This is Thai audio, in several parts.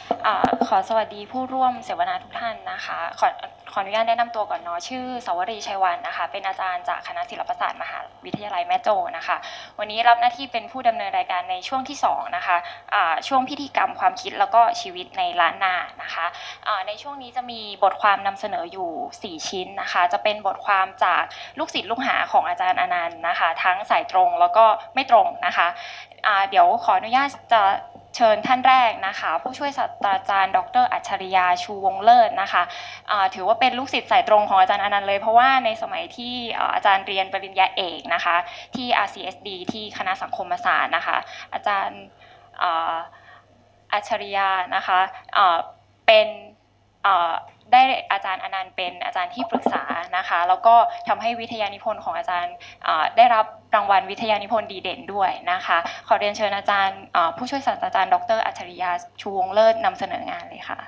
ขอสวัสดีผู้ร่วมเสวนาทุกท่านนะคะขออนุญาตแนะนำตัวก่อนเนาะชื่อสวรีชัยวันนะคะเป็นอาจารย์จากคณะศิลปศาสตร์มหาวิทยาลัยแม่โจ้นะคะวันนี้รับหน้าที่เป็นผู้ดำเนินรายการในช่วงที่2นะคะช่วงพิธีกรรมความคิดแล้วก็ชีวิตในล้านนานะคะในช่วงนี้จะมีบทความนำเสนออยู่4ชิ้นนะคะจะเป็นบทความจากลูกศิษย์ลูกหาของอาจารย์อนันต์นะคะทั้งสายตรงแล้วก็ไม่ตรงนะคะเดี๋ยวขออนุญาตจะเชิญท่านแรกนะคะผู้ช่วยศาสตราจารย์ดร.อัจฉริยาชูวงเลิศนะคะถือว่าเป็นลูกศิษย์สายตรงของอาจารย์อนันต์เลยเพราะว่าในสมัยที่อาจารย์เรียนปริญญาเอกนะคะที่ RCSD ที่คณะสังคมศาสตร์นะคะอาจารย์อัจฉริยานะคะเป็นได้อาจารย์อนันต์เป็นอาจารย์ที่ปรึกษานะคะแล้วก็ทำให้วิทยานิพนธ์ของอาจารย์ได้รับรางวัลวิทยานิพนธ์ดีเด่นด้วยนะคะขอเรียนเชิญอาจารย์ผู้ช่วยศาสตราจารย์ดร.อัจฉริยาชูวงเลิศนำเสนองานเลยค่ะ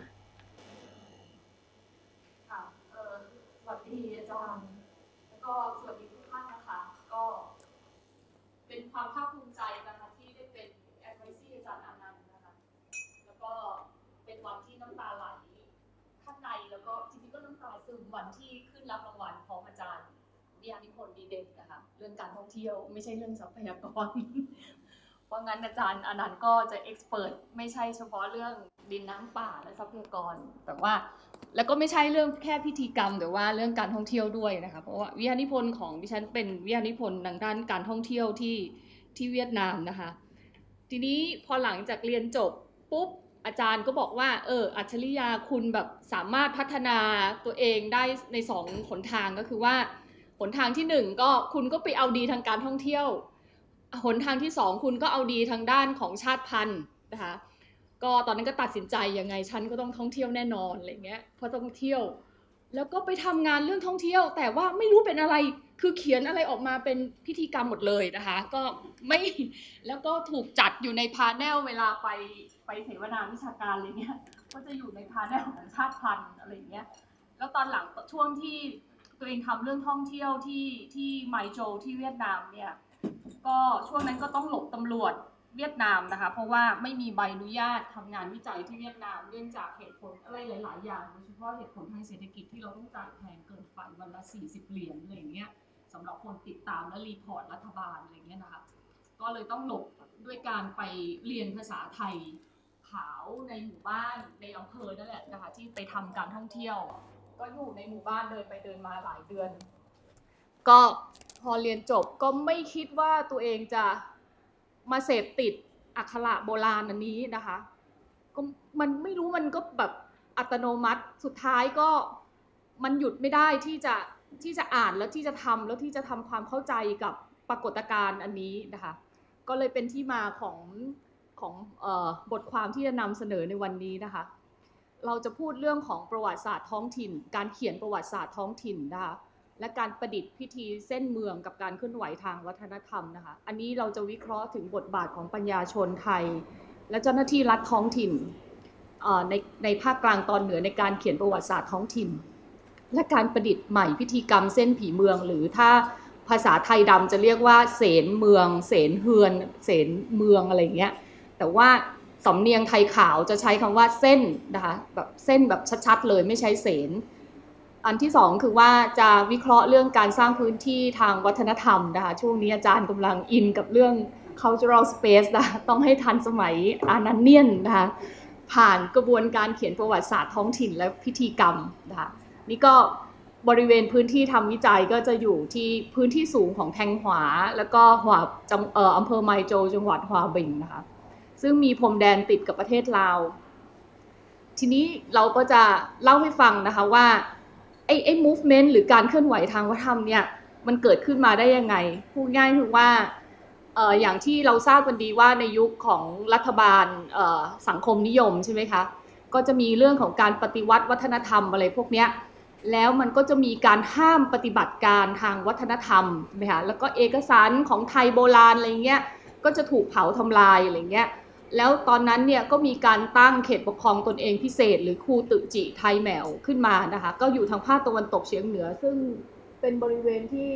สวัสดีอาจารย์แล้วก็สวัสดีทุกท่านนะคะก็เป็นความภาคภูมิใจนะคะที่ได้เป็นแอดไวซี่อาจารย์อนันต์นะคะแล้วก็เป็นวันที่น้ำตาไหลข้างในแล้วก็จริงๆก็น้ำตาซึมวันที่ขึ้นรับรางวัลของอาจารย์วิทยานิพนธ์ดีเด่นนะคะเรื่องการท่องเที่ยวไม่ใช่เรื่องทรัพยากรเพราะงั้นอาจารย์อนันต์ก็จะเอ็กซ์เพรสไม่ใช่เฉพาะเรื่องดินน้ำป่าและทรัพยากรแต่ว่าแล้วก็ไม่ใช่เรื่องแค่พิธีกรรมแต่ว่าเรื่องการท่องเที่ยวด้วยนะคะเพราะว่าวิทยานิพนธ์ของดิฉันเป็นวิทยานิพนธ์ทางด้านการท่องเที่ยวที่เวียดนามนะคะทีนี้พอหลังจากเรียนจบปุ๊บอาจารย์ก็บอกว่าอัจฉริยาคุณแบบสามารถพัฒนาตัวเองได้ใน2หนทางก็คือว่าหนทางที่1ก็คุณก็ไปเอาดีทางการท่องเที่ยวหนทางที่2คุณก็เอาดีทางด้านของชาติพันธุ์นะคะก็ตอนนั้นก็ตัดสินใจยังไงฉันก็ต้องท่องเที่ยวแน่นอนอะไรเงี้ยเพราะต้องเที่ยวแล้วก็ไปทำงานเรื่องท่องเที่ยวแต่ว่าไม่รู้เป็นอะไรคือเขียนอะไรออกมาเป็นพิธีกรรมหมดเลยนะคะก็ไม่แล้วก็ถูกจัดอยู่ในพาแนลเวลาไปเสวนาวิชาการอะไรเงี้ยก็จะอยู่ในพาแนลของชาติพันธุ์อะไรเงี้ยแล้วตอนหลังช่วงที่ตัวเองทำเรื่องท่องเที่ยวที่ไมโจวที่เวียดนามเนี่ยก็ช่วงนั้นก็ต้องหลบตำรวจเวียดนามนะคะเพราะว่าไม่มีใบอนุญาตทำงานวิจัยที่เวียดนามเนื่องจากเหตุผลอะไรหลายๆอย่างโดยเฉพาะเหตุผลทางเศรษฐกิจที่เราต้องจ่ายแพงเกินไปวันละ40 เหรียญอะไรอย่างเงี้ยสำหรับคนติดตามและรีพอร์ตรัฐบาลอะไรเงี้ยนะคะก็เลยต้องหลบด้วยการไปเรียนภาษาไทยขาวในหมู่บ้านในอำเภอนั่นแหละนะคะที่ไปทำการท่องเที่ยวก็อยู่ในหมู่บ้านเดินไปเดินมาหลายเดือนก็พอเรียนจบก็ไม่คิดว่าตัวเองจะมาเสพติดอักขระโบราณอันนี้นะคะก็มันไม่รู้มันก็แบบอัตโนมัติสุดท้ายก็มันหยุดไม่ได้ที่จะอ่านแล้วที่จะทำแล้วที่จะทำความเข้าใจกับปรากฏการณ์อันนี้นะคะก็เลยเป็นที่มาของบทความที่จะนำเสนอในวันนี้นะคะเราจะพูดเรื่องของประวัติศาสตร์ท้องถิ่นการเขียนประวัติศาสตร์ท้องถิ่นนะคะและการประดิษฐ์พิธีเส้นเมืองกับการเคลื่อนไหวทางวัฒนธรรมนะคะอันนี้เราจะวิเคราะห์ถึงบทบาทของปัญญาชนไทยและเจ้าหน้าที่รัฐท้องถิ่นในภาคกลางตอนเหนือในการเขียนประวัติศาสตร์ท้องถิ่นและการประดิษฐ์ใหม่พิธีกรรมเส้นผีเมืองหรือถ้าภาษาไทยดำจะเรียกว่าเสนเมืองเสนเฮือนเสนเมืองอะไรเงี้ยแต่ว่าสำเนียงไทยขาวจะใช้คำว่าเส้นนะคะแบบเส้นแบบชัดๆเลยไม่ใช้เสนอันที่2คือว่าจะวิเคราะห์เรื่องการสร้างพื้นที่ทางวัฒนธรรมนะคะช่วงนี้อาจารย์กำลังอินกับเรื่อง cultural space นะต้องให้ทันสมัยอานันเนียนนะคะผ่านกระบวนการเขียนประวัติศาสตร์ท้องถิ่นและพิธีกรรมนะคะนี่ก็บริเวณพื้นที่ทำวิจัยก็จะอยู่ที่พื้นที่สูงของแทงหวาแล้วก็อำเภอไมโจวจังหวัดฮวาบินนะคะซึ่งมีพรมแดนติดกับประเทศลาวทีนี้เราก็จะเล่าให้ฟังนะคะว่าไอ้ movement หรือการเคลื่อนไหวทางวัฒนธรรมเนี่ยมันเกิดขึ้นมาได้ยังไงพูดง่ายคือว่าอย่างที่เราทราบกันดีว่าในยุคของรัฐบาลสังคมนิยมใช่ไหมคะก็จะมีเรื่องของการปฏิวัติวัฒนธรรมอะไรพวกนี้แล้วมันก็จะมีการห้ามปฏิบัติการทางวัฒนธรรมใช่ไหมคะแล้วก็เอกสารของไทยโบราณอะไรเงี้ยก็จะถูกเผาทำลายอะไรเงี้ยแล้วตอนนั้นเนี่ยก็มีการตั้งเขตปกครองตนเองพิเศษหรือคูตึจิไทยแหมวขึ้นมานะคะก็อยู่ทางภาคตะวันตกเฉียงเหนือซึ่งเป็นบริเวณที่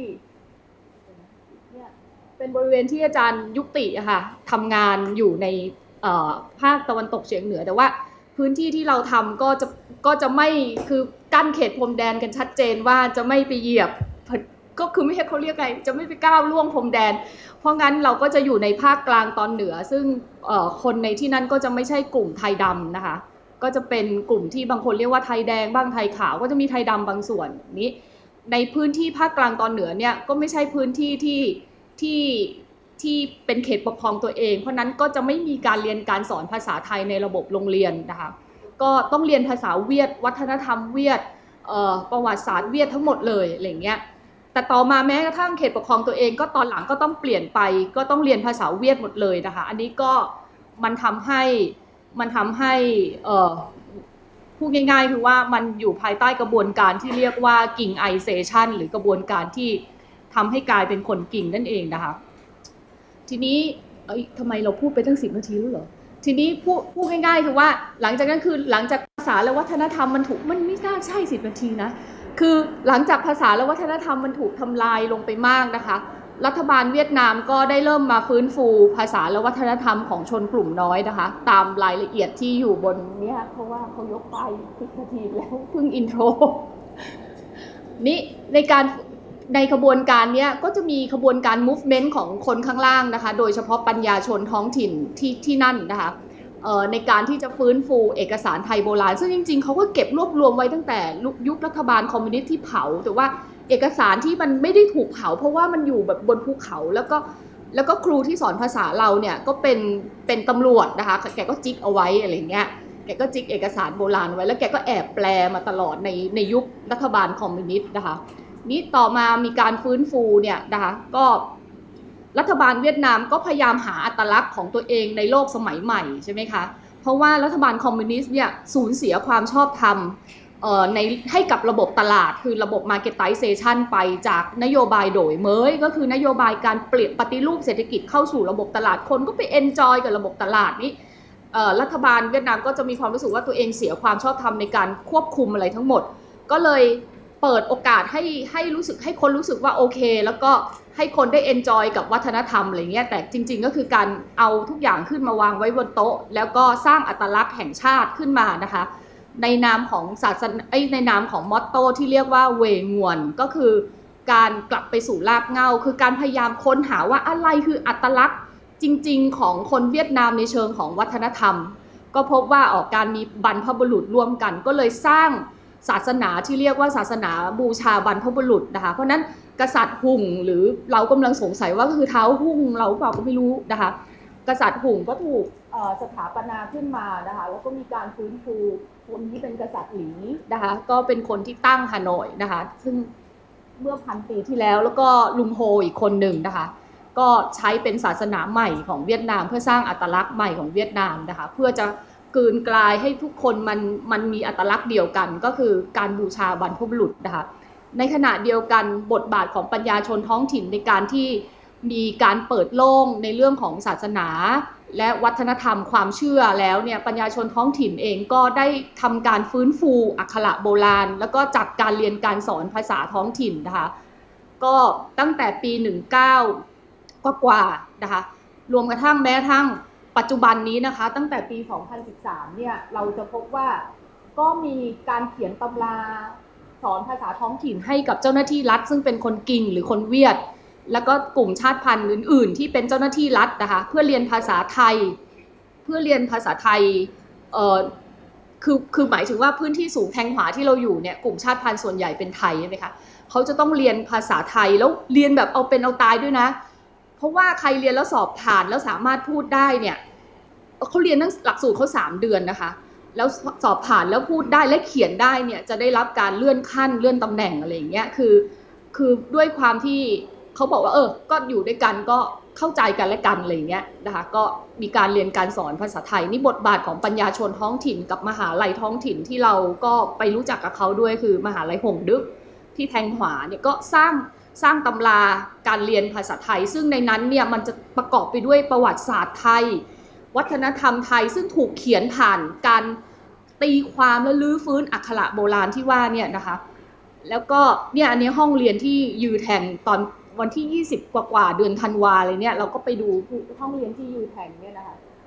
เป็นบริเวณที่อาจารย์ยุติอะค่ะทำงานอยู่ในภาคตะวันตกเฉียงเหนือแต่ว่าพื้นที่ที่เราทำก็จะไม่คือกั้นเขตพรมแดนกันชัดเจนว่าจะไม่ไปเหยียบก็คือไม่ใช่เขาเรียกไงจะไม่ไปก้าวล่วงพรมแดนเพราะงั้นเราก็จะอยู่ในภาคกลางตอนเหนือซึ่งคนในที่นั้นก็จะไม่ใช่กลุ่มไทยดำนะคะก็จะเป็นกลุ่มที่บางคนเรียกว่าไทยแดงบ้างไทยขาวก็จะมีไทยดำบางส่วนนี้ในพื้นที่ภาคกลางตอนเหนือเนี่ยก็ไม่ใช่พื้นที่ที่เป็นเขตปกครองตัวเองเพราะนั้นก็จะไม่มีการเรียนการสอนภาษาไทยในระบบโรงเรียนนะคะก็ต้องเรียนภาษาเวียดวัฒนธรรมเวียดประวัติศาสตร์เวียดทั้งหมดเลยอะไรเงี้ยแต่ต่อมาแม้กระทั่งเขตปกครองตัวเองก็ตอนหลังก็ต้องเปลี่ยนไปก็ต้องเรียนภาษาเวียดหมดเลยนะคะอันนี้ก็มันทำให้พูดง่ายๆคือว่ามันอยู่ภายใต้กระบวนการที่เรียกว่ากิ่งไอเซชันหรือกระบวนการที่ทำให้กลายเป็นคนกิ่งนั่นเองนะคะทีนี้ทำไมเราพูดไปตั้ง10 นาทีแล้วเหรอทีนี้พูดง่ายๆคือว่าหลังจากนั้นคือหลังจากภาษาและวัฒนธรรมมันไม่น่าใช่10 นาทีนะคือหลังจากภาษาและวัฒนธรรมมันถูกทำลายลงไปมากนะคะรัฐบาลเวียดนามก็ได้เริ่มมาฟื้นฟูภาษาและวัฒนธรรมของชนกลุ่มน้อยนะคะตามรายละเอียดที่อยู่บนนี้เพราะว่าเขายกไป10 นาทีแล้วเพิ่งอินโทรนี่ในขบวนการนี้ก็จะมีขบวนการ movement ของคนข้างล่างนะคะโดยเฉพาะปัญญาชนท้องถิ่นที่นั่นนะคะในการที่จะฟื้นฟูเอกสารไทยโบราณซึ่งจริงๆเขาก็เก็บรวบรวมไว้ตั้งแต่ยุครัฐบาลคอมมิวนิสต์ที่เผาแต่ว่าเอกสารที่มันไม่ได้ถูกเผาเพราะว่ามันอยู่แบบบนภูเขาแล้วก็ครูที่สอนภาษาเราเนี่ยก็เป็นตำรวจนะคะแกก็จิกเอาไว้อะไรเงี้ยแกก็จิกเอกสารโบราณไว้แล้วแกก็แอบแปลมาตลอดในยุครัฐบาลคอมมิวนิสต์นะคะนี้ต่อมามีการฟื้นฟูเนี่ยนะคะก็รัฐบาลเวียดนามก็พยายามหาอัตลักษณ์ของตัวเองในโลกสมัยใหม่ใช่ไหมคะเพราะว่ารัฐบาลคอมมิวนิสต์เนี่ยสูญเสียความชอบธรรมให้กับระบบตลาดคือระบบ marketization ไปจากนโยบายโดยเมยก็คือนโยบายการเปลี่ยนปฏิรูปเศรษฐกิจเข้าสู่ระบบตลาดคนก็ไป enjoy กับระบบตลาดนี้รัฐบาลเวียดนามก็จะมีความรู้สึกว่าตัวเองเสียความชอบธรรมในการควบคุมอะไรทั้งหมดก็เลยเปิดโอกาสให้คนรู้สึกว่าโอเคแล้วก็ให้คนได้ enjoy กับวัฒนธรรมอะไรเงี้ยแต่จริงๆก็คือการเอาทุกอย่างขึ้นมาวางไว้บนโต๊ะแล้วก็สร้างอัตลักษณ์แห่งชาติขึ้นมานะคะในนามของศาสนาในนามของมอตโต้ที่เรียกว่าเวงวนก็คือการกลับไปสู่รากเหง้าคือการพยายามค้นหาว่าอะไรคืออัตลักษณ์จริงๆของคนเวียดนามในเชิงของวัฒนธรรมก็พบว่าการมีบรรพบุรุษร่วมกันก็เลยสร้างศาสนาที่เรียกว่าศาสนาบูชาบรรพบุรุษนะคะเพราะนั้นกษัตริย์หุ่งหรือเรากำลังสงสัยว่าคือเท้าหุ่งเราเปล่าก็ไม่รู้นะคะกษัตริย์หุ่งก็ถูกสถาปนาขึ้นมานะคะแล้วก็มีการฟื้นฟูคนที่เป็นกษัตริย์หลีนะคะก็เป็นคนที่ตั้งฮานอยนะคะซึ่งเมื่อ1,000 ปีที่แล้วแล้วก็ลุงโฮอีกคนหนึ่งนะคะก็ใช้เป็นศาสนาใหม่ของเวียดนามเพื่อสร้างอัตลักษณ์ใหม่ของเวียดนามนะคะเพื่อจะกลืนกลายให้ทุกคนมันมีอัตลักษณ์เดียวกันก็คือการบูชาบรรพบุรุษนะคะในขณะเดียวกันบทบาทของปัญญาชนท้องถิ่นในการที่มีการเปิดโล่งในเรื่องของศาสนาและวัฒนธรรมความเชื่อแล้วเนี่ยปัญญาชนท้องถิ่นเองก็ได้ทำการฟื้นฟูอักขระโบราณแล้วก็จัดการเรียนการสอนภาษาท้องถิ่นนะคะก็ตั้งแต่ปี19กว่านะคะรวมกระทั่งแม้กระทั่งปัจจุบันนี้นะคะตั้งแต่ปี 2013 เนี่ยเราจะพบว่าก็มีการเขียนตำราสอนภาษาท้องถิ่นให้กับเจ้าหน้าที่รัฐซึ่งเป็นคนกิงหรือคนเวียดแล้วก็กลุ่มชาติพันธุ์อื่นๆที่เป็นเจ้าหน้าที่รัฐนะคะเพื่อเรียนภาษาไทยคือหมายถึงว่าพื้นที่สูงแทงขวาที่เราอยู่เนี่ยกลุ่มชาติพันธุ์ส่วนใหญ่เป็นไทยใช่ไหมคะเขาจะต้องเรียนภาษาไทยแล้วเรียนแบบเอาเป็นเอาตายด้วยนะเพราะว่าใครเรียนแล้วสอบผ่านแล้วสามารถพูดได้เนี่ยเขาเรียนทั้งหลักสูตรเขา3 เดือนนะคะแล้วสอบผ่านแล้วพูดได้และเขียนได้เนี่ยจะได้รับการเลื่อนขั้นเลื่อนตำแหน่งอะไรอย่างเงี้ยคือด้วยความที่เขาบอกว่าก็อยู่ด้วยกันก็เข้าใจกันและกันอะไรอย่างเงี้ยนะคะก็มีการเรียนการสอนภาษาไทยนี่บทบาทของปัญญาชนท้องถิ่นกับมหาลัยท้องถิ่นที่เราก็ไปรู้จักกับเขาด้วยคือมหาลัยหงดึกที่แทงหวาเนี่ยก็สร้างตำราการเรียนภาษาไทยซึ่งในนั้นเนี่ยมันจะประกอบไปด้วยประวัติศาสตร์ไทยวัฒนธรรมไทยซึ่งถูกเขียนผ่านการตีความและลื้อฟื้นอักขระโบราณที่ว่าเนี่ยนะคะแล้วก็เนี่ยอันนี้ห้องเรียนที่ยูแทงตอนวันที่20กว่าเดือนธันวาเลยเนี่ยเราก็ไปดูห้องเรียนที่ยูแทงเนี่ยนะคะ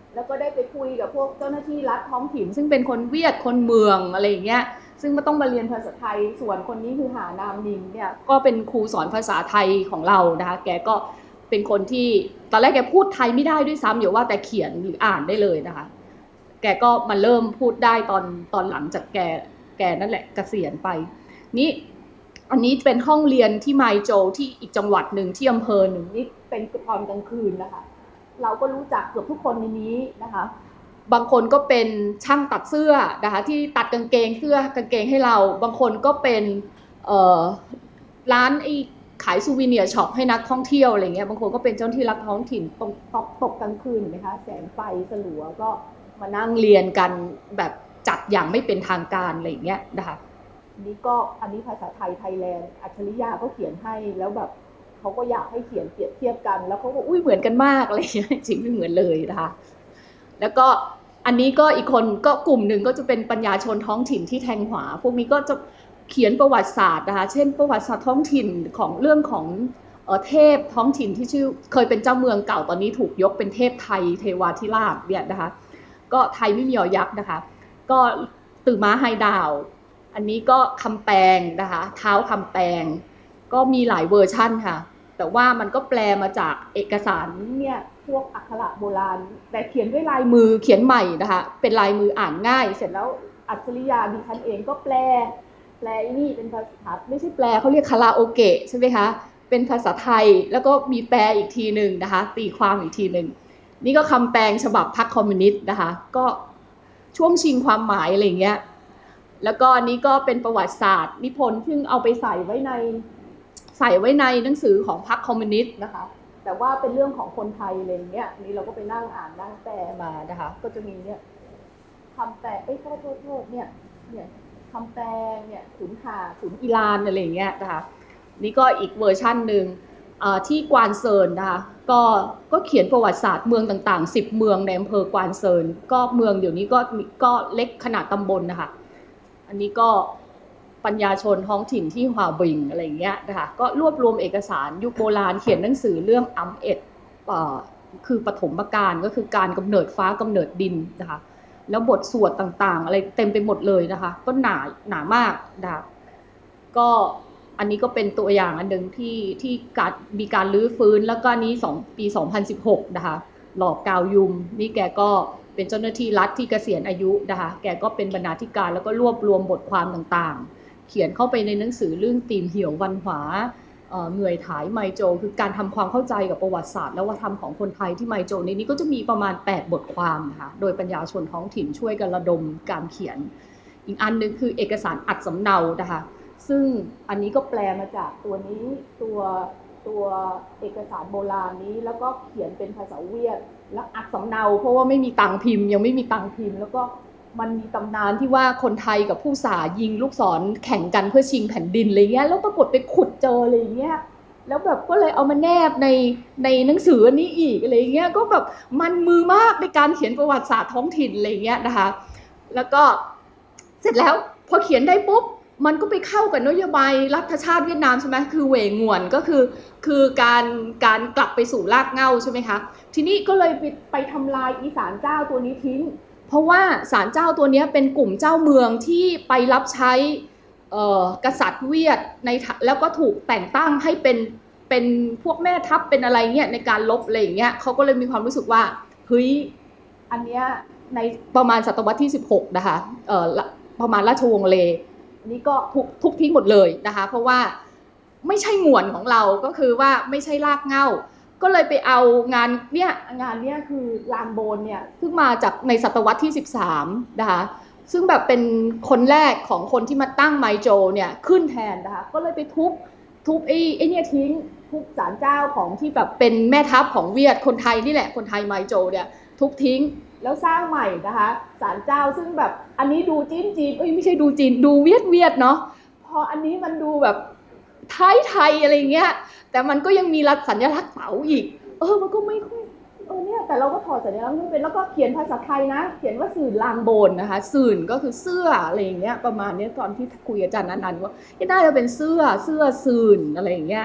แล้วก็ได้ไปคุยกับพวกเจ้าหน้าที่รัฐท้องถิ่นซึ่งเป็นคนเวียดคนเมืองอะไรอย่างเงี้ยซึ่งไม่ต้องมาเรียนภาษาไทยส่วนคนนี้คือหานามนิงเนี่ยก็เป็นครูสอนภาษาไทยของเรานะคะแกก็เป็นคนที่ตอนแรกแกพูดไทยไม่ได้ด้วยซ้ำอย่าว่าแต่เขียนหรืออ่านได้เลยนะคะแกก็มาเริ่มพูดได้ตอนหลังจากแกนั่นแหละเกษียณไปนี่อันนี้เป็นห้องเรียนที่ไมโจที่อีกจังหวัดหนึ่งที่อำเภอหนึ่งนี่เป็นตอนกลางคืนนะคะเราก็รู้จักเกือบทุกคนในนี้นะคะบางคนก็เป็นช่างตัดเสื้อนะคะที่ตัดกางเกงเสื้อกางเกงให้เราบางคนก็เป็นร้านขายซูวิเนียร์ช็อปให้นักท่องเที่ยวอะไรเงี้ยบางคนก็เป็นเจ้าหน้าที่รัฐท้องถิ่นตกกลางคืนนะคะแสงไฟสลัวก็มานั่งเรียนกันแบบจัดอย่างไม่เป็นทางการอะไรเงี้ยนะคะนี่ก็อันนี้ภาษาไทยไทยแลนด์อัจฉริยะก็เขียนให้แล้วแบบเขาก็อยากให้เขียนเปรียบเทียบกันแล้วเขาก็อุ้ยเหมือนกันมากอะไรอย่างเงี้ยจริงไม่เหมือนเลยนะคะแล้วก็อันนี้ก็อีกคนก็กลุ่มหนึ่งก็จะเป็นปัญญาชนท้องถิ่นที่แทงหวาพวกนี้ก็จะเขียนประวัติศาสตร์นะคะเช่นประวัติศาสตร์ท้องถิ่นของเรื่องของเทพท้องถิ่นที่ชื่อเคยเป็นเจ้าเมืองเก่าตอนนี้ถูกยกเป็นเทพไทยเทวาธิราชเนี่ยนะคะก็ไทยไม่มียอยักษ์นะคะก็ตื่ม้าไฮดาวอันนี้ก็คำแปลงนะคะเท้าคำแปลงก็มีหลายเวอร์ชั่นค่ะแต่ว่ามันก็แปลมาจากเอกสารเนี่ยพวกอักขระโบราณแต่เขียนด้วยลายมือเขียนใหม่นะคะเป็นลายมืออ่านง่ายเสร็จแล้วอัจฉริยะดิฉันเองก็แปลนี่เป็นภาษาไม่ใช่แปลเขาเรียกคาราโอเกะใช่ไหมคะเป็นภาษาไทยแล้วก็มีแปลอีกทีหนึ่งนะคะตีความอีกทีหนึ่งนี่ก็คำแปลงฉบับพรรคคอมมิวนิสต์นะคะก็ช่วงชิงความหมายอะไรเงี้ยแล้วก็อันนี้ก็เป็นประวัติศาสตร์นิพนธ์ซึ่งเอาไปใส่ไว้ในหนังสือของพรรคคอมมิวนิสต์นะคะแต่ว่าเป็นเรื่องของคนไทยอะไรเงี้ยนี่เราก็ไปนั่งอ่านนั่งแปลมานะคะก็จะมีเนี่ยคำแปลโทษเนี่ยคำแปลเนี่ยขุนอิรานอะไรเงี้ยนะคะนี่ก็อีกเวอร์ชั่นหนึ่งที่กวานเซินนะคะก็เขียนประวัติศาสตร์เมืองต่างๆ10เมืองในอำเภอกวานเซินก็เมืองเดี๋ยวนี้ก็เล็กขนาดตำบลนะคะอันนี้ก็ปัญญาชนท้องถิ่นที่ฮวาบิงอะไรเงี้ยนะคะก็รวบรวมเอกสารยุคโบราณเขียนหนังสือเรื่องอัมเอ็ดคือปฐมกาลก็คือการกำเนิดฟ้ากำเนิดดินนะคะแล้วบทสวดต่างๆอะไรเต็มไปหมดเลยนะคะก็หนามากนะคะก็อันนี้ก็เป็นตัวอย่างอันหนึ่งที่มีการรื้อฟื้นแล้วก็นี้ปี 2016นะคะหลอกกาวยุมนี่แกก็เป็นเจ้าหน้าที่รัฐที่เกษียณอายุนะคะแกก็เป็นบรรณาธิการแล้วก็รวบรวมบทความต่างๆเขียนเข้าไปในหนังสือเรื่องตีมเหี่ยววันหวาเหนื่อยถ่ายไมโจคือการทำความเข้าใจกับประวัติศาสตร์และวัฒนธรรมของคนไทยที่ไมโจในนี้ก็จะมีประมาณ8บทความนะคะโดยปัญญาชนท้องถิ่นช่วยกันระดมการเขียนอีกอันนึงคือเอกสารอัดสำเนานะคะซึ่งอันนี้ก็แปลมาจากตัวนี้ตัวเอกสารโบราณนี้แล้วก็เขียนเป็นภาษาเวียดแล้วอัดสำเนาเพราะว่าไม่มีตังค์พิมพ์ยังไม่มีตังค์พิมพ์แล้วก็มันมีตำนานที่ว่าคนไทยกับผู้สายิงลูกศรแข่งกันเพื่อชิงแผ่นดินอะไรเงี้ยแล้วปรากฏไปขุดเจออะไรเงี้ยแล้วแบบก็เลยเอามาแนบในหนังสืออันนี้อีกอะไรเงี้ยก็แบบมันมือมากในการเขียนประวัติศาสตร์ท้องถิ่นอะไรเงี้ยนะคะแล้วก็เสร็จแล้วพอเขียนได้ปุ๊บมันก็ไปเข้ากับนโยบายรัฐชาติเวียดนามใช่ไหมคือเหวงหวนก็คือการกลับไปสู่รากเหง้าใช่ไหมคะทีนี้ก็เลยไปทำลายอีสานเจ้าตัวนี้ทิ้งเพราะว่าศาลเจ้าตัวนี้เป็นกลุ่มเจ้าเมืองที่ไปรับใช้กษัตริย์เวียดแล้วก็ถูกแต่งตั้งให้เป็นพวกแม่ทัพเป็นอะไรเงี้ยในการลบอะไรอย่างเงี้ยเขาก็เลยมีความรู้สึกว่าเฮ้ยอันเนี้ยในประมาณศตวรรษที่16นะคะประมาณราชวงศ์เลนี่ก็ทุกทิ้งหมดเลยนะคะเพราะว่าไม่ใช่หงวนของเราก็คือว่าไม่ใช่รากเหง้าก็เลยไปเอางานเนี้ยคือลานโบนเนี่ยซึ่งมาจากในศตวรรษที่13นะคะซึ่งแบบเป็นคนแรกของคนที่มาตั้งไมโจเนี่ยขึ้นแทนนะคะก็เลยไปทุบไอ้เนี่ยทิ้งทุบศาลเจ้าของที่แบบเป็นแม่ทัพของเวียดคนไทยนี่แหละคนไทยไมโจเนี่ยทุบทิ้งแล้วสร้างใหม่นะคะศาลเจ้าซึ่งแบบอันนี้ดูจีนไม่ใช่ดูจีนดูเวียดเนาะพออันนี้มันดูแบบไทยอะไรเงี้ยแต่มันก็ยังมีสัญลักษณ์เสาอีกมันก็ไม่ค่อยเนี่ยแต่เราก็ถอดสัญลักษณ์ไม่เป็นแล้วก็เขียนภาษาไทยนะเขียนว่าสื่อลางโบนนะคะสื่นก็คือเสื้ออะไรอย่างเงี้ยประมาณนี้ตอนที่คุยอาจารย์นันว่าน่าจะเป็นเสื้อสื่นอะไรอย่างเงี้ย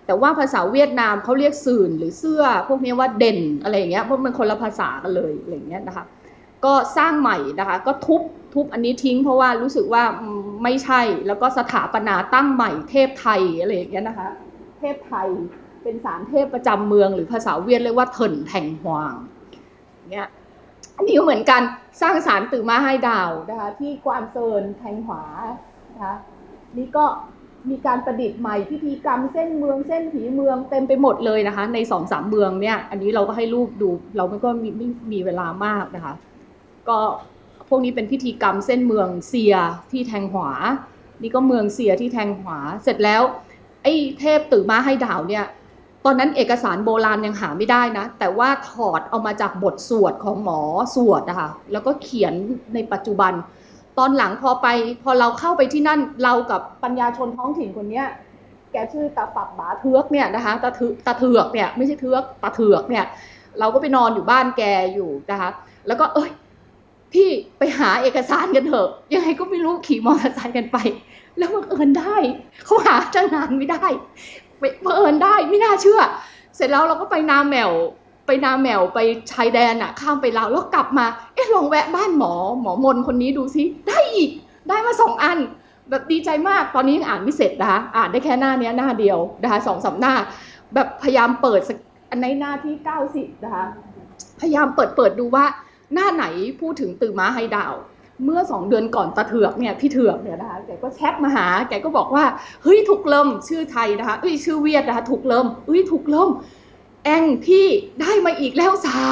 แต่ว่าภาษาเวียดนามเขาเรียกสื่นหรือเสื้อพวกนี้ว่าเด่นอะไรอย่างเงี้ยเพราะมันคนละภาษากันเลยอะไรอย่างเงี้ยนะคะก็สร้างใหม่นะคะก็ทุบอันนี้ทิ้งเพราะว่ารู้สึกว่าไม่ใช่แล้วก็สถาปนาตั้งใหม่เทพไทยอะไรอย่างเงี้ยนะคะเทพไทยเป็นศาลเทพประจำเมืองหรือภาษาเวียดเรียกว่าเถินแถงฮวางเนี่ยอันนี้ก็เหมือนกันสร้างศาลตื่อมาให้ดาวนะคะที่กวานเซินแทงหวานะคะนี่ก็มีการประดิษฐ์ใหม่พิธีกรรมเส้นเมืองเส้นผีเมืองเต็มไปหมดเลยนะคะใน 2-3 เมืองเนี่ยอันนี้เราก็ให้รูปดูเราไม่ก็ไม่มีเวลามากนะคะก็พวกนี้เป็นพิธีกรรมเส้นเมืองเซียที่แทงหวานี่ก็เมืองเซียที่แทงหวาเสร็จแล้วไอ้เทพตื่อมาให้ดาวเนี่ยตอนนั้นเอกสารโบราณยังหาไม่ได้นะแต่ว่าถอดเอามาจากบทสวดของหมอสวดนะคะแล้วก็เขียนในปัจจุบันตอนหลังพอเราเข้าไปที่นั่นเรากับปัญญาชนท้องถิ่นคนนี้แกชื่อตาปับบาเทือกเนี่ยนะคะตาเถือกเนี่ยไม่ใช่เทือกตาเถือกเนี่ยเราก็ไปนอนอยู่บ้านแกอยู่นะคะแล้วก็พี่ไปหาเอกสารกันเถอะยังไงก็ไม่รู้ขี่มอเตอร์ไซค์กันไปแล้วบังเอิญได้เขาหาตั้งนานไม่ได้บังเอิญได้ไม่น่าเชื่อเสร็จแล้วเราก็ไปนาแมวไปชายแดนอะข้ามไปลาวแล้วกลับมาลองแวะบ้านหมอมนคนนี้ดูซิได้อีกได้มา2 อันแบบดีใจมากตอนนี้ยังอ่านไม่เสร็จนะคะอ่านได้แค่หน้านี้หน้าเดียวนะคะ2-3 หน้าแบบพยายามเปิดอันในหน้าที่90นะคะพยายามเปิดดูว่าหน้าไหนพูดถึงตื่อม้าไฮดาวเมื่อ2 เดือนก่อนตาเถือกเนี่ยพี่เถือกเนี่ยนะคะแกก็แชทมาหาแกก็บอกว่าเฮ้ยถูกเริ่มชื่อไทยนะคะชื่อเวียดนะคะถูกเริ่มถูกเริ่มแองพี่ได้มาอีกแล้ว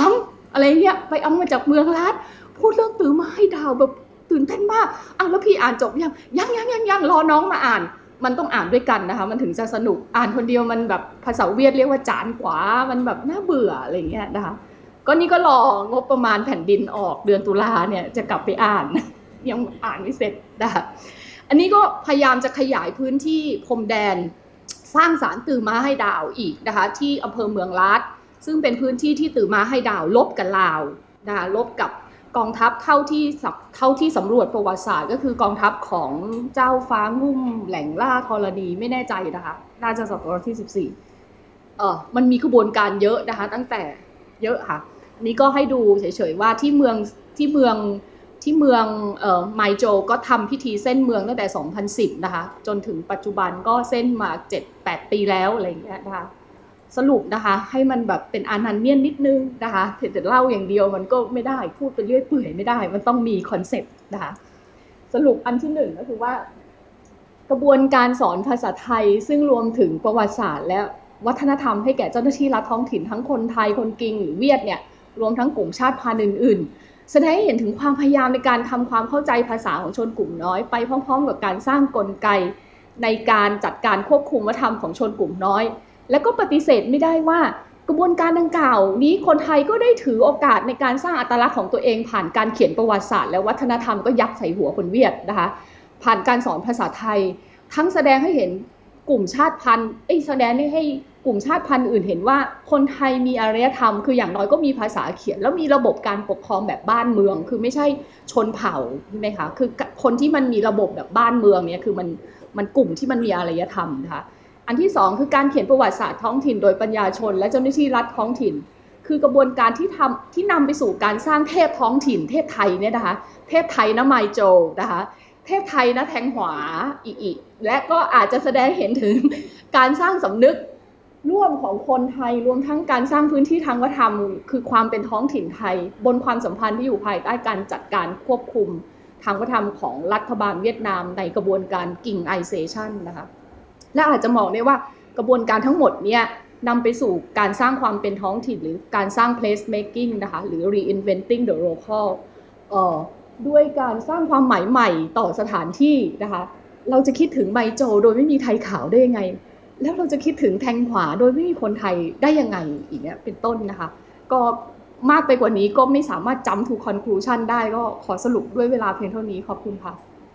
3อะไรเงี้ยไปเอามาจากเมืองลัดพูดเรื่องตื่อม้าไฮดาวแบบตื่นเต้นมากแล้วพี่อ่านจบยังรอน้องมาอ่านมันต้องอ่านด้วยกันนะคะมันถึงจะสนุกอ่านคนเดียวมันแบบภาษาเวียดเรียกว่าจานกว่ามันแบบน่าเบื่ออะไรเงี้ยนะคะก็นี่ก็รองบประมาณแผ่นดินออกเดือนตุลาเนี่ยจะกลับไปอ่านยังอ่านไม่เสร็จนะคะอันนี้ก็พยายามจะขยายพื้นที่พรมแดนสร้างศาลตื่อม้าให้ดาวอีกนะคะที่อำเภอเมืองลัดซึ่งเป็นพื้นที่ที่ตื่อม้าให้ดาวลบกับลาวนะคะลบกับกองทัพเท่าที่สำรวจประวัติศาสตร์ก็คือกองทัพของเจ้าฟ้างุ่มแหล่งล่าธรณีไม่แน่ใจนะคะน่าจะศตวรรษที่14มันมีขบวนการเยอะนะคะตั้งแต่เยอะค่ะนี่ก็ให้ดูเฉยๆว่าที่เมืองไมโจก็ทำพิธีเส้นเมืองตั้งแต่2010นะคะจนถึงปัจจุบันก็เส้นมา 7-8 ปีแล้วอะไรอย่างเงี้ยนะคะสรุปนะคะให้มันแบบเป็นอานันเนียนนิดนึงนะคะแต่เล่าอย่างเดียวมันก็ไม่ได้พูดไปเรื่อยเปื่อยไม่ได้มันต้องมีคอนเซ็ปต์นะคะสรุปอันที่1ก็คือว่ากระบวนการสอนภาษาไทยซึ่งรวมถึงประวัติศาสตร์และวัฒนธรรมให้แก่เจ้าหน้าที่รัฐท้องถิ่นทั้งคนไทยคนกิงหรือเวียดเนี่ยรวมทั้งกลุ่มชาติพันธุ์อื่นๆแสดงให้เห็นถึงความพยายามในการทำความเข้าใจภาษาของชนกลุ่มน้อยไปพร้อมๆกับการสร้างกลไกในการจัดการควบคุมวัฒนธรรมของชนกลุ่มน้อยและก็ปฏิเสธไม่ได้ว่ากระบวนการดังกล่าวนี้คนไทยก็ได้ถือโอกาสในการสร้างอัตลักษณ์ของตัวเองผ่านการเขียนประวัติศาสตร์และวัฒนธรรมก็ยัดใส่หัวคนเวียดนะคะผ่านการสอนภาษาไทยทั้งแสดงให้เห็นกลุ่มชาติพันธุ์แสดงให้กลุ่มชาติพันธุ์อื่นเห็นว่าคนไทยมีอารยธรรมคืออย่างน้อยก็มีภาษาเขียนแล้วมีระบบการปกครองแบบบ้านเมืองคือไม่ใช่ชนเผ่าใช่ไหมคะคือคนที่มันมีระบบแบบบ้านเมืองเนี่ยคือมันกลุ่มที่มันมีอารยธรรมนะคะอันที่2คือการเขียนประวัติศาสตร์ท้องถิ่นโดยปัญญาชนและเจ้าหน้าที่รัฐท้องถิ่นคือกระบวนการที่นำไปสู่การสร้างเทพท้องถิ่นเทพไทยเนี่ยนะคะเทพไทยนะไมโจนะคะเทพไทยนะแทงหวาอีและก็อาจจะแสดงเห็นถึงการสร้างสำนึกร่วมของคนไทยรวมทั้งการสร้างพื้นที่ทางวัฒนธรรมคือความเป็นท้องถิ่นไทยบนความสัมพันธ์ที่อยู่ภายใต้การจัดการควบคุมทางวัฒนธรรมของรัฐบาลเวียดนามในกระบวนการกิ่งไอเซชันนะคะและอาจจะมองได้ว่ากระบวนการทั้งหมดเนี่ยนำไปสู่การสร้างความเป็นท้องถิ่นหรือการสร้าง place making นะคะหรือ reinventing the local ด้วยการสร้างความหมายใหม่ต่อสถานที่นะคะเราจะคิดถึงไมโจโดยไม่มีไทยขาวได้ยังไงแล้วเราจะคิดถึงแทงขวาโดยไม่มีคนไทยได้ยังไงอีกเนี้ยเป็นต้นนะคะก็มากไปกว่านี้ก็ไม่สามารถจำ to conclusion ได้ก็ขอสรุปด้วยเวลาเพียงเท่านี้ขอบคุณค่ะ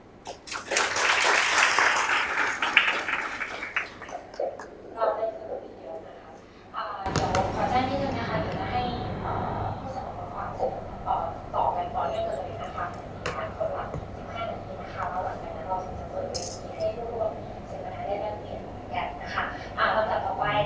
เราได้สรุปเยอะนะคะเดี๋ยวขอแจ้งนิดนึงนะคะเดี๋ยวจะให้ผู้สมัครความเสร็จต่อกันต่อเนื่องเลยนะคะผ่านคนละ15 นาทีนะคะแล้วหลังจากนั้นเราจะเปิดเวทีให้ผู้ร่วมเสวนาได้แลกเปลี่ยนกันนะคะลำดับต่อไป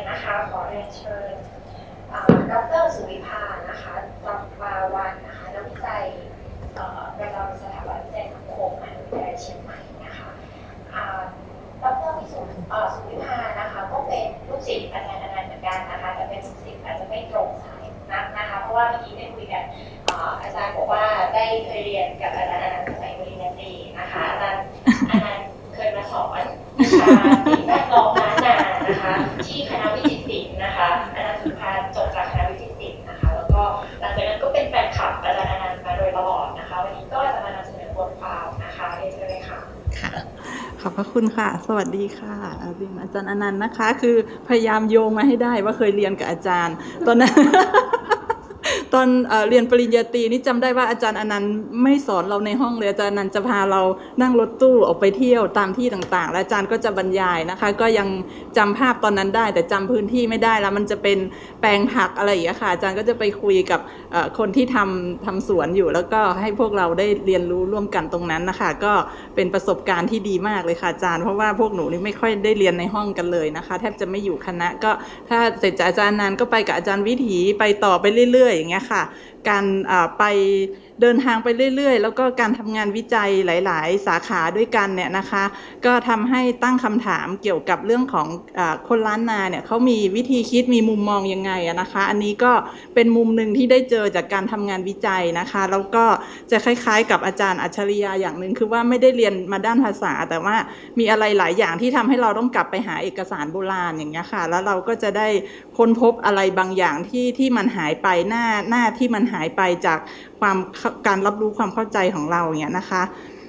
นะคะที่คณะวิจิตรศิลป์นะคะอาจารย์สุภาจบจากคณะวิจิตรศิลป์นะคะแล้วก็หลังจากนั้นก็เป็นแฟนคลับอาจารย์อนันต์มาโดยตลอดนะคะวันนี้ก็จะมานำเสนอบทความนะคะเรียนเชิญเลยค่ะค่ะขอบพระคุณค่ะสวัสดีค่ะอาจารย์อนันต์นะคะคือพยายามโยงมาให้ได้ว่าเคยเรียนกับอาจารย์ตอนนั้น ตอนเรียนปริญญาตรีนี่จำได้ว่าอาจารย์อนันต์ไม่สอนเราในห้องเลยอาจารย์อนันต์จะพาเรานั่งรถตู้ออกไปเที่ยวตามที่ต่างๆและอาจารย์ก็จะบรรยายนะคะก็ยังจำภาพตอนนั้นได้แต่จำพื้นที่ไม่ได้แล้วมันจะเป็นแปลงผักอะไรอย่างเงี้ยค่ะอาจารย์ก็จะไปคุยกับคนที่ทำสวนอยู่แล้วก็ให้พวกเราได้เรียนรู้ร่วมกันตรงนั้นนะคะก็เป็นประสบการณ์ที่ดีมากเลยค่ะอาจารย์เพราะว่าพวกหนูนี่ไม่ค่อยได้เรียนในห้องกันเลยนะคะแทบจะไม่อยู่คณะก็ถ้าเสร็จจากอาจารย์อนันต์ก็ไปกับอาจารย์วิถีไปต่อไปเรื่อยๆอย่างเงี้ยค่ะการไปเดินทางไปเรื่อยๆแล้วก็การทำงานวิจัยหลายๆสาขาด้วยกันเนี่ยนะคะก็ทำให้ตั้งคำถามเกี่ยวกับเรื่องของคนล้านนาเนี่ยเขามีวิธีคิดมีมุมมองยังไงนะคะอันนี้ก็เป็นมุมหนึ่งที่ได้เจอจากการทำงานวิจัยนะคะแล้วก็จะคล้ายๆกับอาจารย์อัจฉริยะอย่างหนึ่งคือว่าไม่ได้เรียนมาด้านภาษาแต่ว่ามีอะไรหลายอย่างที่ทำให้เราต้องกลับไปหาเอกสารโบราณอย่างเงี้ยค่ะแล้วเราก็จะได้ค้นพบอะไรบางอย่างที่มันหายไปหน้าที่มันหายไปจากการรับรู้ความเข้าใจของเราอย่างเงี้ยนะคะ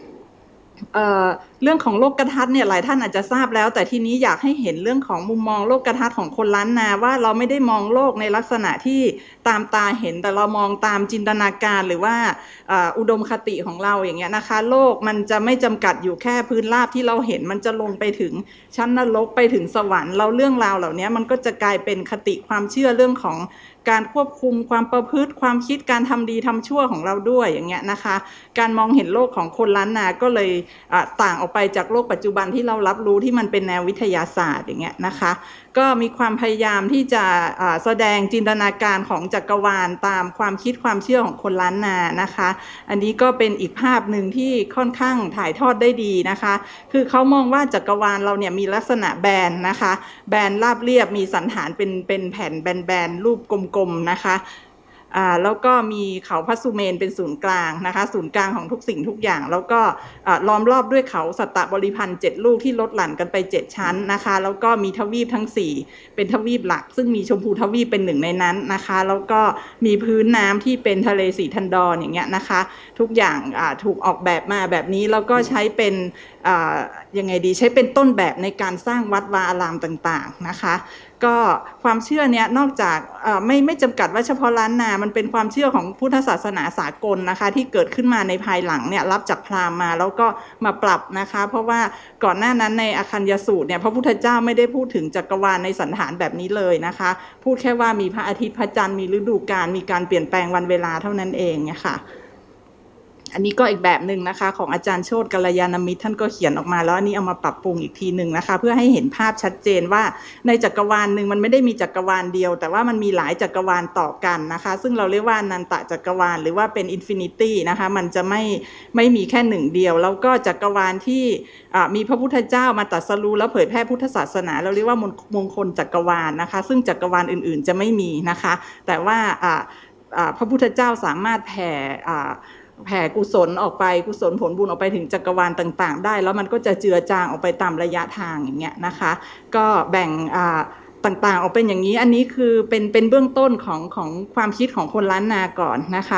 เรื่องของโลกทัศน์เนี่ยหลายท่านอาจจะทราบแล้วแต่ทีนี้อยากให้เห็นเรื่องของมุมมองโลกทัศน์ของคนล้านนาว่าเราไม่ได้มองโลกในลักษณะที่ตามตาเห็นแต่เรามองตามจินตนาการหรือว่าอุดมคติของเราอย่างเงี้ยนะคะโลกมันจะไม่จำกัดอยู่แค่พื้นราบที่เราเห็นมันจะลงไปถึงชั้นนรกไปถึงสวรรค์เราเรื่องราวเหล่านี้มันก็จะกลายเป็นคติความเชื่อเรื่องของการควบคุมความประพฤติความคิดการทำดีทำชั่วของเราด้วยอย่างเงี้ยนะคะการมองเห็นโลกของคนล้านนาก็เลยต่างออกไปจากโลกปัจจุบันที่เรารับรู้ที่มันเป็นแนววิทยาศาสตร์อย่างเงี้ยนะคะก็มีความพยายามที่จะแสดงจินตนาการของจักรวาลตามความคิดความเชื่อของคนล้านนานะคะอันนี้ก็เป็นอีกภาพหนึ่งที่ค่อนข้างถ่ายทอดได้ดีนะคะคือเขามองว่าจักรวาลเราเนี่ยมีลักษณะแบนนะคะแบนราบเรียบมีสันฐานเป็นแผ่นแบนๆรูปกลมๆนะคะแล้วก็มีเขาพระสุเมนเป็นศูนย์กลางนะคะศูนย์กลางของทุกสิ่งทุกอย่างแล้วก็ล้อมรอบด้วยเขาสัตตบริพันธ์7ลูกที่ลดหลั่นกันไป7ชั้นนะคะแล้วก็มีทวีปทั้ง4เป็นทวีปหลักซึ่งมีชมพูทวีปเป็นหนึ่งในนั้นนะคะแล้วก็มีพื้นน้ำที่เป็นทะเลสีทันดรอย่างเงี้ยนะคะทุกอย่างถูกออกแบบมาแบบนี้แล้วก็ใช้เป็นยังไงดีใช้เป็นต้นแบบในการสร้างวัดวาอารามต่างๆนะคะก็ความเชื่อเนี้ยนอกจากไม่จำกัดว่าเฉพาะล้านนามันเป็นความเชื่อของพุทธศาสนาสากลนะคะที่เกิดขึ้นมาในภายหลังเนี่ยรับจากพราหมณ์มาแล้วก็มาปรับนะคะเพราะว่าก่อนหน้านั้นในอาคัญญสูตรเนี่ยพระพุทธเจ้าไม่ได้พูดถึงจักรวาลในสันฐานแบบนี้เลยนะคะพูดแค่ว่ามีพระอาทิตย์พระจันทร์มีฤดูกาลมีการเปลี่ยนแปลงวันเวลาเท่านั้นเองเนี่ยค่ะอันนี้ก็อีกแบบหนึ่งนะคะของอาจารย์โชติกัลยาณมิตรท่านก็เขียนออกมาแล้วอันนี้เอามาปรับปรุงอีกทีหนึ่งนะคะเพื่อให้เห็นภาพชัดเจนว่าในจักรวาลหนึ่งมันไม่ได้มีจักรวาลเดียวแต่ว่ามันมีหลายจักรวาลต่อกันนะคะซึ่งเราเรียกว่าอนันตจักรวาลหรือว่าเป็นอินฟินิตี้นะคะมันจะไม่มีแค่หนึ่งเดียวแล้วก็จักรวาลที่มีพระพุทธเจ้ามาตรัสรู้แล้วเผยแพร่พุทธศาสนาเราเรียกว่ามงคลจักรวาลนะคะซึ่งจักรวาลอื่นๆจะไม่มีนะคะแต่ว่าพระพุทธเจ้าสามารถแผ่กุศลออกไปกุศลผลบุญออกไปถึงจักรวาลต่างๆได้แล้วมันก็จะเจือจางออกไปตามระยะทางอย่างเงี้ยนะคะก็แบ่งต่างๆออกเป็นอย่างนี้อันนี้คือเป็นเบื้องต้นของความคิดของคนล้านนาก่อนนะคะ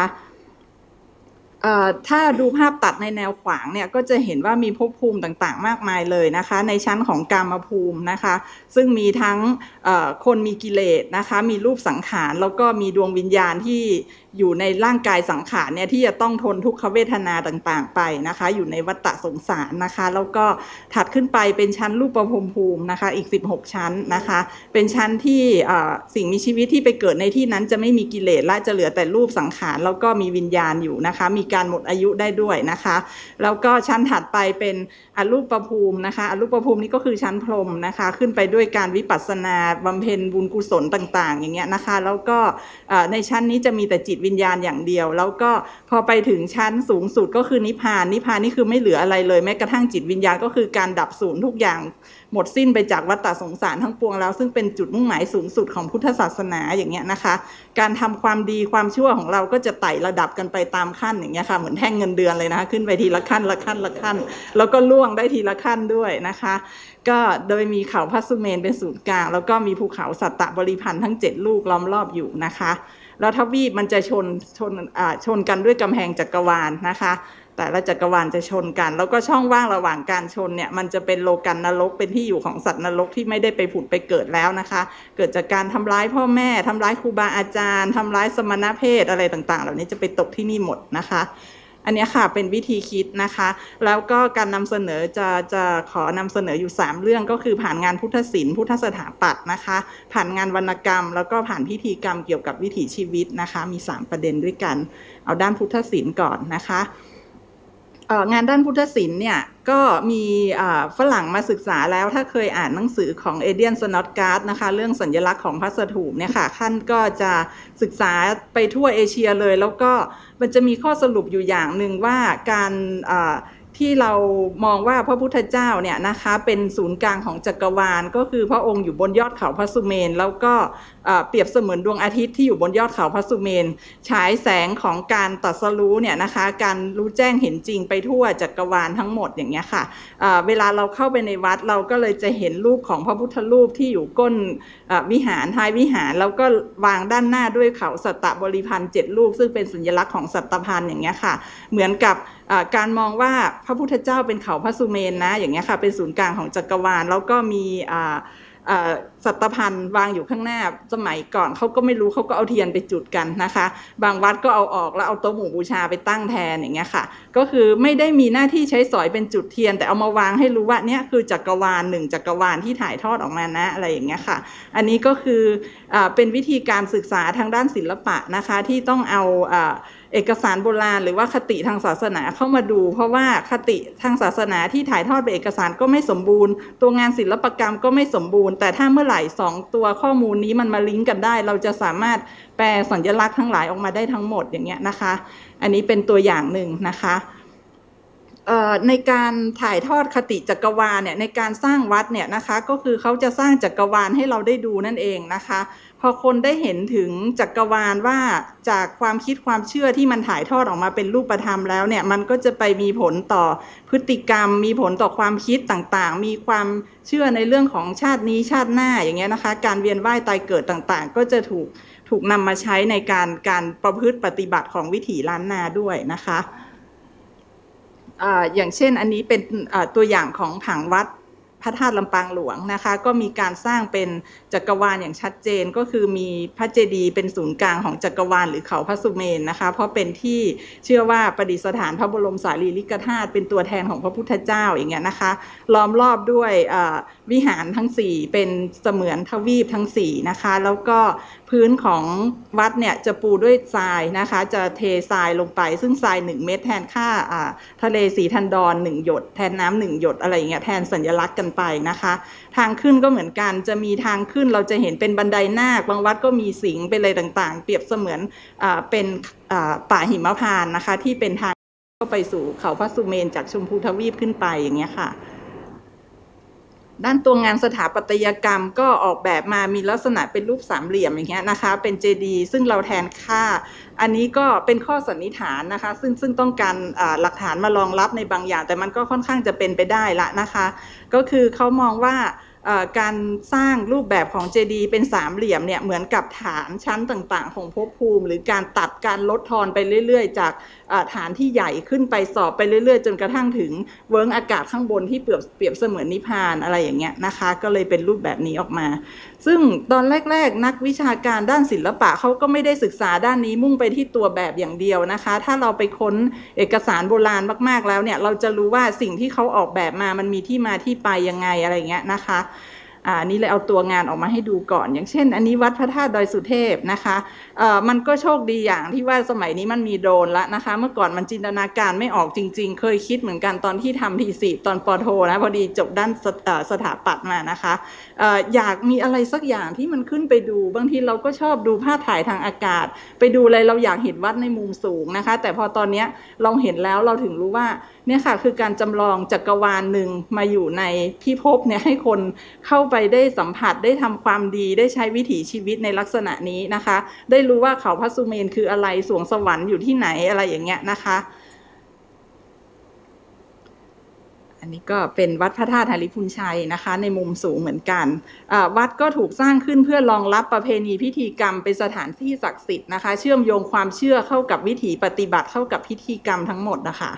ถ้าดูภาพตัดในแนวขวางเนี่ยก็จะเห็นว่ามีภพภูมิต่างๆมากมายเลยนะคะในชั้นของกามภูมินะคะซึ่งมีทั้งคนมีกิเลสนะคะมีรูปสังขารแล้วก็มีดวงวิญญาณที่อยู่ในร่างกายสังขารเนี่ยที่จะต้องทนทุกขเวทนาต่างๆไปนะคะอยู่ในวัฏฏะสงสารนะคะแล้วก็ถัดขึ้นไปเป็นชั้นรูปภพภูมินะคะอีก16ชั้นนะคะเป็นชั้นที่สิ่งมีชีวิตที่ไปเกิดในที่นั้นจะไม่มีกิเลสและจะเหลือแต่รูปสังขารแล้วก็มีวิญญาณอยู่นะคะมีการหมดอายุได้ด้วยนะคะแล้วก็ชั้นถัดไปเป็นอรูปภูมินะคะอรูปภูมินี้ก็คือชั้นพรหมนะคะขึ้นไปด้วยการวิปัสสนาบำเพ็ญบุญกุศลต่างๆอย่างเงี้ยนะคะแล้วก็ในชั้นนี้จะมีแต่จิตวิญญาณอย่างเดียวแล้วก็พอไปถึงชั้นสูงสุดก็คือนิพพานนี่คือไม่เหลืออะไรเลยแม้กระทั่งจิตวิญญาณก็คือการดับศูนย์ทุกอย่างหมดสิ้นไปจากวัฏฏะสงสารทั้งปวงแล้วซึ่งเป็นจุดมุ่งหมายสูงสุดของพุทธศาสนาอย่างเงี้ยนะคะการทำความดีความชั่วของเราก็จะไต่ระดับกันไปตามขั้นอย่างเงี้ยค่ะเหมือนแท่งเงินเดือนเลยนะคะขึ้นไปทีละขั้นแล้วก็ล่วงได้ทีละขั้นด้วยนะคะก็โดยมีเขาพระสุเมนเป็นศูนย์กลางแล้วก็มีภูเขาสัตตบริพันธ์ทั้ง7ลูกล้อมรอบอยู่นะคะแล้วทวีปมันจะชนกันด้วยกำแพงจักรวาลนะคะแต่ละจักรวาลจะชนกันแล้วก็ช่องว่างระหว่างการชนเนี่ยมันจะเป็นโลกันนรกเป็นที่อยู่ของสัตว์นรกที่ไม่ได้ไปผุดไปเกิดแล้วนะคะเกิดจากการทำร้ายพ่อแม่ทำร้ายครูบาอาจารย์ทำร้ายสมณเพศอะไรต่างๆเหล่านี้จะไปตกที่นี่หมดนะคะอันนี้ค่ะเป็นวิธีคิดนะคะแล้วก็การนำเสนอจะขอนำเสนออยู่3เรื่องก็คือผ่านงานพุทธศิลป์พุทธสถาปัตย์นะคะผ่านงานวรรณกรรมแล้วก็ผ่านพิธีกรรมเกี่ยวกับวิถีชีวิตนะคะมี3ประเด็นด้วยกันเอาด้านพุทธศิลป์ก่อนนะคะงานด้านพุทธศิลป์เนี่ยก็มีฝรั่งมาศึกษาแล้วถ้าเคยอ่านหนังสือของเอเดียน สนอตการ์ดนะคะเรื่องสัญลักษณ์ของพระสถูปเนี่ยค่ะท่านก็จะศึกษาไปทั่วเอเชียเลยแล้วก็มันจะมีข้อสรุปอยู่อย่างหนึ่งว่าการที่เรามองว่าพระพุทธเจ้าเนี่ยนะคะเป็นศูนย์กลางของจักรวาลก็คือพระองค์อยู่บนยอดเขาพระสุเมนแล้วก็เปรียบเสมือนดวงอาทิตย์ที่อยู่บนยอดเขาพระสุเมนฉายแสงของการตรัสรู้เนี่ยนะคะการรู้แจ้งเห็นจริงไปทั่วจักรวาลทั้งหมดอย่างเงี้ยค่ะเวลาเราเข้าไปในวัดเราก็เลยจะเห็นรูปของพระพุทธรูปที่อยู่ก้นวิหารท้ายวิหารแล้วก็วางด้านหน้าด้วยเขาสัตตบริพันธ์7ลูกซึ่งเป็นสัญลักษณ์ของสัตตพันธ์อย่างเงี้ยค่ะเหมือนกับการมองว่าพระพุทธเจ้าเป็นเขาพระสุเมนนะอย่างเงี้ยค่ะเป็นศูนย์กลางของจักรวาลแล้วก็มีสัตพันธ์วางอยู่ข้างหน้าสมัยก่อนเขาก็ไม่รู้เขาก็เอาเทียนไปจุดกันนะคะบางวัดก็เอาออกแล้วเอาโต๊ะหมู่บูชาไปตั้งแทนอย่างเงี้ยค่ะก็คือไม่ได้มีหน้าที่ใช้สอยเป็นจุดเทียนแต่เอามาวางให้รู้ว่าเนี่ยคือจักรวาล1จักรวาลที่ถ่ายทอดออกมานะอะไรอย่างเงี้ยค่ะอันนี้ก็คือเป็นวิธีการศึกษาทางด้านศิลปะนะคะที่ต้องเอาเอกสารโบราณหรือว่าคติทางศาสนาเข้ามาดูเพราะว่าคติทางศาสนาที่ถ่ายทอดเป็นเอกสารก็ไม่สมบูรณ์ตัวงานศิลปกรรมก็ไม่สมบูรณ์แต่ถ้าเมื่อไหร่2ตัวข้อมูลนี้มันมาลิงก์กันได้เราจะสามารถแปลสัญลักษณ์ทั้งหลายออกมาได้ทั้งหมดอย่างเงี้ยนะคะอันนี้เป็นตัวอย่างหนึ่งนะคะในการถ่ายทอดคติจักรวาลเนี่ยในการสร้างวัดเนี่ยนะคะก็คือเขาจะสร้างจักรวาลให้เราได้ดูนั่นเองนะคะพอคนได้เห็นถึงจักรวาลว่าจากความคิดความเชื่อที่มันถ่ายทอดออกมาเป็นรูปธรรมแล้วเนี่ยมันก็จะไปมีผลต่อพฤติกรรมมีผลต่อความคิดต่างๆมีความเชื่อในเรื่องของชาตินี้ชาติหน้าอย่างเงี้ยนะคะการเวียนว่ายตายเกิดต่างๆก็จะถูกนำมาใช้ในการประพฤติปฏิบัติของวิถีล้านนาด้วยนะคะอย่างเช่นอันนี้เป็นตัวอย่างของผังวัดพระธาตุลำปางหลวงนะคะก็มีการสร้างเป็นจักรวาลอย่างชัดเจนก็คือมีพระเจดีย์เป็นศูนย์กลางของจักรวาลหรือเขาพระสุเมนนะคะเพราะเป็นที่เชื่อว่าประดิษฐานพระบรมสารีริกธาตุเป็นตัวแทนของพระพุทธเจ้าอย่างเงี้ยนะคะล้อมรอบด้วยวิหารทั้ง4เป็นเสมือนทวีปทั้ง4นะคะแล้วก็พื้นของวัดเนี่ยจะปูด้วยทรายนะคะจะเททรายลงไปซึ่งทราย1 เม็ดแทนค่าทะเลสีทันดร1หยดแทนน้ำ1หยดอะไรอย่างเงี้ยแทนสัญลักษณ์กันไปนะคะทางขึ้นก็เหมือนกันจะมีทางขึ้นเราจะเห็นเป็นบันไดนาคบางวัดก็มีสิงห์เป็นอะไรต่างๆเปรียบเสมือนเป็นป่าหิมพานต์นะคะที่เป็นทางเข้าไปสู่เขาพระสุเมนจากชมพูทวีปขึ้นไปอย่างเงี้ยค่ะด้านตัวงานสถาปัตยกรรมก็ออกแบบมามีลักษณะเป็นรูป3เหลี่ยมอย่างเงี้ยนะคะเป็นเจดีย์ซึ่งเราแทนค่าอันนี้ก็เป็นข้อสันนิษฐานนะคะซึ่งต้องการหลักฐานมารองรับในบางอย่างแต่มันก็ค่อนข้างจะเป็นไปได้ละนะคะก็คือเขามองว่าการสร้างรูปแบบของเจดีย์เป็น3เหลี่ยมเนี่ยเหมือนกับฐานชั้นต่างๆของภพภูมิหรือการตัดการลดทอนไปเรื่อยๆจากฐานที่ใหญ่ขึ้นไปสอบไปเรื่อยๆจนกระทั่งถึงเวิ้งอากาศข้างบนที่เปรียบเสมือนนิพพานอะไรอย่างเงี้ยนะคะก็เลยเป็นรูปแบบนี้ออกมาซึ่งตอนแรกๆนักวิชาการด้านศิลปะเขาก็ไม่ได้ศึกษาด้านนี้มุ่งไปที่ตัวแบบอย่างเดียวนะคะถ้าเราไปค้นเอกสารโบราณมากๆแล้วเนี่ยเราจะรู้ว่าสิ่งที่เขาออกแบบมามันมีที่มาที่ไปยังไงอะไรเงี้ยนะคะนี่เลยเอาตัวงานออกมาให้ดูก่อนอย่างเช่นอันนี้วัดพระธาตุดอยสุเทพนะคะมันก็โชคดีอย่างที่ว่าสมัยนี้มันมีโดรนแล้วนะคะเมื่อก่อนมันจินตนาการไม่ออกจริงๆเคยคิดเหมือนกันตอนที่ทำทีสิตอนป.โทนะพอดีจบด้านสถาปัตย์มานะคะอยากมีอะไรสักอย่างที่มันขึ้นไปดูบางทีเราก็ชอบดูภาพถ่ายทางอากาศไปดูอะไรเราอยากเห็นวัดในมุมสูงนะคะแต่พอตอนนี้เราเห็นแล้วเราถึงรู้ว่าเนี่ยค่ะคือการจำลองจักรวาลหนึ่งมาอยู่ในพิภพเนี่ยให้คนเข้าไปได้สัมผัสได้ทำความดีได้ใช้วิถีชีวิตในลักษณะนี้นะคะได้รู้ว่าเขาพระสุเมนคืออะไรสวงสวรรค์อยู่ที่ไหนอะไรอย่างเงี้ยนะคะอันนี้ก็เป็นวัดพระธาตุหฤพุนชัยนะคะในมุมสูงเหมือนกันวัดก็ถูกสร้างขึ้นเพื่อรองรับประเพณีพิธีกรรมเป็นสถานที่ศักดิ์สิทธิ์นะคะเชื่อมโยงความเชื่อเข้ากับวิถีปฏิบัติเข้ากับพิธีกรรมทั้งหมดนะคะ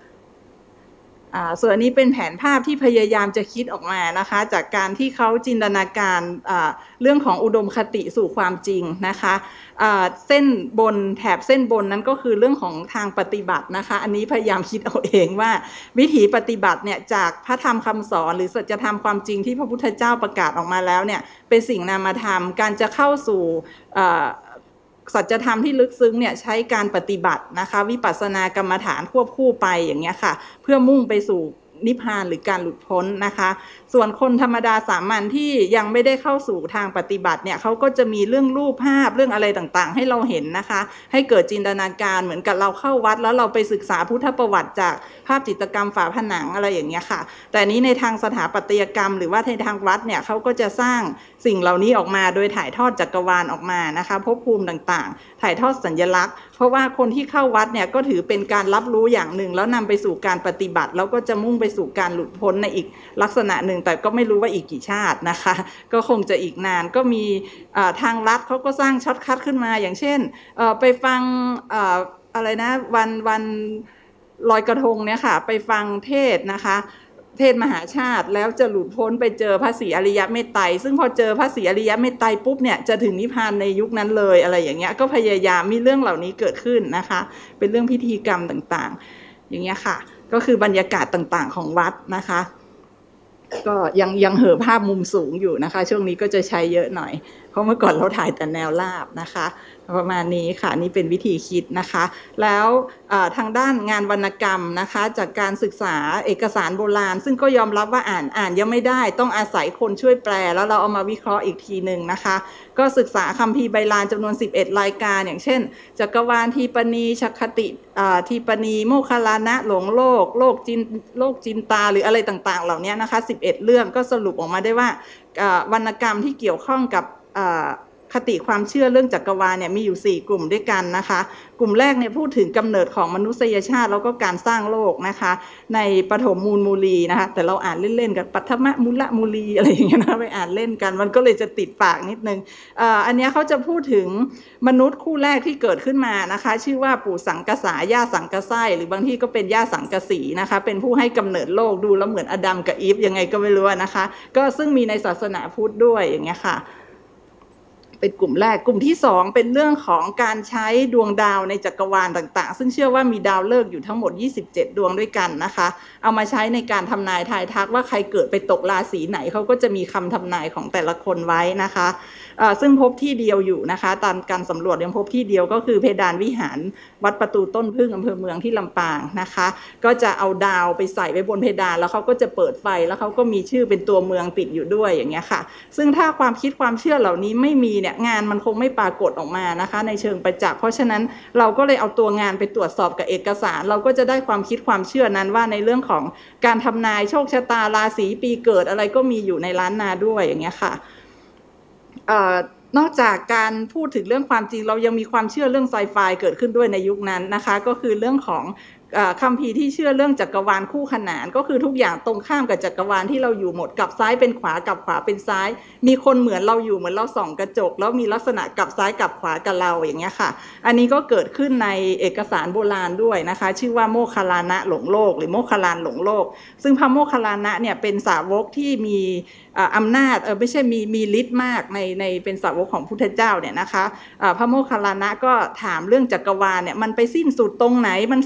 ส่วนนี้เป็นแผนภาพที่พยายามจะคิดออกมานะคะจากการที่เขาจินตนาการเรื่องของอุดมคติสู่ความจริงนะคะเส้นบนแถบเส้นบนนั้นก็คือเรื่องของทางปฏิบัตินะคะอันนี้พยายามคิดเอาเองว่าวิถีปฏิบัติเนี่ยจากพระธรรมคำสอนหรือสัจธรรมความจริงที่พระพุทธเจ้าประกาศออกมาแล้วเนี่ยเป็นสิ่งนามธรรมการจะเข้าสู่สัจธรรมที่ลึกซึ้งเนี่ยใช้การปฏิบัตินะคะวิปัสสนากรรมฐานควบคู่ไปอย่างเงี้ยค่ะเพื่อมุ่งไปสู่นิพพานหรือการหลุดพ้นนะคะส่วนคนธรรมดาสามัญที่ยังไม่ได้เข้าสู่ทางปฏิบัติเนี่ยเขาก็จะมีเรื่องรูปภาพเรื่องอะไรต่างๆให้เราเห็นนะคะให้เกิดจินตนาการเหมือนกับเราเข้าวัดแล้วเราไปศึกษาพุทธประวัติจากภาพจิตรกรรมฝาผนังอะไรอย่างเงี้ยค่ะแต่นี้ในทางสถาปัตยกรรมหรือว่าในทางวัดเนี่ยเขาก็จะสร้างสิ่งเหล่านี้ออกมาโดยถ่ายทอดจักรวาลออกมานะคะภพภูมิต่างๆถ่ายทอดสัญลักษณ์เพราะว่าคนที่เข้าวัดเนี่ยก็ถือเป็นการรับรู้อย่างหนึ่งแล้วนำไปสู่การปฏิบัติแล้วก็จะมุ่งไปสู่การหลุดพ้นในอีกลักษณะหนึ่งแต่ก็ไม่รู้ว่าอีกกี่ชาตินะคะก็คงจะอีกนานก็มีทางรัฐเขาก็สร้างช็อตคัทขึ้นมาอย่างเช่นไปฟังอะไรนะวันลอยกระทงเนี่ยค่ะไปฟังเทศนะคะเทศมหาชาติแล้วจะหลุดพ้นไปเจอพระศรีอริยเมตไตรซึ่งพอเจอพระศรีอริยเมตไตรปุ๊บเนี่ยจะถึงนิพพานในยุคนั้นเลยอะไรอย่างเงี้ยก็พยายามมีเรื่องเหล่านี้เกิดขึ้นนะคะเป็นเรื่องพิธีกรรมต่างๆอย่างเงี้ยค่ะก็คือบรรยากาศต่างๆของวัดนะคะก็ยังเห่อภาพมุมสูงอยู่นะคะช่วงนี้ก็จะใช้เยอะหน่อยเพราะเมื่อก่อนเราถ่ายแต่แนวราบนะคะประมาณนี้ค่ะนี่เป็นวิธีคิดนะคะแล้วทางด้านงานวรรณกรรมนะคะจากการศึกษาเอกสารโบราณซึ่งก็ยอมรับว่าอ่านยังไม่ได้ต้องอาศัยคนช่วยแปลแล้วเราเอามาวิเคราะห์อีกทีหนึ่งนะคะก็ศึกษาคัมภีร์ใบลานจำนวน11รายการอย่างเช่นจักรวาลทีปณีชัคคติทีปณีโมคคัลลานะหลงโลกจินตาหรืออะไรต่างๆเหล่านี้นะคะ11เรื่องก็สรุปออกมาได้ว่าวรรณกรรมที่เกี่ยวข้องกับคติความเชื่อเรื่องจักรวาลเนี่ยมีอยู่4กลุ่มด้วยกันนะคะกลุ่มแรกเนี่ยพูดถึงกำเนิดของมนุษยชาติแล้วก็การสร้างโลกนะคะในปฐมมูลมูลีนะคะแต่เราอ่านเล่นๆกันปัทมมูลมูลีอะไรอย่างเงี้ยนะไปอ่านเล่นกันมันก็เลยจะติดปากนิดนึงอันนี้เขาจะพูดถึงมนุษย์คู่แรกที่เกิดขึ้นมานะคะชื่อว่าปู่สังกษาย่าสังกไส้หรือบางที่ก็เป็นย่าสังกสีนะคะเป็นผู้ให้กำเนิดโลกดูแล้วเหมือนอดัมกับอีฟยังไงก็ไม่รู้นะคะก็ซึ่งมีในศาสนาพุทธด้วยอย่างเงี้ยค่ะเป็นกลุ่มแรกกลุ่มที่2เป็นเรื่องของการใช้ดวงดาวในจักรวาลต่างๆซึ่งเชื่อว่ามีดาวฤกษ์อยู่ทั้งหมด27ดวงด้วยกันนะคะเอามาใช้ในการทำนายทายทักว่าใครเกิดไปตกราศีไหนเขาก็จะมีคำทำนายของแต่ละคนไว้นะคะซึ่งพบที่เดียวอยู่นะคะตามการสำรวจยังพบที่เดียวก็คือเพดานวิหารวัดประตูต้นพึ่งอำเภอเมืองที่ลำปางนะคะก็จะเอาดาวไปใส่ไว้บนเพดานแล้วเขาก็จะเปิดไฟแล้วเขาก็มีชื่อเป็นตัวเมืองติดอยู่ด้วยอย่างเงี้ยค่ะซึ่งถ้าความคิดความเชื่อเหล่านี้ไม่มีเนี่ยงานมันคงไม่ปรากฏออกมานะคะในเชิงประจักษ์เพราะฉะนั้นเราก็เลยเอาตัวงานไปตรวจสอบกับเอกสารเราก็จะได้ความคิดความเชื่อนั้นว่าในเรื่องของการทำนายโชคชะตาราศีปีเกิดอะไรก็มีอยู่ในล้านนาด้วยอย่างเงี้ยค่ะนอกจากการพูดถึงเรื่องความจริงเรายังมีความเชื่อเรื่องไซไฟเกิดขึ้นด้วยในยุคนั้นนะคะก็คือเรื่องของคัมภีร์ที่เชื่อเรื่องจักรวาลคู่ขนานก็คือทุกอย่างตรงข้ามกับจักรวาลที่เราอยู่หมดกลับซ้ายเป็นขวากลับขวาเป็นซ้ายมีคนเหมือนเราอยู่เหมือนเราส่องกระจกแล้วมีลักษณะกลับซ้ายกลับขวากับเราอย่างเงี้ยค่ะอันนี้ก็เกิดขึ้นในเอกสารโบราณด้วยนะคะชื่อว่าโมคคัลลานะหลงโลกหรือโมคคัลลานหลงโลกซึ่งพระโมคคัลลานะเนี่ยเป็นสาวกที่มีอำนาจไม่ใช่มีฤทธิ์มากในเป็นสาวกของพุทธเจ้าเนี่ยนะคะพระโมคคัลลานะก็ถามเรื่องจักรวาลเนี่ยมันไปสิ้นสุดตรงไหนมันสูงเท่าไหร่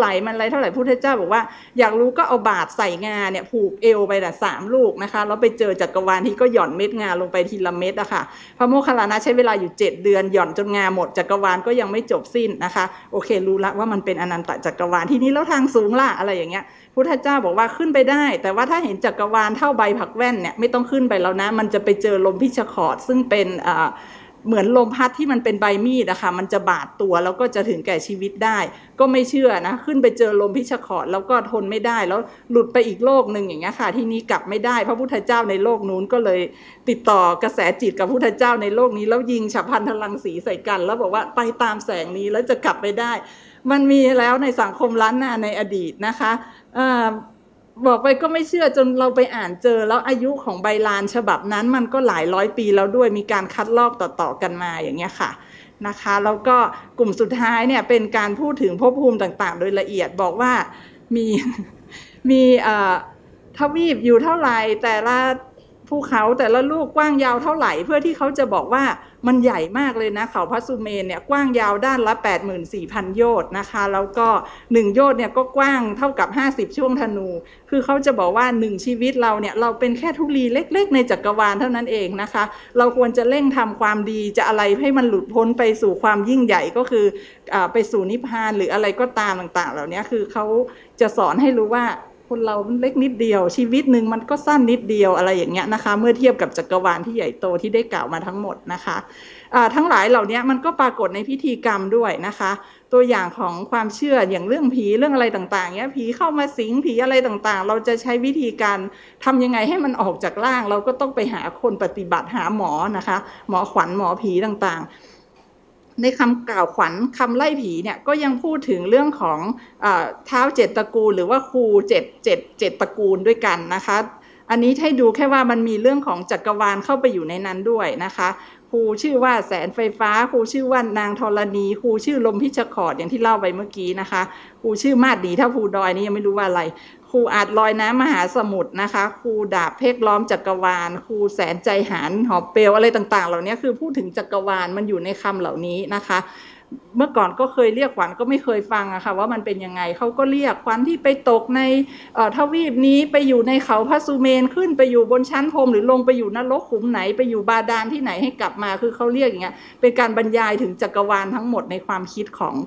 ไหร่มันอะไรเท่าไหร่พุทธเจ้าบอกว่าอยากรู้ก็เอาบาตรใส่งาเนี่ยผูกเอวไปแต่3 ลูกนะคะแล้วไปเจอจักรวาลที่ก็หย่อนเม็ดงาลงไปทีละเม็ดอะค่ะพระโมคคัลลานะใช้เวลาอยู่7 เดือนหย่อนจนงาหมดจักรวาลก็ยังไม่จบสิ้นนะคะโอเครู้ละว่ามันเป็นอนันตจักรวาลที่นี้แล้วทางสูงล่ะอะไรอย่างเงี้ยพุทธเจ้าบอกว่าขึ้นไปได้แต่ว่าถ้าเห็นจักรวาลเท่าใบผักแว่นเนี่ยไม่ต้องขึ้นไปแล้วนะมันจะไปเจอลมพิชคอตซึ่งเป็นเหมือนลมพัดที่มันเป็นใบมีดอะค่ะมันจะบาดตัวแล้วก็จะถึงแก่ชีวิตได้ก็ไม่เชื่อนะขึ้นไปเจอลมพิชคอตแล้วก็ทนไม่ได้แล้วหลุดไปอีกโลกหนึ่งอย่างเงี้ยค่ะที่นี้กลับไม่ได้พระพุทธเจ้าในโลกนู้นก็เลยติดต่อกระแสจิตกับพระพุทธเจ้าในโลกนี้แล้วยิงฉับพลันพลังสีใส่กันแล้วบอกว่าไปตามแสงนี้แล้วจะกลับไปได้มันมีแล้วในสังคมล้านนาในอดีตนะคะบอกไปก็ไม่เชื่อจนเราไปอ่านเจอแล้วอายุของใบลานฉบับนั้นมันก็หลายร้อยปีแล้วด้วยมีการคัดลอกต่อๆกันมาอย่างเงี้ยค่ะนะคะแล้วก็กลุ่มสุดท้ายเนี่ยเป็นการพูดถึงภพภูมิต่างๆโดยละเอียดบอกว่ามีทวีปอยู่เท่าไหร่แต่ละภูเขาแต่ละลูกกว้างยาวเท่าไหร่เพื่อที่เขาจะบอกว่ามันใหญ่มากเลยนะเขาพระสุเมนเนี่ยกว้างยาวด้านละ 84,000 โยชน์นะคะแล้วก็1 โยชน์เนี่ยก็กว้างเท่ากับ50 ช่วงธนูคือเขาจะบอกว่า1 ชีวิตเราเนี่ยเราเป็นแค่ธุลีเล็กๆในจักรวาลเท่านั้นเองนะคะเราควรจะเร่งทำความดีจะอะไรให้มันหลุดพ้นไปสู่ความยิ่งใหญ่ก็คือไปสู่นิพพานหรืออะไรก็ตามต่างๆเหล่านี้คือเขาจะสอนให้รู้ว่าคนเราเล็กนิดเดียวชีวิตหนึ่งมันก็สั้นนิดเดียวอะไรอย่างเงี้ยนะคะเมื่อเทียบกับจักรวาลที่ใหญ่โตที่ได้กล่าวมาทั้งหมดนะคะทั้งหลายเหล่านี้มันก็ปรากฏในพิธีกรรมด้วยนะคะตัวอย่างของความเชื่ออย่างเรื่องผีเรื่องอะไรต่างๆเงี้ยผีเข้ามาสิงผีอะไรต่างๆเราจะใช้วิธีการทำยังไงให้มันออกจากร่างเราก็ต้องไปหาคนปฏิบัติหาหมอนะคะหมอขวัญหมอผีต่างๆในคำกล่าวขวัญคำไล่ผีเนี่ยก็ยังพูดถึงเรื่องของเท้า7 ตระกูลหรือว่าครู7 ตระกูลด้วยกันนะคะอันนี้ให้ดูแค่ว่ามันมีเรื่องของจักรวาลเข้าไปอยู่ในนั้นด้วยนะคะครูชื่อว่าแสนไฟฟ้าครูชื่อว่านางธรณีครูชื่อลมพิชคอตอย่างที่เล่าไปเมื่อกี้นะคะครูชื่อมาดดีถ้าภูดอยนี่ยังไม่รู้ว่าอะไรครูอาจลอยน้ำมหาสมุทรนะคะครูดาบเพกล้อมจักรวาลครูแสนใจหารหอบเปลวอะไรต่างๆเหล่านี้คือพูดถึงจักรวาลมันอยู่ในคำเหล่านี้นะคะเมื่อก่อนก็เคยเรียกขวัญก็ไม่เคยฟังอะค่ะว่ามันเป็นยังไงเขาก็เรียกขวัญที่ไปตกในทวีปนี้ไปอยู่ในเขาพระสุเมนขึ้นไปอยู่บนชั้นพรหมหรือลงไปอยู่นรกขุมไหนไปอยู่บาดาลที่ไหนให้กลับมาคือเขาเรียกอย่างเงี้ยเป็นการบรรยายถึงจักรวาลทั้งหมดในความคิด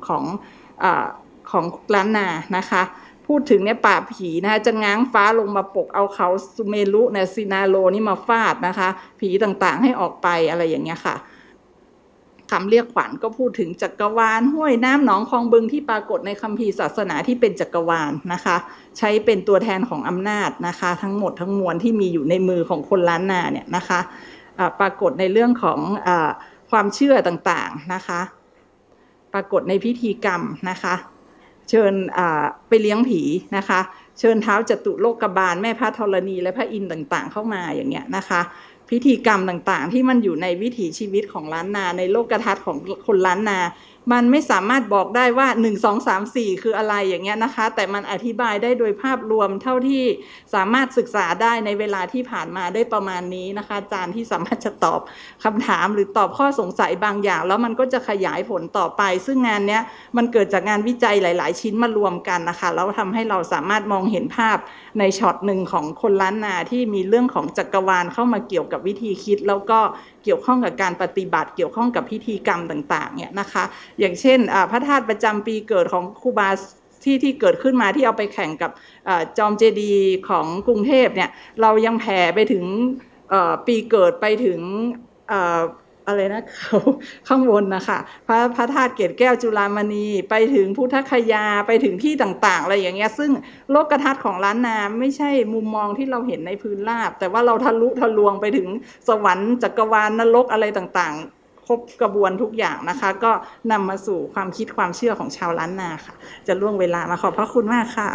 ของล้านนานะคะพูดถึงเนี่ยป่าผีนะคะจะง้างฟ้าลงมาปกเอาเขาสุเมรุเนี่ยซินาโลนี่มาฟาดนะคะผีต่างๆให้ออกไปอะไรอย่างเงี้ยค่ะคำเรียกขวัญก็พูดถึงจักรวาลห้วยน้ำหนองคลองบึงที่ปรากฏในคัมภีร์ศาสนาที่เป็นจักรวาลนะคะใช้เป็นตัวแทนของอำนาจนะคะทั้งหมดทั้งมวลที่มีอยู่ในมือของคนล้านนาเนี่ยนะคะปรากฏในเรื่องของความเชื่อต่างๆนะคะปรากฏในพิธีกรรมนะคะเชิญไปเลี้ยงผีนะคะเชิญเท้าจตุโลกบาลแม่พระธรณีและพระอินทร์ต่างๆเข้ามาอย่างเงี้ยนะคะพิธีกรรมต่างๆที่มันอยู่ในวิถีชีวิตของล้านนาในโลกทัศน์ของคนล้านนามันไม่สามารถบอกได้ว่า1 2 3 4คืออะไรอย่างเงี้ยนะคะแต่มันอธิบายได้โดยภาพรวมเท่าที่สามารถศึกษาได้ในเวลาที่ผ่านมาได้ประมาณนี้นะคะอาจารย์ที่สามารถจะตอบคำถามหรือตอบข้อสงสัยบางอย่างแล้วมันก็จะขยายผลต่อไปซึ่งงานเนี้ยมันเกิดจากงานวิจัยหลายๆชิ้นมารวมกันนะคะแล้วทำให้เราสามารถมองเห็นภาพในช็อตหนึ่งของคนล้านนาที่มีเรื่องของจักรวาลเข้ามาเกี่ยวกับวิธีคิดแล้วก็เกี่ยวข้องกับการปฏิบัติเกี่ยวข้องกับพิธีกรรมต่างๆเนี่ยนะคะอย่างเช่นพระธาตุประจำปีเกิดของครูบาที่เกิดขึ้นมาที่เอาไปแข่งกับจอมเจดีย์ของกรุงเทพเนี่ยเรายังแผ่ไปถึงปีเกิดไปถึงอะไรนะเขาข้างบนนะคะพระธาตุเกศแก้วจุฬามณีไปถึงพุทธคยาไปถึงที่ต่างๆอะไรอย่างเงี้ยซึ่งโลกทัศน์ของล้านนาไม่ใช่มุมมองที่เราเห็นในพื้นราบแต่ว่าเราทะลุทะลวงไปถึงสวรรค์จักรวาลนรกอะไรต่างๆครบกระบวนทุกอย่างนะคะก็นำมาสู่ความคิดความเชื่อของชาวล้านนาค่ะจะล่วงเวลามาขอบพระคุณมากค่ะ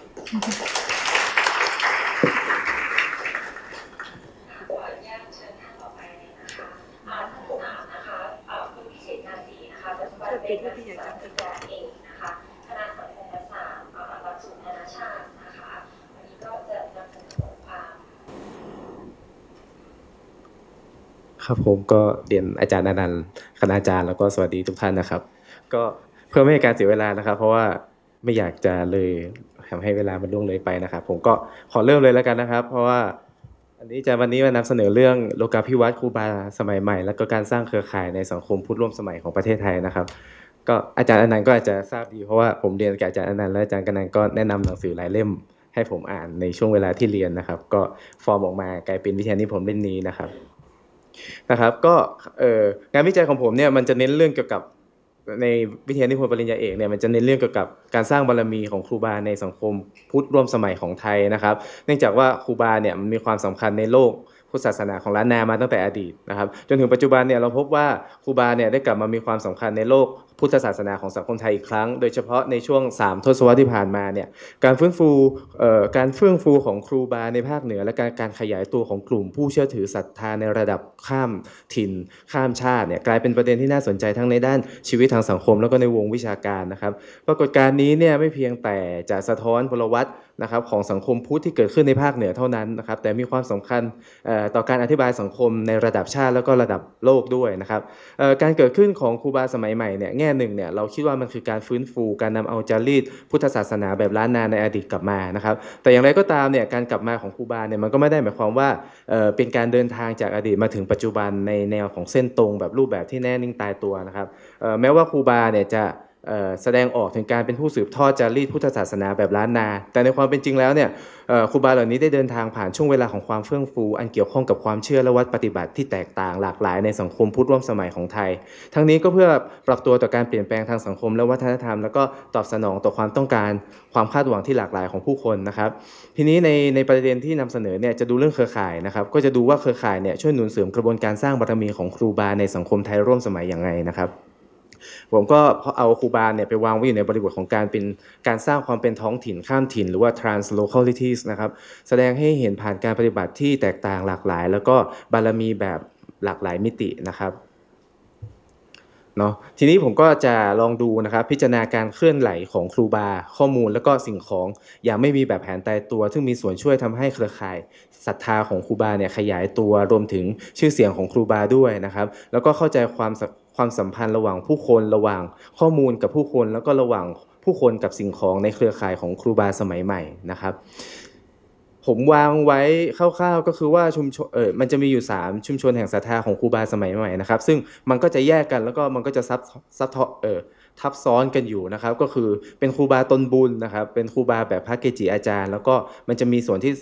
เป็นวิทยากรศึกษาเองนะคะคณะสังคมศาสตร์หลักสูตรนานาชาตินะคะวันนี้ก็จะนำเสนอความครับผมก็เรียนอาจารย์อนันต์คณาจารย์แล้วก็สวัสดีทุกท่านนะครับก็เพื่อไม่ให้การเสียเวลานะครับเพราะว่าไม่อยากจะเลยทำให้เวลามันล่วงเลยไปนะครับผมก็ขอเริ่มเลยแล้วกันนะครับ เพราะว่าวันนี้มานำเสนอเรื่องโลกาภิวัตน์ครูบาสมัยใหม่และก็การสร้างเครือข่ายในสังคมพุทธร่วมสมัยของประเทศไทยนะครับก็อาจารย์อนันต์ก็อาจจะทราบดีเพราะว่าผมเรียนกับอาจารย์อนันต์และอาจารย์กนันท์ก็แนะนำหนังสือหลายเล่มให้ผมอ่านในช่วงเวลาที่เรียนนะครับก็ฟอร์มออกมากลายเป็นวิทยานิพนธ์เล่มนี้นะครับก็งานวิจัยของผมเนี่ยมันจะเน้นเรื่องเกี่ยวกับในวิทยานิพนธ์ปริญญาเอกเนี่ยมันจะเน้นเรื่องเกี่ยวกับการสร้างบารมีของครูบาในสังคมพุทธร่วมสมัยของไทยนะครับเนื่องจากว่าครูบาเนี่ยมันมีความสำคัญในโลกพุทธศาสนาของล้านนามาตั้งแต่อดีตนะครับจนถึงปัจจุบันเนี่ยเราพบว่าครูบาเนี่ยได้กลับมามีความสำคัญในโลกพุทธศาสนาของสังคมไทยอีกครั้งโดยเฉพาะในช่วง3 ทศวรรษที่ผ่านมาเนี่ยการเฟื่องฟูของครูบาในภาคเหนือและการขยายตัวของกลุ่มผู้เชื่อถือศรัทธาในระดับข้ามถิ่นข้ามชาติเนี่ยกลายเป็นประเด็นที่น่าสนใจทั้งในด้านชีวิตทางสังคมแล้วก็ในวงวิชาการนะครับปรากฏการณ์นี้เนี่ยไม่เพียงแต่จะสะท้อนพลวัตนะครับของสังคมพุทธที่เกิดขึ้นในภาคเหนือเท่านั้นนะครับแต่มีความสำคัญต่อการอธิบายสังคมในระดับชาติแล้วก็ระดับโลกด้วยนะครับการเกิดขึ้นของครูบาสมัยใหม่เนี่ยแง่หนึ่งเนี่ยเราคิดว่ามันคือการฟื้นฟูการนำเอาจารีตพุทธศาสนาแบบล้านนาในอดีตกลับมานะครับแต่อย่างไรก็ตามเนี่ยการกลับมาของครูบาเนี่ยมันก็ไม่ได้หมายความว่าเป็นการเดินทางจากอดีตมาถึงปัจจุบันในแนวของเส้นตรงแบบรูปแบบที่แน่นิ่งตายตัวนะครับแม้ว่าครูบาเนี่ยจะแสดงออกถึงการเป็นผู้สืบทอดจารีตพุทธศาสนาแบบล้านนาแต่ในความเป็นจริงแล้วเนี่ยครูบาเหล่านี้ได้เดินทางผ่านช่วงเวลาของความเฟื่องฟูอันเกี่ยวข้องกับความเชื่อและวัดปฏิบัติที่แตกต่างหลากหลายในสังคมพุทธร่วมสมัยของไทยทั้งนี้ก็เพื่อปรับตัวต่อการเปลี่ยนแปลงทางสังคมและวัฒนธรรมแล้วก็ตอบสนองต่อความต้องการความคาดหวังที่หลากหลายของผู้คนนะครับทีนี้ในประเด็นที่นำเสนอเนี่ยจะดูเรื่องเครือข่ายนะครับก็จะดูว่าเครือข่ายเนี่ยช่วยหนุนเสริมกระบวนการสร้างบารมีของครูบาในสังคมไทยร่วมสมัยอย่างไรนะครับผมก็เอาครูบาเนี่ยไปวางไว้อยู่ในบริบทของการสร้างความเป็นท้องถิ่นข้ามถิ่นหรือว่า translocalities นะครับแสดงให้เห็นผ่านการปฏิบัติที่แตกต่างหลากหลายแล้วก็บารมีแบบหลากหลายมิตินะครับเนาะทีนี้ผมก็จะลองดูนะครับพิจารณาการเคลื่อนไหวของครูบาข้อมูลแล้วก็สิ่งของอย่างไม่มีแบบแผนตายตัวซึ่งมีส่วนช่วยทำให้เครือข่ายศรัทธาของครูบาเนี่ยขยายตัวรวมถึงชื่อเสียงของครูบาด้วยนะครับแล้วก็เข้าใจความสัมพันธ์ระหว่างผู้คนระหว่างข้อมูลกับผู้คนแล้วก็ระหว่างผู้คนกับสิ่งของในเครือข่ายของครูบาสมัยใหม่นะครับผมวางไว้คร่าวๆก็คือว่าชุมชนมันจะมีอยู่3ชุมชนแห่งศรัทธาของครูบาสมัยใหม่นะครับซึ่งมันก็จะแยกกันแล้วก็มันก็จะทับซ้อนกันอยู่นะครับก็คือเป็นครูบาตนบุญนะครับเป็นครูบาแบบพระเกจิอาจารย์แล้วก็มันจะมีส่วนที่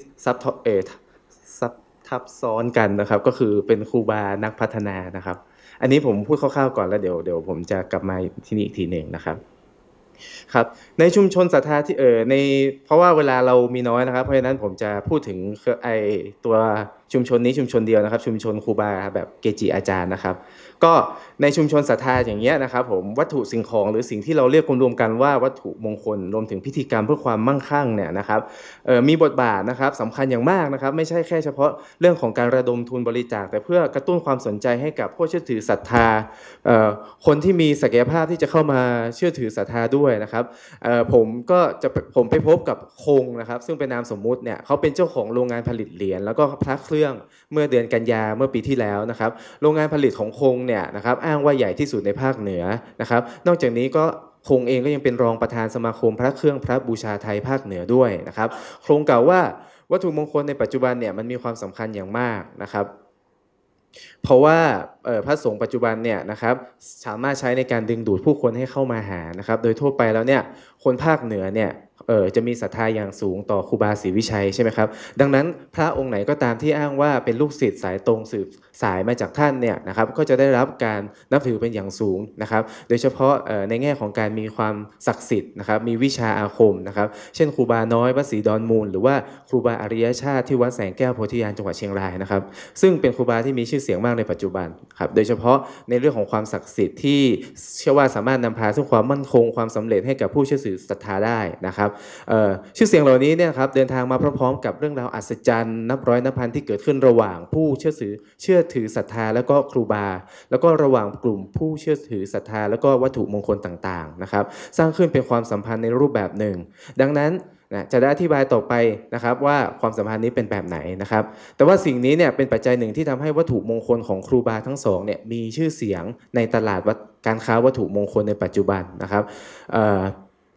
ทับซ้อนกันนะครับก็คือเป็นครูบานักพัฒนานะครับอันนี้ผมพูดคร่าวๆก่อนแล้วเดี๋ยวผมจะกลับมาที่นี่อีกทีหนึ่งนะครับในชุมชนศรัทธาที่เพราะว่าเวลาเรามีน้อยนะครับเพราะฉะนั้นผมจะพูดถึงตัวชุมชนนี้ชุมชนเดียวนะครับชุมชนครูบาแบบเกจิอาจารย์นะครับก็ในชุมชนศรัทธาอย่างเงี้ยนะครับผมวัตถุสิ่งของหรือสิ่งที่เราเรียกรวมกันว่าวัตถุมงคลรวมถึงพิธีกรรมเพื่อความมั่งคั่งเนี่ยนะครับมีบทบาทนะครับสำคัญอย่างมากนะครับไม่ใช่แค่เฉพาะเรื่องของการระดมทุนบริจาคแต่เพื่อกระตุ้นความสนใจให้กับผู้เชื่อถือศรัทธาคนที่มีศักยภาพที่จะเข้ามาเชื่อถือศรัทธาด้วยนะครับผมไปพบกับคงนะครับซึ่งเป็นนามสมมุติเนี่ยเขาเป็นเจ้าของโรงงานผลิตเหรียญแล้วก็พระเครื่องเมื่อเดือนกันยาเมื่อปีที่แล้วนะครับโรงงานผลิตของคงเนี่ยนะครับอ้างว่าใหญ่ที่สุดในภาคเหนือนะครับนอกจากนี้ก็คงเองก็ยังเป็นรองประธานสมาคมพระเครื่องพระบูชาไทยภาคเหนือด้วยนะครับคงกล่าวว่าวัตถุมงคลในปัจจุบันเนี่ยมันมีความสำคัญอย่างมากนะครับเพราะว่าพระสงฆ์ปัจจุบันเนี่ยนะครับสามารถใช้ในการดึงดูดผู้คนให้เข้ามาหานะครับโดยทั่วไปแล้วเนี่ยคนภาคเหนือเนี่ยจะมีศรัทธาอย่างสูงต่อครูบาศรีวิชัยใช่ไหมครับดังนั้นพระองค์ไหนก็ตามที่อ้างว่าเป็นลูกศิษย์สายตรงสืบสายมาจากท่านเนี่ยนะครับก็จะได้รับการนับถือเป็นอย่างสูงนะครับโดยเฉพาะในแง่ของการมีความศักดิ์สิทธิ์นะครับมีวิชาอาคมนะครับเช่นครูบาน้อยวัดศรีดอนมูลหรือว่าครูบาอริยชาติที่วัดแสงแก้วโพธิญาณจังหวัดเชียงรายนะครับซึ่งเป็นครูบาที่มีชื่อเสียงมากในปัจจุบันครับโดยเฉพาะในเรื่องของความศักดิ์สิทธิ์ที่เชื่อว่าสามารถนำพาซึ่งความมั่นคงความสำเร็จให้กับผู้เชื่อถือศรัทธาได้นะครับชื่อเสียงเหล่านี้เนี่ยครับเดินทางมาพร้อมๆกับเรื่องราวอัศจรรย์นับร้อยนับพันที่เกิดขึ้นระหว่างผู้เชื่อถือศรัทธาแล้วก็ครูบาแล้วก็ระหว่างกลุ่มผู้เชื่อถือศรัทธาแล้วก็วัตถุมงคลต่างๆนะครับสร้างขึ้นเป็นความสัมพันธ์ในรูปแบบหนึ่งดังนั้นจะได้อธิบายต่อไปนะครับว่าความสัมพันธ์นี้เป็นแบบไหนนะครับแต่ว่าสิ่งนี้เนี่ยเป็นปัจจัยหนึ่งที่ทำให้วัตถุมงคลของครูบาทั้งสองเนี่ยมีชื่อเสียงในตลาดการค้าวัตถุมงคลในปัจจุบันนะครับ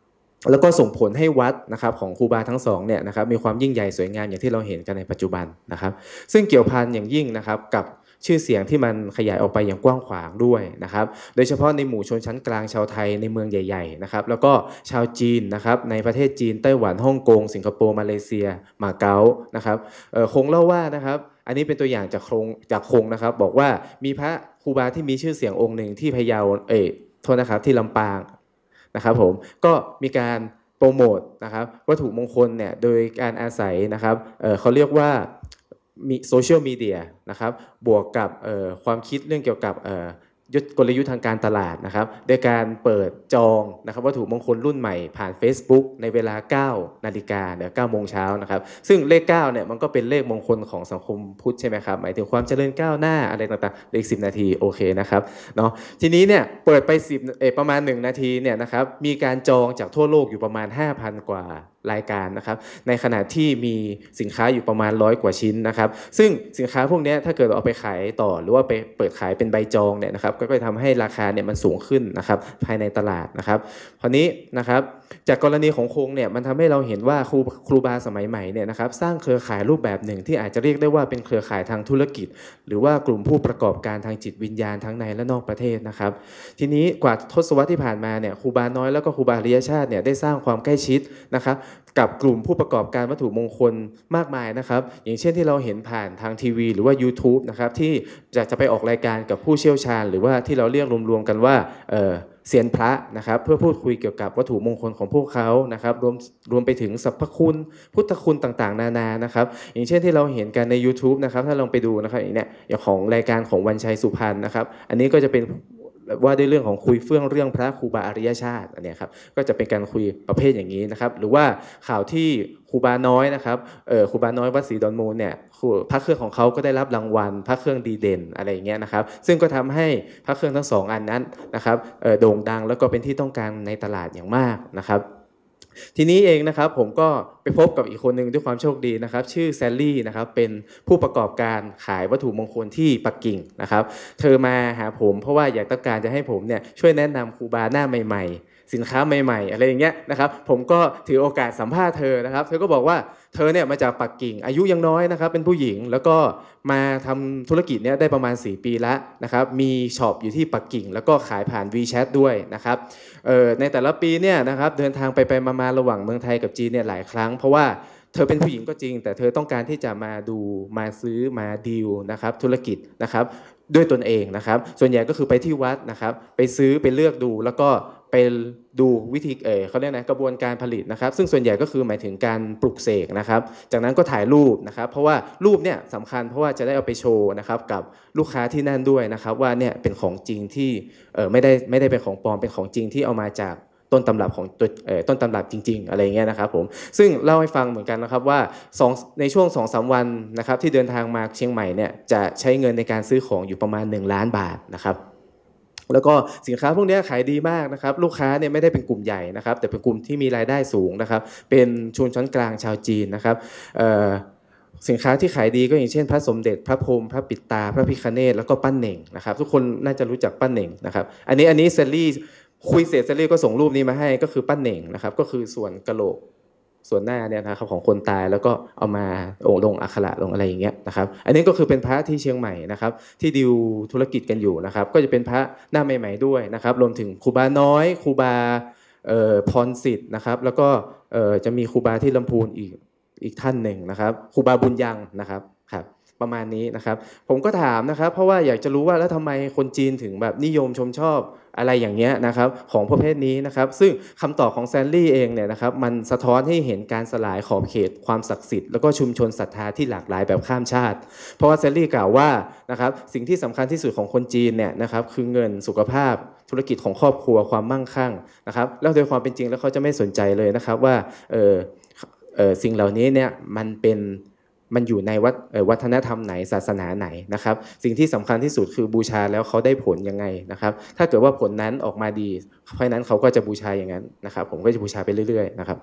แล้วก็ส่งผลให้วัดนะครับของครูบาทั้งสองเนี่ยนะครับมีความยิ่งใหญ่สวยงามอย่างที่เราเห็นกันในปัจจุบันนะครับซึ่งเกี่ยวพันอย่างยิ่งนะครับกับชื่อเสียงที่มันขยายออกไปอย่างกว้างขวางด้วยนะครับโดยเฉพาะในหมู่ชนชั้นกลางชาวไทยในเมืองใหญ่ๆนะครับแล้วก็ชาวจีนนะครับในประเทศจีนไต้หวันฮ่องกงสิงคโปร์มาเลเซียมาเก๊านะครับคงเล่าว่านะครับอันนี้เป็นตัวอย่างจากคงนะครับบอกว่ามีพระครูบาที่มีชื่อเสียงองค์หนึ่งที่พะเยาโทษนะครับที่ลำปางนะครับผมก็มีการโปรโมทนะครับวัตถุมงคลเนี่ยโดยการอาศัยนะครับเขาเรียกว่ามีโซเชียลมีเดียนะครับบวกกับความคิดเรื่องเกี่ยวกับกลยุทธ์ทางการตลาดนะครับโดยการเปิดจองนะครับวัตถุมงคลรุ่นใหม่ผ่าน Facebook ในเวลา 9 นาฬิกาเนี่ย 9 โมงเช้านะครับซึ่งเลข 9 เนี่ยมันก็เป็นเลขมงคลของสังคมพุทธใช่ไหมครับหมายถึงความเจริญก้าวหน้าอะไรต่างๆเลข10 นาทีโอเคนะครับเนาะทีนี้เนี่ยเปิดไปประมาณ1 นาทีเนี่ยนะครับมีการจองจากทั่วโลกอยู่ประมาณ 5,000 กว่ารายการนะครับในขณะที่มีสินค้าอยู่ประมาณ100 กว่าชิ้นนะครับซึ่งสินค้าพวกนี้ถ้าเกิดเอาไปขายต่อหรือว่าไปเปิดขายเป็นใบจองเนี่ยนะครับก็จะทำให้ราคาเนี่ยมันสูงขึ้นนะครับภายในตลาดนะครับคราวนี้นะครับจากกรณีของคงเนี่ยมันทำให้เราเห็นว่าครูบาสมัยใหม่เนี่ยนะครับสร้างเครือข่ายรูปแบบหนึ่งที่อาจจะเรียกได้ว่าเป็นเครือข่ายทางธุรกิจหรือว่ากลุ่มผู้ประกอบการทางจิตวิญญาณทั้งในและนอกประเทศนะครับทีนี้กว่าทศวรรษที่ผ่านมาเนี่ยครูบาน้อยแล้วก็ครูบาอริยชาติเนี่ยได้สร้างความใกล้ชิดนะครับกับกลุ่มผู้ประกอบการวัตถุมงคลมากมายนะครับอย่างเช่นที่เราเห็นผ่านทางทีวีหรือว่า YouTube นะครับที่จะไปออกรายการกับผู้เชี่ยวชาญหรือว่าที่เราเรียกรวมๆกันว่าเซียนพระนะครับเพื่อพูดคุยเกี่ยวกับวัตถุมงคลของพวกเขานะครับรวมไปถึงสรรพคุณพุทธคุณต่างๆนานานะครับอย่างเช่นที่เราเห็นกันใน YouTube นะครับถ้าลองไปดูนะครับอย่างของรายการของวันชัยสุพรรณนะครับอันนี้ก็จะเป็นว่าด้วยเรื่องของคุยเฟื่องเรื่องพระครูบาอริยชาติอันนี้ครับก็จะเป็นการคุยประเภทอย่างนี้นะครับหรือว่าข่าวที่ครูบาน้อยนะครับครูบาน้อยวัดศรีดอนมูลเนี่ยพระเครื่องของเขาก็ได้รับรางวัลพระเครื่องดีเด่นอะไรอย่างเงี้ยนะครับซึ่งก็ทำให้พระเครื่องทั้ง2 อันนั้นนะครับโด่งดังแล้วก็เป็นที่ต้องการในตลาดอย่างมากนะครับทีนี้เองนะครับผมก็ไปพบกับอีกคนหนึ่งด้วยความโชคดีนะครับชื่อแซลลี่นะครับเป็นผู้ประกอบการขายวัตถุมงคลที่ปักกิ่งนะครับเธอมาหาผมเพราะว่าอยากต้องการจะให้ผมเนี่ยช่วยแนะนำครูบาหน้าใหม่ๆสินค้าใหม่ๆอะไรอย่างเงี้ยนะครับผมก็ถือโอกาสสัมภาษณ์เธอนะครับเธอก็บอกว่าเธอเนี่ยมาจากปักกิ่งอายุยังน้อยนะครับเป็นผู้หญิงแล้วก็มาทำธุรกิจเนี้ยได้ประมาณ4 ปีแล้วนะครับมีช็อปอยู่ที่ปักกิ่งแล้วก็ขายผ่าน WeChat ด้วยนะครับในแต่ละปีเนี่ยนะครับเดินทางไปมาระหว่างเมืองไทยกับจีนเนี่ยหลายครั้งเพราะว่าเธอเป็นผู้หญิงก็จริงแต่เธอต้องการที่จะมาดูมาซื้อมาดีลนะครับธุรกิจนะครับด้วยตนเองนะครับส่วนใหญ่ก็คือไปที่วัดนะครับไปซื้อไปเลือกดูแล้วก็ไปดูวิธีเขาเรียกนะกระบวนการผลิตนะครับซึ่งส่วนใหญ่ก็คือหมายถึงการปลุกเสกนะครับจากนั้นก็ถ่ายรูปนะครับเพราะว่ารูปเนี่ยสำคัญเพราะว่าจะได้เอาไปโชว์นะครับกับลูกค้าที่นั่นด้วยนะครับว่าเนี่ยเป็นของจริงที่ไม่ได้เป็นของปลอมเป็นของจริงที่เอามาจากต้นตำรับของต้นตำรับจริงๆอะไรเงี้ยนะครับผมซึ่งเล่าให้ฟังเหมือนกันนะครับว่าในช่วง 2-3 วันนะครับที่เดินทางมาเชียงใหม่เนี่ยจะใช้เงินในการซื้อของอยู่ประมาณ1 ล้านบาทนะครับแล้วก็สินค้าพวกนี้ขายดีมากนะครับลูกค้าเนี่ยไม่ได้เป็นกลุ่มใหญ่นะครับแต่เป็นกลุ่มที่มีรายได้สูงนะครับเป็นชนชั้นกลางชาวจีนนะครับสินค้าที่ขายดีก็อย่างเช่นพระสมเด็จพระพรหมพระปิดตาพระพิฆเนศแล้วก็ปั้นเหน่งนะครับทุกคนน่าจะรู้จักปั้นเหน่งนะครับอันนี้เซลลี่คุยเสร็จเซลลี่ก็ส่งรูปนี้มาให้ก็คือปั้นเหน่งนะครับก็คือส่วนกะโหลกส่วนหน้าเนี่ยนะครับของคนตายแล้วก็เอามาลงอักขระลงอะไรอย่างเงี้ยนะครับอันนี้ก็คือเป็นพระที่เชียงใหม่นะครับที่ดิวธุรกิจกันอยู่นะครับก็จะเป็นพระหน้าใหม่ๆด้วยนะครับรวมถึงครูบาน้อยครูบาพรสิทธิ์นะครับแล้วก็จะมีครูบาที่ลำพูนอีกท่านหนึ่งนะครับครูบาบุญยังนะครับประมาณนี้นะครับผมก็ถามนะครับเพราะว่าอยากจะรู้ว่าแล้วทำไมคนจีนถึงแบบนิยมชมชอบอะไรอย่างเงี้ยนะครับของประเภทนี้นะครับซึ่งคำตอบของแซลลี่เองเนี่ยนะครับมันสะท้อนให้เห็นการสลายขอบเขตความศักดิ์สิทธิ์แล้วก็ชุมชนศรัทธาที่หลากหลายแบบข้ามชาติเพราะว่าแซลลี่กล่าวว่านะครับสิ่งที่สำคัญที่สุดของคนจีนเนี่ยนะครับคือเงินสุขภาพธุรกิจของครอบครัวความมั่งคั่งนะครับแล้วโดยความเป็นจริงแล้วเขาจะไม่สนใจเลยนะครับว่าสิ่งเหล่านี้เนี่ยมันอยู่ในวัฒนธรรมไหนศาสนาไหนนะครับสิ่งที่สำคัญที่สุดคือบูชาแล้วเขาได้ผลยังไงนะครับถ้าเกิดว่าผลนั้นออกมาดีเพราะนั้นเขาก็จะบูชาอย่างนั้นนะครับผมก็จะบูชาไปเรื่อยๆนะครับ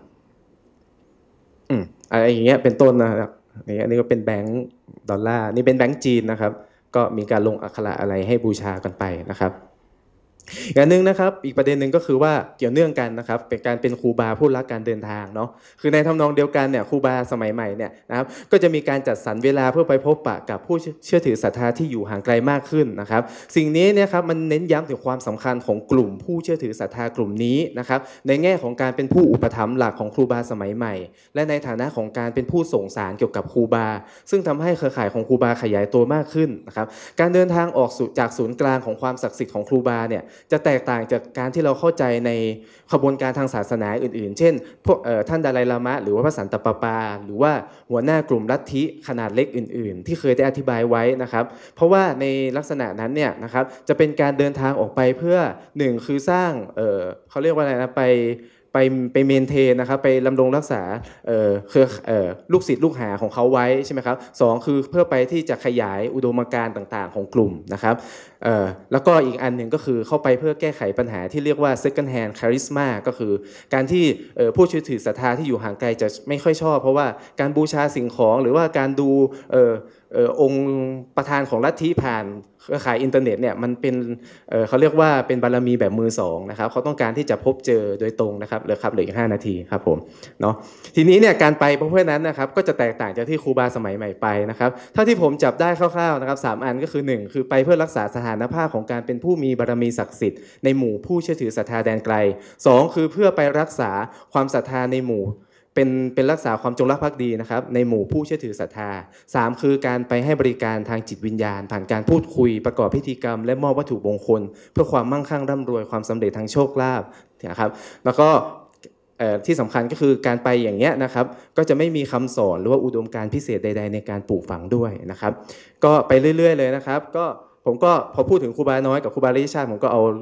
อะไรอย่างเงี้ยเป็นต้นนะครับอันนี้ก็เป็นแบงก์ดอลลาร์นี่เป็นแบงก์จีนนะครับก็มีการลงอักขระอะไรให้บูชากันไปนะครับอย่างหนึ่งนะครับอีกประเด็นหนึ่งก็คือว่าเกี่ยวเนื่องกันนะครับเป็นการเป็นครูบาผู้รักการเดินทางเนาะคือในทำนองเดียวกันเนี่ยครูบาสมัยใหม่เนี่ยนะครับก็จะมีการจัดสรรเวลาเพื่อไปพบปะกับผู้เชื่อถือศรัทธาที่อยู่ห่างไกลมากขึ้นนะครับสิ่งนี้เนี่ยครับมันเน้นย้ำถึงความสำคัญของกลุ่มผู้เชื่อถือศรัทธากลุ่มนี้นะครับในแง่ของการเป็นผู้อุปถัมภ์หลักของครูบาสมัยใหม่และในฐานะของการเป็นผู้ส่งสารเกี่ยวกับครูบาซึ่งทำให้เครือข่ายของครูบาขยายตัวมากขึ้นนะครับการเดินทางออกจากศูนย์กลางของความศักดิ์สิทธิ์ของครูบาเนี่ยจะแตกต่างจากการที่เราเข้าใจในขบวนการทางศาสนาอื่นๆเช่นพวกท่านดาไลลามะหรือว่าพระสันตะปาปาหรือว่าหัวหน้ากลุ่มลัทธิขนาดเล็กอื่นๆที่เคยได้อธิบายไว้นะครับเพราะว่าในลักษณะนั้นเนี่ยนะครับจะเป็นการเดินทางออกไปเพื่อ1คือสร้างเขาเรียกว่าอะไรนะไปเมนเทนนะครับไปดำรงรักษาเครือลูกศิษย์ลูกหาของเขาไว้ใช่ไหมครับ2คือเพื่อไปที่จะขยายอุดมการณ์ต่างๆของกลุ่มนะครับแล้วก็อีกอันหนึ่งก็คือเข้าไปเพื่อแก้ไขปัญหาที่เรียกว่า second hand charisma ก็คือการที่ผู้เชื่อถือศรัทธาที่อยู่ห่างไกลจะไม่ค่อยชอบเพราะว่าการบูชาสิ่งของหรือว่าการดูองค์ประธานของลัทธิผ่านเครือข่ายอินเทอร์เน็ตเนี่ยมันเป็นเขาเรียกว่าเป็นบารมีแบบมือสองนะครับเขาต้องการที่จะพบเจอโดยตรงนะครับเหลืออีก5 นาทีครับผมเนาะทีนี้เนี่ยการไปเพราะนั้นนะครับก็จะแตกต่างจากที่ครูบาสมัยใหม่ไปนะครับเท่าที่ผมจับได้คร่าวๆนะครับ3 อันก็คือ1คือไปเพื่อรักษาสถานภาพของการเป็นผู้มีบารมีศักดิ์สิทธิ์ในหมู่ผู้เชื่อถือศรัทธาแดนไกล2คือเพื่อไปรักษาความศรัทธาในหมู่เป็นรักษาความจงรักภักดีนะครับในหมู่ผู้เชื่อถือศรัทธา3คือการไปให้บริการทางจิตวิญญาณผ่านการพูดคุยประกอบพิธีกรรมและมอบวัตถุมงคลเพื่อความมั่งคั่งร่ำรวยความสำเร็จทางโชคลาภนะครับแล้วก็ที่สำคัญก็คือการไปอย่างเงี้ยนะครับก็จะไม่มีคำสอนหรือว่าอุดมการณ์พิเศษใดๆในการปลูกฝังด้วยนะครับก็ไปเรื่อยๆเลยนะครับก็ผมก็พอพูดถึงครูบาน้อยกับครูบาริชาติผมก็เอา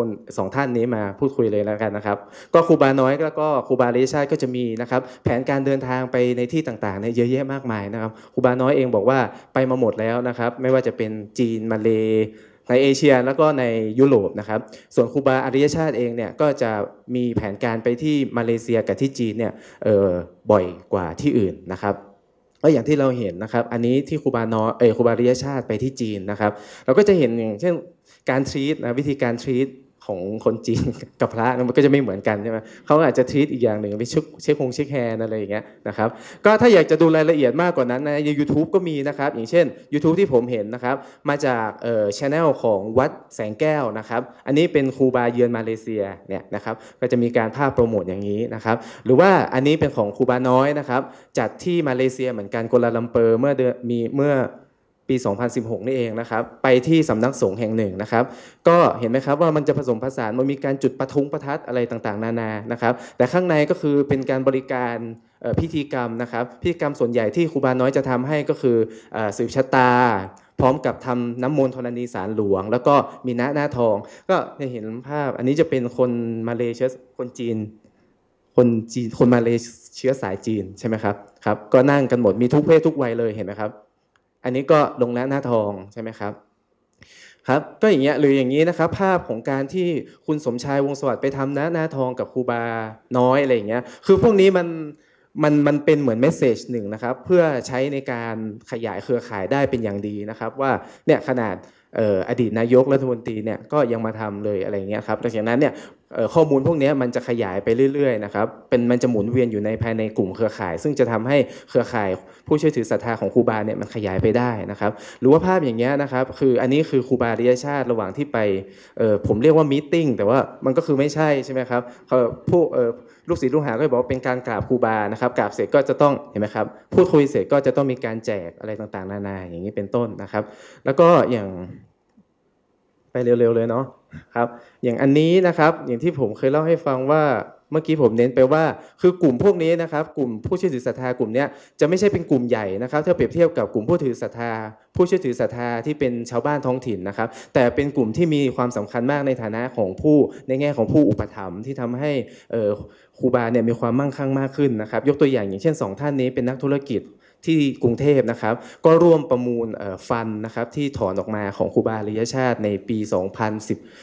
2 ท่านนี้มาพูดคุยเลยแล้วกันนะครับก็ครูบาน้อยแล้วก็ครูบาริชาติก็จะมีนะครับแผนการเดินทางไปในที่ต่างๆเนี่ยเยอะแยะมากมายนะครับครูบาน้อยเองบอกว่าไปมาหมดแล้วนะครับไม่ว่าจะเป็นจีนมาเลในเอเชียแล้วก็ในยุโรปนะครับส่วนครูบาอริยชาติเองเนี่ยก็จะมีแผนการไปที่มาเลเซียกับที่จีนเนี่ยบ่อยกว่าที่อื่นนะครับก็อย่างที่เราเห็นนะครับอันนี้ที่ครูบาอริยชาติไปที่จีนนะครับเราก็จะเห็นอย่างเช่นการทรีตนะวิธีการทรีตของคนจีนกับพระมันก็จะไม่เหมือนกันใช่ไหมเขาอาจจะทรีตอีกอย่างหนึ่งไปเช็คแฮนด์อะไรอย่างเงี้ยนะครับก็ถ้าอยากจะดูรายละเอียดมากกว่านั้นใน YouTube ก็มีนะครับอย่างเช่น YouTube ที่ผมเห็นนะครับมาจากchannel ของวัดแสงแก้วนะครับอันนี้เป็นครูบาเยือนมาเลเซียเนี่ยนะครับก็จะมีการภาพโปรโมทอย่างนี้นะครับหรือว่าอันนี้เป็นของครูบาน้อยนะครับจัดที่มาเลเซียเหมือนกันกัวลาลัมเปอร์เมื่อปี 2016 นี่เองนะครับไปที่สำนักสงฆ์แห่งหนึ่งนะครับก็เห็นไหมครับว่ามันจะผสมผสานมันมีการจุดประทัดอะไรต่างๆนานานะครับแต่ข้างในก็คือเป็นการบริการพิธีกรรมนะครับพิธีกรรมส่วนใหญ่ที่ครูบาน้อยจะทำให้ก็คือสืบชะตาพร้อมกับทำน้ำมนต์ธรณีสารหลวงแล้วก็มีหน้าทองก็จะเห็นภาพอันนี้จะเป็นคนมาเลเซียคนจีนคนมาเลเชื้อสายจีนใช่ไหมครับครับก็นั่งกันหมดมีทุกเพศทุกวัยเลยเห็นไหมครับอันนี้ก็ลงหน้าทองใช่ไหมครับครับก็อย่างเงี้ยหรืออย่างนี้นะครับภาพของการที่คุณสมชายวงศ์สวัสดิ์ไปทำหน้าทองกับครูบาน้อยอะไรอย่างเงี้ยคือพวกนี้มันเป็นเหมือนเมสเซจหนึ่งนะครับเพื่อใช้ในการขยายเครือข่ายได้เป็นอย่างดีนะครับว่าเนี่ยขนาดอดีตนายกรัฐมนตรีเนี่ยก็ยังมาทำเลยอะไรอย่างเงี้ยครับดังนั้นเนี่ยข้อมูลพวกนี้มันจะขยายไปเรื่อยๆนะครับมันจะหมุนเวียนอยู่ในภายในกลุ่มเครือข่ายซึ่งจะทำให้เครือข่ายผู้เชื่อถือศรัทธาของครูบาเนี่ยมันขยายไปได้นะครับหรือว่าภาพอย่างเงี้ยนะครับคืออันนี้คือครูบาอริยชาติระหว่างที่ไปผมเรียกว่ามีตติ้งแต่ว่ามันก็คือไม่ใช่ใช่ไหมครับผู้ลูกศิษย์ลูกหาก็บอกว่าเป็นการกราบครูบานะครับกราบเสร็จก็จะต้องเห็นไหมครับพูดคุยเสร็จก็จะต้องมีการแจกอะไรต่างๆนานาอย่างนี้เป็นต้นนะครับแล้วก็อย่างไปเร็วๆเลยเนาะครับอย่างอันนี้นะครับอย่างที่ผมเคยเล่าให้ฟังว่าเมื่อกี้ผมเน้นไปว่าคือกลุ่มพวกนี้นะครับกลุ่มผู้เชื่อถือศรัทธากลุ่มนี้จะไม่ใช่เป็นกลุ่มใหญ่นะครับถ้าเปรียบเทียบกับกลุ่มผู้เชื่อถือศรัทธาที่เป็นชาวบ้านท้องถิ่นนะครับแต่เป็นกลุ่มที่มีความสำคัญมากในฐานะของในแง่ของผู้อุปถัมภ์ที่ทำให้ครูบาเนี่ยมีความมั่งคั่งมากขึ้นนะครับยกตัวอย่างเช่น2 ท่านนี้เป็นนักธุรกิจที่กรุงเทพนะครับก็ร่วมประมูลฟันนะครับที่ถอนออกมาของครูบาอริยชาติในปี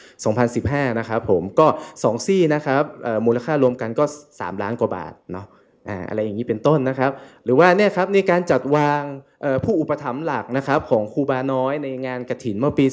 2015นะครับผมก็2 ซี่นะครับมูลค่ารวมกันก็3 ล้านกว่าบาทเนาะอะไรอย่างนี้เป็นต้นนะครับหรือว่าเนี่ยครับในการจัดวางผู้อุปถัมภ์หลักนะครับของครูบาน้อยในงานกฐินเมื่อปี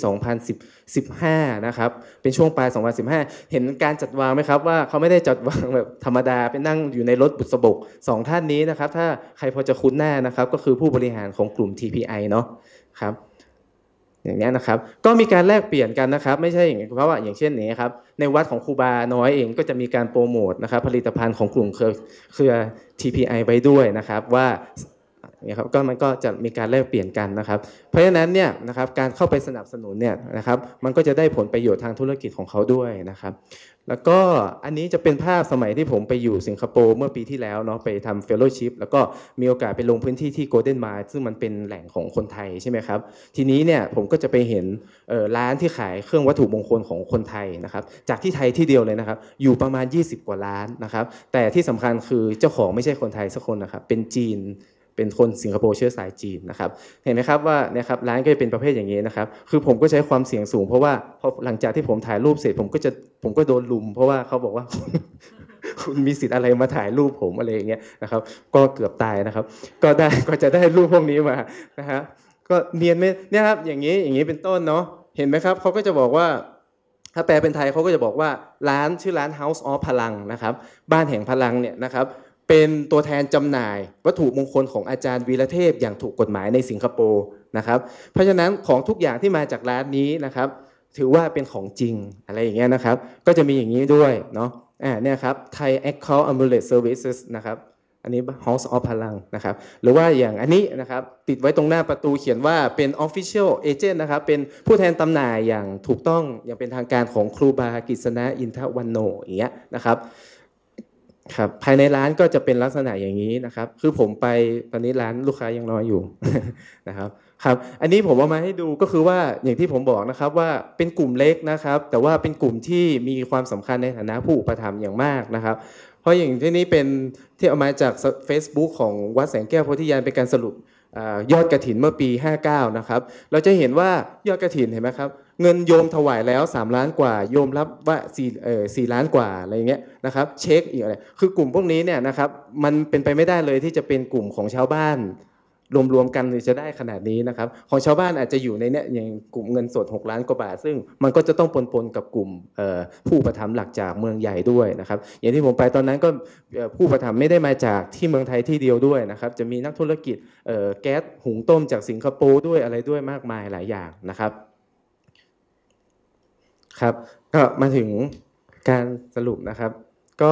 2015 นะครับเป็นช่วงปลาย 2015 เห็นการจัดวางไหมครับว่าเขาไม่ได้จัดวางแบบธรรมดาเป็นนั่งอยู่ในรถบุษบก2ท่านนี้นะครับถ้าใครพอจะคุ้นหน้านะครับก็คือผู้บริหารของกลุ่ม TPI เนาะครับอย่างนี้นะครับก็มีการแลกเปลี่ยนกันนะครับไม่ใช่อย่างนี้เพราะว่าอย่างเช่นนี้ครับในวัดของครูบาน้อยเองก็จะมีการโปรโมทนะครับผลิตภัณฑ์ของกลุ่มเครือ TPI ไว้ด้วยนะครับว่าเนี่ยครับก็มันก็จะมีการแลกเปลี่ยนกันนะครับเพราะฉะนั้นเนี่ยนะครับการเข้าไปสนับสนุนเนี่ยนะครับมันก็จะได้ผลประโยชน์ทางธุรกิจของเขาด้วยนะครับแล้วก็อันนี้จะเป็นภาพสมัยที่ผมไปอยู่สิงคโปร์เมื่อปีที่แล้วเนาะไปทำเฟลโลชิพแล้วก็มีโอกาสไปลงพื้นที่ที่โกลเด้นไมล์ซึ่งมันเป็นแหล่งของคนไทยใช่ไหมครับทีนี้เนี่ยผมก็จะไปเห็นร้านที่ขายเครื่องวัตถุมงคลของคนไทยนะครับจากที่ไทยที่เดียวเลยนะครับอยู่ประมาณ20กว่าร้านนะครับแต่ที่สำคัญคือเจ้าของไม่ใช่คนไทยสักคนนะครับเป็นจีนเป็นคนสิงคโปร์เชื้อสายจีนนะครับเห็นไหมครับว่าเนี่ยครับร้านก็จะเป็นประเภทอย่างนี้นะครับคือผมก็ใช้ความเสี่ยงสูงเพราะว่าพอหลังจากที่ผมถ่ายรูปเสร็จผมก็โดนลุมเพราะว่าเขาบอกว่า คุณมีสิทธิ์อะไรมาถ่ายรูปผมอะไรอย่างเงี้ยนะครับก็เกือบตายนะครับก็จะได้รูปพวกนี้มานะฮะก็เนียนไม่เนี่ยครับอย่างนี้เป็นต้นเนาะเห็นไหมครับเขาก็จะบอกว่าถ้าแปลเป็นไทยเขาก็จะบอกว่าร้านชื่อร้าน House of พลังนะครับบ้านแห่งพลังเนี่ยนะครับเป็นตัวแทนจำหน่ายวัตถุมงคลของอาจารย์วีรเทพอย่างถูกกฎหมายในสิงคโปร์นะครับเพราะฉะนั้นของทุกอย่างที่มาจากร้านนี้นะครับถือว่าเป็นของจริงอะไรอย่างเงี้ยนะครับก็จะมีอย่างนี้ด้วยเนาะเนี่ยครับ Thai Account Amulet Services นะครับอันนี้ House of พลังนะครับหรือว่าอย่างอันนี้นะครับติดไว้ตรงหน้าประตูเขียนว่าเป็น Official Agent นะครับเป็นผู้แทนจำหน่ายอย่างถูกต้องอย่างเป็นทางการของครูบากฤษณะอินทวันโนอย่างเงี้ยนะครับครับภายในร้านก็จะเป็นลักษณะอย่างนี้นะครับคือผมไปตอนนี้ร้านลูกค้ายังน้อยอยู่ นะครับครับอันนี้ผมเอามาให้ดูก็คือว่าอย่างที่ผมบอกนะครับว่าเป็นกลุ่มเล็กนะครับแต่ว่าเป็นกลุ่มที่มีความสำคัญในฐานะผู้อุปถัมภ์อย่างมากนะครับเพราะอย่างที่นี้เป็นที่เอามาจาก Facebook ของวัดแสงแก้วโพธิญาณเป็นการสรุปยอดกฐินเมื่อปี59นะครับเราจะเห็นว่ายอดกฐินเห็นไหมครับเงินโยมถวายแล้ว3ล้านกว่าโยมรับว่า4ล้านกว่าอะไรอย่างเงี้ยนะครับเช็คอีกอะไรคือกลุ่มพวกนี้เนี่ยนะครับมันเป็นไปไม่ได้เลยที่จะเป็นกลุ่มของชาวบ้านรวมๆกันเลยจะได้ขนาดนี้นะครับของชาวบ้านอาจจะอยู่ในเนี้ยอย่างกลุ่มเงินสด6ล้านกว่าบาทซึ่งมันก็จะต้องปนกับกลุ่มผู้อุปถัมภ์หลักจากเมืองใหญ่ด้วยนะครับอย่างที่ผมไปตอนนั้นก็ผู้อุปถัมภ์ไม่ได้มาจากที่เมืองไทยที่เดียวด้วยนะครับจะมีนักธุรกิจแก๊สหุงต้มจากสิงคโปร์ด้วยอะไรด้วยมากมายหลายอย่างนะครับครับก็มาถึงการสรุปนะครับก็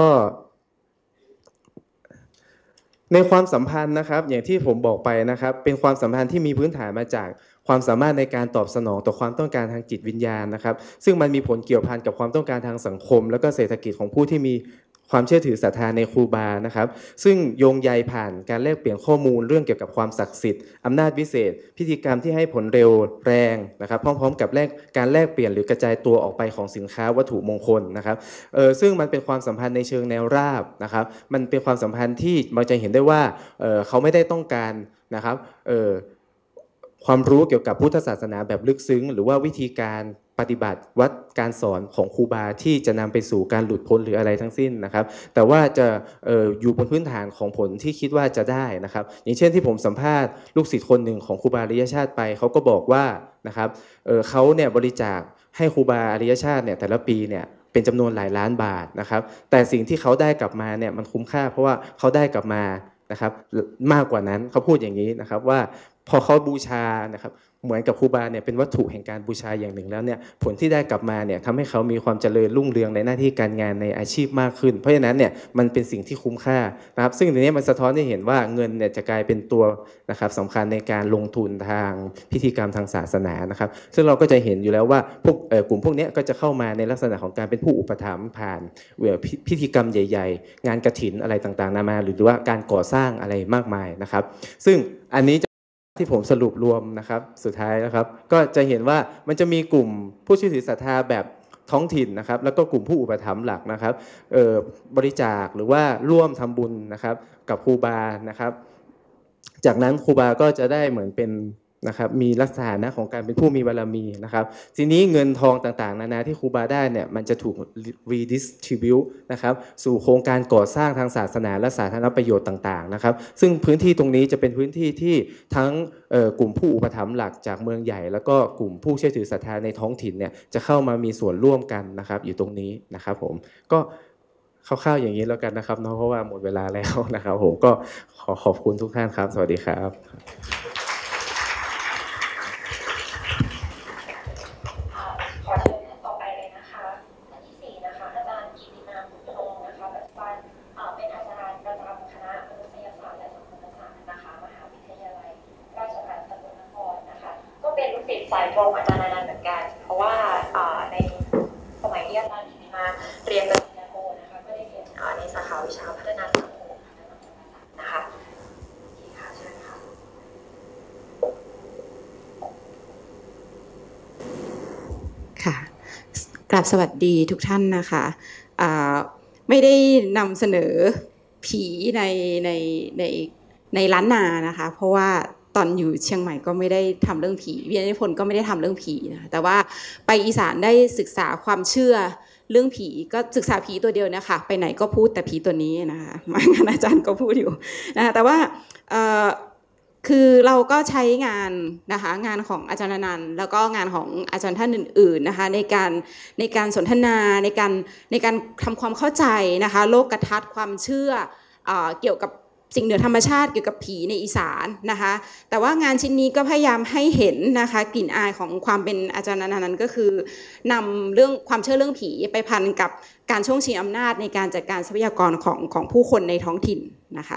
ในความสัมพันธ์นะครับอย่างที่ผมบอกไปนะครับเป็นความสัมพันธ์ที่มีพื้นฐานมาจากความสามารถในการตอบสนองต่อความต้องการทางจิตวิญญาณนะครับซึ่งมันมีผลเกี่ยวพันกับความต้องการทางสังคมแล้วก็เศรษฐกิจของผู้ที่มีความเชื่อถือศรัทธาในครูบานะครับซึ่งโยงใยผ่านการแลกเปลี่ยนข้อมูลเรื่องเกี่ยวกับความศักดิ์สิทธิ์อำนาจวิเศษพิธีกรรมที่ให้ผลเร็วแรงนะครับพร้อมๆกับการแลกเปลี่ยนหรือกระจายตัวออกไปของสินค้าวัตถุมงคลนะครับซึ่งมันเป็นความสัมพันธ์ในเชิงแนวราบนะครับมันเป็นความสัมพันธ์ที่เราจะเห็นได้ว่าเขาไม่ได้ต้องการนะครับความรู้เกี่ยวกับพุทธศาสนาแบบลึกซึ้งหรือว่าวิธีการปฏิบัติวัดการสอนของครูบาที่จะนำไปสู่การหลุดพ้นหรืออะไรทั้งสิ้นนะครับแต่ว่าจะอยู่บนพื้นฐานของผลที่คิดว่าจะได้นะครับอย่างเช่นที่ผมสัมภาษณ์ลูกศิษย์คนหนึ่งของครูบาอริยชาติไปเขาก็บอกว่านะครับเขาเนี่ยบริจาคให้ครูบาอริยชาติเนี่ยแต่ละปีเนี่ยเป็นจำนวนหลายล้านบาทนะครับแต่สิ่งที่เขาได้กลับมาเนี่ยมันคุ้มค่าเพราะว่าเขาได้กลับมานะครับมากกว่านั้นเขาพูดอย่างนี้นะครับว่าพอเขาบูชานะครับเหมือนกับครูบาเนี่ยเป็นวัตถุแห่งการบูชาอย่างหนึ่งแล้วเนี่ยผลที่ได้กลับมาเนี่ยทำให้เขามีความเจริญรุ่งเรืองในหน้าที่การงานในอาชีพมากขึ้นเพราะฉะนั้นเนี่ยมันเป็นสิ่งที่คุ้มค่านะครับซึ่งทีนี้มันสะท้อนให้เห็นว่าเงินเนี่ยจะกลายเป็นตัวนะครับสำคัญในการลงทุนทางพิธีกรรมทางศาสนานะครับซึ่งเราก็จะเห็นอยู่แล้วว่าพวกกลุ่มพวกนี้ก็จะเข้ามาในลักษณะของการเป็นผู้อุปถัมภ์ผ่านพิธีกรรมใหญ่ๆงานกฐินอะไรต่างๆนานาหรือว่าการก่อสร้างอะไรมากมายนะครับซึ่งอันนี้ที่ผมสรุปรวมนะครับสุดท้ายนะครับก็จะเห็นว่ามันจะมีกลุ่มผู้เชื่อถือศรัทธาแบบท้องถิ่นนะครับแล้วก็กลุ่มผู้อุปถัมภ์หลักนะครับบริจาคหรือว่าร่วมทำบุญนะครับกับครูบานะครับจากนั้นครูบาก็จะได้เหมือนเป็นนะครับมีลักษณะของการเป็นผู้มีบารมีนะครับทีนี้เงินทองต่างๆนานาที่ครูบาได้เนี่ยมันจะถูก redistribute นะครับสู่โครงการก่อสร้างทางศาสนาและสาธารณประโยชน์ต่างๆนะครับซึ่งพื้นที่ตรงนี้จะเป็นพื้นที่ที่ทั้งกลุ่มผู้อุปถัมภ์หลักจากเมืองใหญ่แล้วก็กลุ่มผู้เชื่อถือศรัทธาในท้องถิ่นเนี่ยจะเข้ามามีส่วนร่วมกันนะครับอยู่ตรงนี้นะครับผมก็คร่าวๆอย่างนี้แล้วกันนะครับเนาะเพราะว่าหมดเวลาแล้วนะครับผมก็ขอบคุณทุกท่านครับสวัสดีครับขอเชิญท่านต่อไปเลยนะคะท่านที่ 4นะคะอาจารย์กิตินาบุญทองนะคะปัจจุบันเป็นอาจารย์ประจำคณะมนุษยศาสตร์และสังคมศาสตร์นะคะมหาวิทยาลัยราชภัฏสกลนครนะคะก็เป็นลูกศิษย์สายตรงอาจารย์อนันต์เหมือนกันเพราะว่าในสมัยที่อาจารย์กิตินาเรียนปริญญาโทนะคะก็ได้เรียนในสาขาวิชาพัฒนาสังคมนะคะค่ะเชิญค่ะค่ะกราบสวัสดีทุกท่านนะคะไม่ได้นำเสนอผีในล้านนานะคะเพราะว่าตอนอยู่เชียงใหม่ก็ไม่ได้ทำเรื่องผีวิทยานิพนธ์ก็ไม่ได้ทำเรื่องผีนะแต่ว่าไปอีสานได้ศึกษาความเชื่อเรื่องผีก็ศึกษาผีตัวเดียวนะคะไปไหนก็พูดแต่ผีตัวนี้นะคะมางานอาจารย์ก็พูดอยู่นะคะแต่ว่าคือเราก็ใช้งานนะคะงานของอาจารย์อนันต์แล้วก็งานของอาจารย์ท่านอื่นๆนะคะในการสนทนาในการทำความเข้าใจนะคะโลกทัศน์ความเชื่อเกี่ยวกับสิ่งเหนือธรรมชาติเกี่ยวกับผีในอีสานนะคะแต่ว่างานชิ้นนี้ก็พยายามให้เห็นนะคะกลิ่นอายของความเป็นอาจารย์อนันต์ก็คือนำเรื่องความเชื่อเรื่องผีไปพันกับการช่วงชิงอำนาจในการจัดการทรัพยากรของผู้คนในท้องถิ่นนะคะ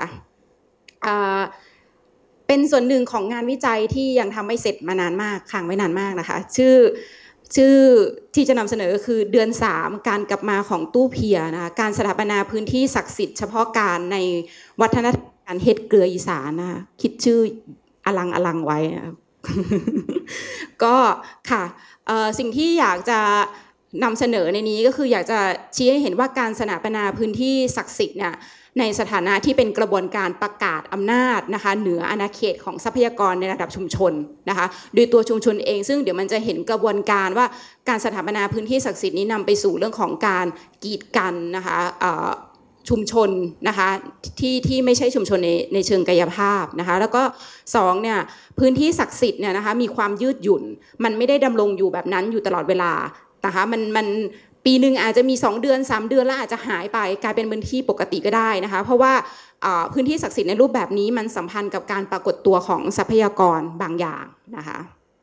เป็นส่วนหนึ่งของงานวิจัยที่ยังทำไม่เสร็จมานานมากค้างไว้นานมากนะคะชื่อที่จะนำเสนอก็คือเดือน 3การกลับมาของตู้เพียนะคะการสถาปนาพื้นที่ศักดิ์สิทธิ์เฉพาะการในวัฒนธรรมการเฮ็ดเกลืออีสานนะคิดชื่ออลังไว้นะก็ค่ะสิ่งที่อยากจะนำเสนอในนี้ก็คืออยากจะชี้ให้เห็นว่าการสถาปนาพื้นที่ศักดิ์สิทธิ์เนี่ยในสถานะที่เป็นกระบวนการประกาศอำนาจนะคะเหนืออาณาเขตของทรัพยากรในระดับชุมชนนะคะโดยตัวชุมชนเองซึ่งเดี๋ยวมันจะเห็นกระบวนการว่าการสถาปนาพื้นที่ศักดิ์สิทธิ์นี้นำไปสู่เรื่องของการกีดกันนะคะชุมชนนะคะที่ไม่ใช่ชุมชนในเชิงกายภาพนะคะแล้วก็2เนี่ยพื้นที่ศักดิ์สิทธิ์เนี่ยนะคะมีความยืดหยุ่นมันไม่ได้ดำรงอยู่แบบนั้นอยู่ตลอดเวลานะคะมันปีหนึ่งอาจจะมี2เดือน3เดือนแล้วอาจจะหายไปกลายเป็นพื้นที่ปกติก็ได้นะคะเพราะว่าพื้นที่ศักดิ์สิทธิ์ในรูปแบบนี้มันสัมพันธ์กับการปรากฏตัวของทรัพยากรบางอย่างนะคะ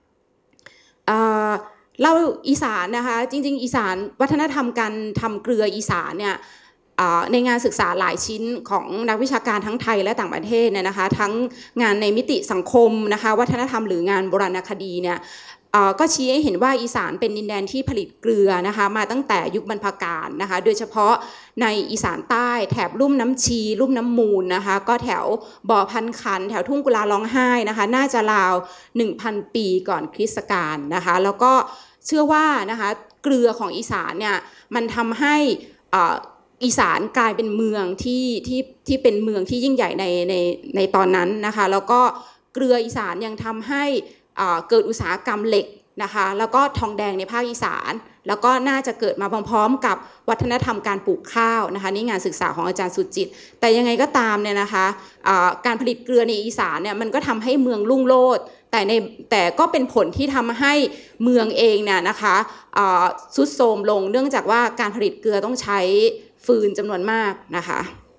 เล่าอีสานนะคะจริงๆอีสานวัฒนธรรมการทำเกลืออีสานเนี่ยในงานศึกษาหลายชิ้นของนักวิชาการทั้งไทยและต่างประเทศเนี่ยนะคะทั้งงานในมิติสังคมนะคะวัฒนธรรมหรืองานโบราณคดีเนี่ยก็ชี้ให้เห็นว่าอีสานเป็นดินแดนที่ผลิตเกลือนะคะมาตั้งแต่ยุคบรรพกาลนะคะโดยเฉพาะในอีสานใต้แถบลุ่มน้ำชีลุ่มน้ำมูลนะคะก็แถวบ่อพันขันแถวทุ่งกุลาร้องไห้นะคะน่าจะราว 1,000 ปีก่อนคริสตกาลนะคะแล้วก็เชื่อว่านะคะเกลือของอีสานเนี่ยมันทำให้อีสานกลายเป็นเมืองที่เป็นเมืองที่ยิ่งใหญ่ในตอนนั้นนะคะแล้วก็เกลืออีสานยังทำให้เกิดอุตสาหกรรมเหล็กนะคะแล้วก็ทองแดงในภาคอีสานแล้วก็น่าจะเกิดมาพร้อมๆกับวัฒนธรรมการปลูกข้าวนะคะนี่งานศึกษาของอาจารย์สุจิตแต่ยังไงก็ตามเนี่ยนะคะการผลิตเกลือในอีสานเนี่ยมันก็ทำให้เมืองรุ่งโรจน์แต่ก็เป็นผลที่ทำให้เมืองเองเนี่ยนะคะทรุดโทรมลงเนื่องจากว่าการผลิตเกลือต้องใช้ฟืนจำนวนมากนะคะ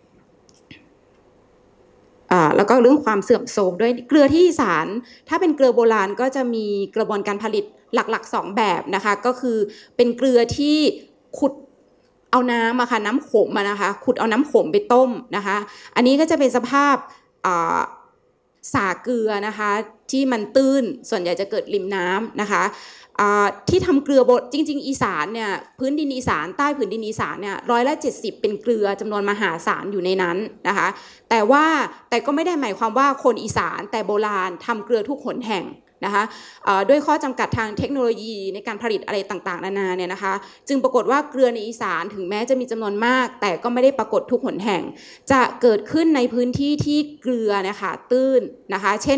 แล้วก็เรื่องความเสื่อมโทรมด้วยเกลือที่อีสานถ้าเป็นเกลือโบราณก็จะมีกระบวนการผลิตหลักๆ2แบบนะคะก็คือเป็นเกลือที่ขุดเอาน้ำอะค่ะน้ำขมนะคะขุดเอาน้ำขมไปต้มนะคะอันนี้ก็จะเป็นสภาพสาเกลือนะคะที่มันตื้นส่วนใหญ่จะเกิดริมน้ำนะคะที่ทำเกลือจริงๆอีสานเนี่ยพื้นดินอีสานใต้พื้นดินอีสานเนี่ย170เป็นเกลือจำนวนมหาศาลอยู่ในนั้นนะคะแต่ก็ไม่ได้หมายความว่าคนอีสานแต่โบราณทำเกลือทุกหนแห่งนะคะด้วยข้อจำกัดทางเทคโนโลยีในการผลิตอะไรต่างๆนานาเนี่ยนะคะจึงปรากฏว่าเกลือในอีสานถึงแม้จะมีจำนวนมากแต่ก็ไม่ได้ปรากฏทุกหนแห่งจะเกิดขึ้นในพื้นที่ที่เกลือนะคะตื้นนะคะเช่น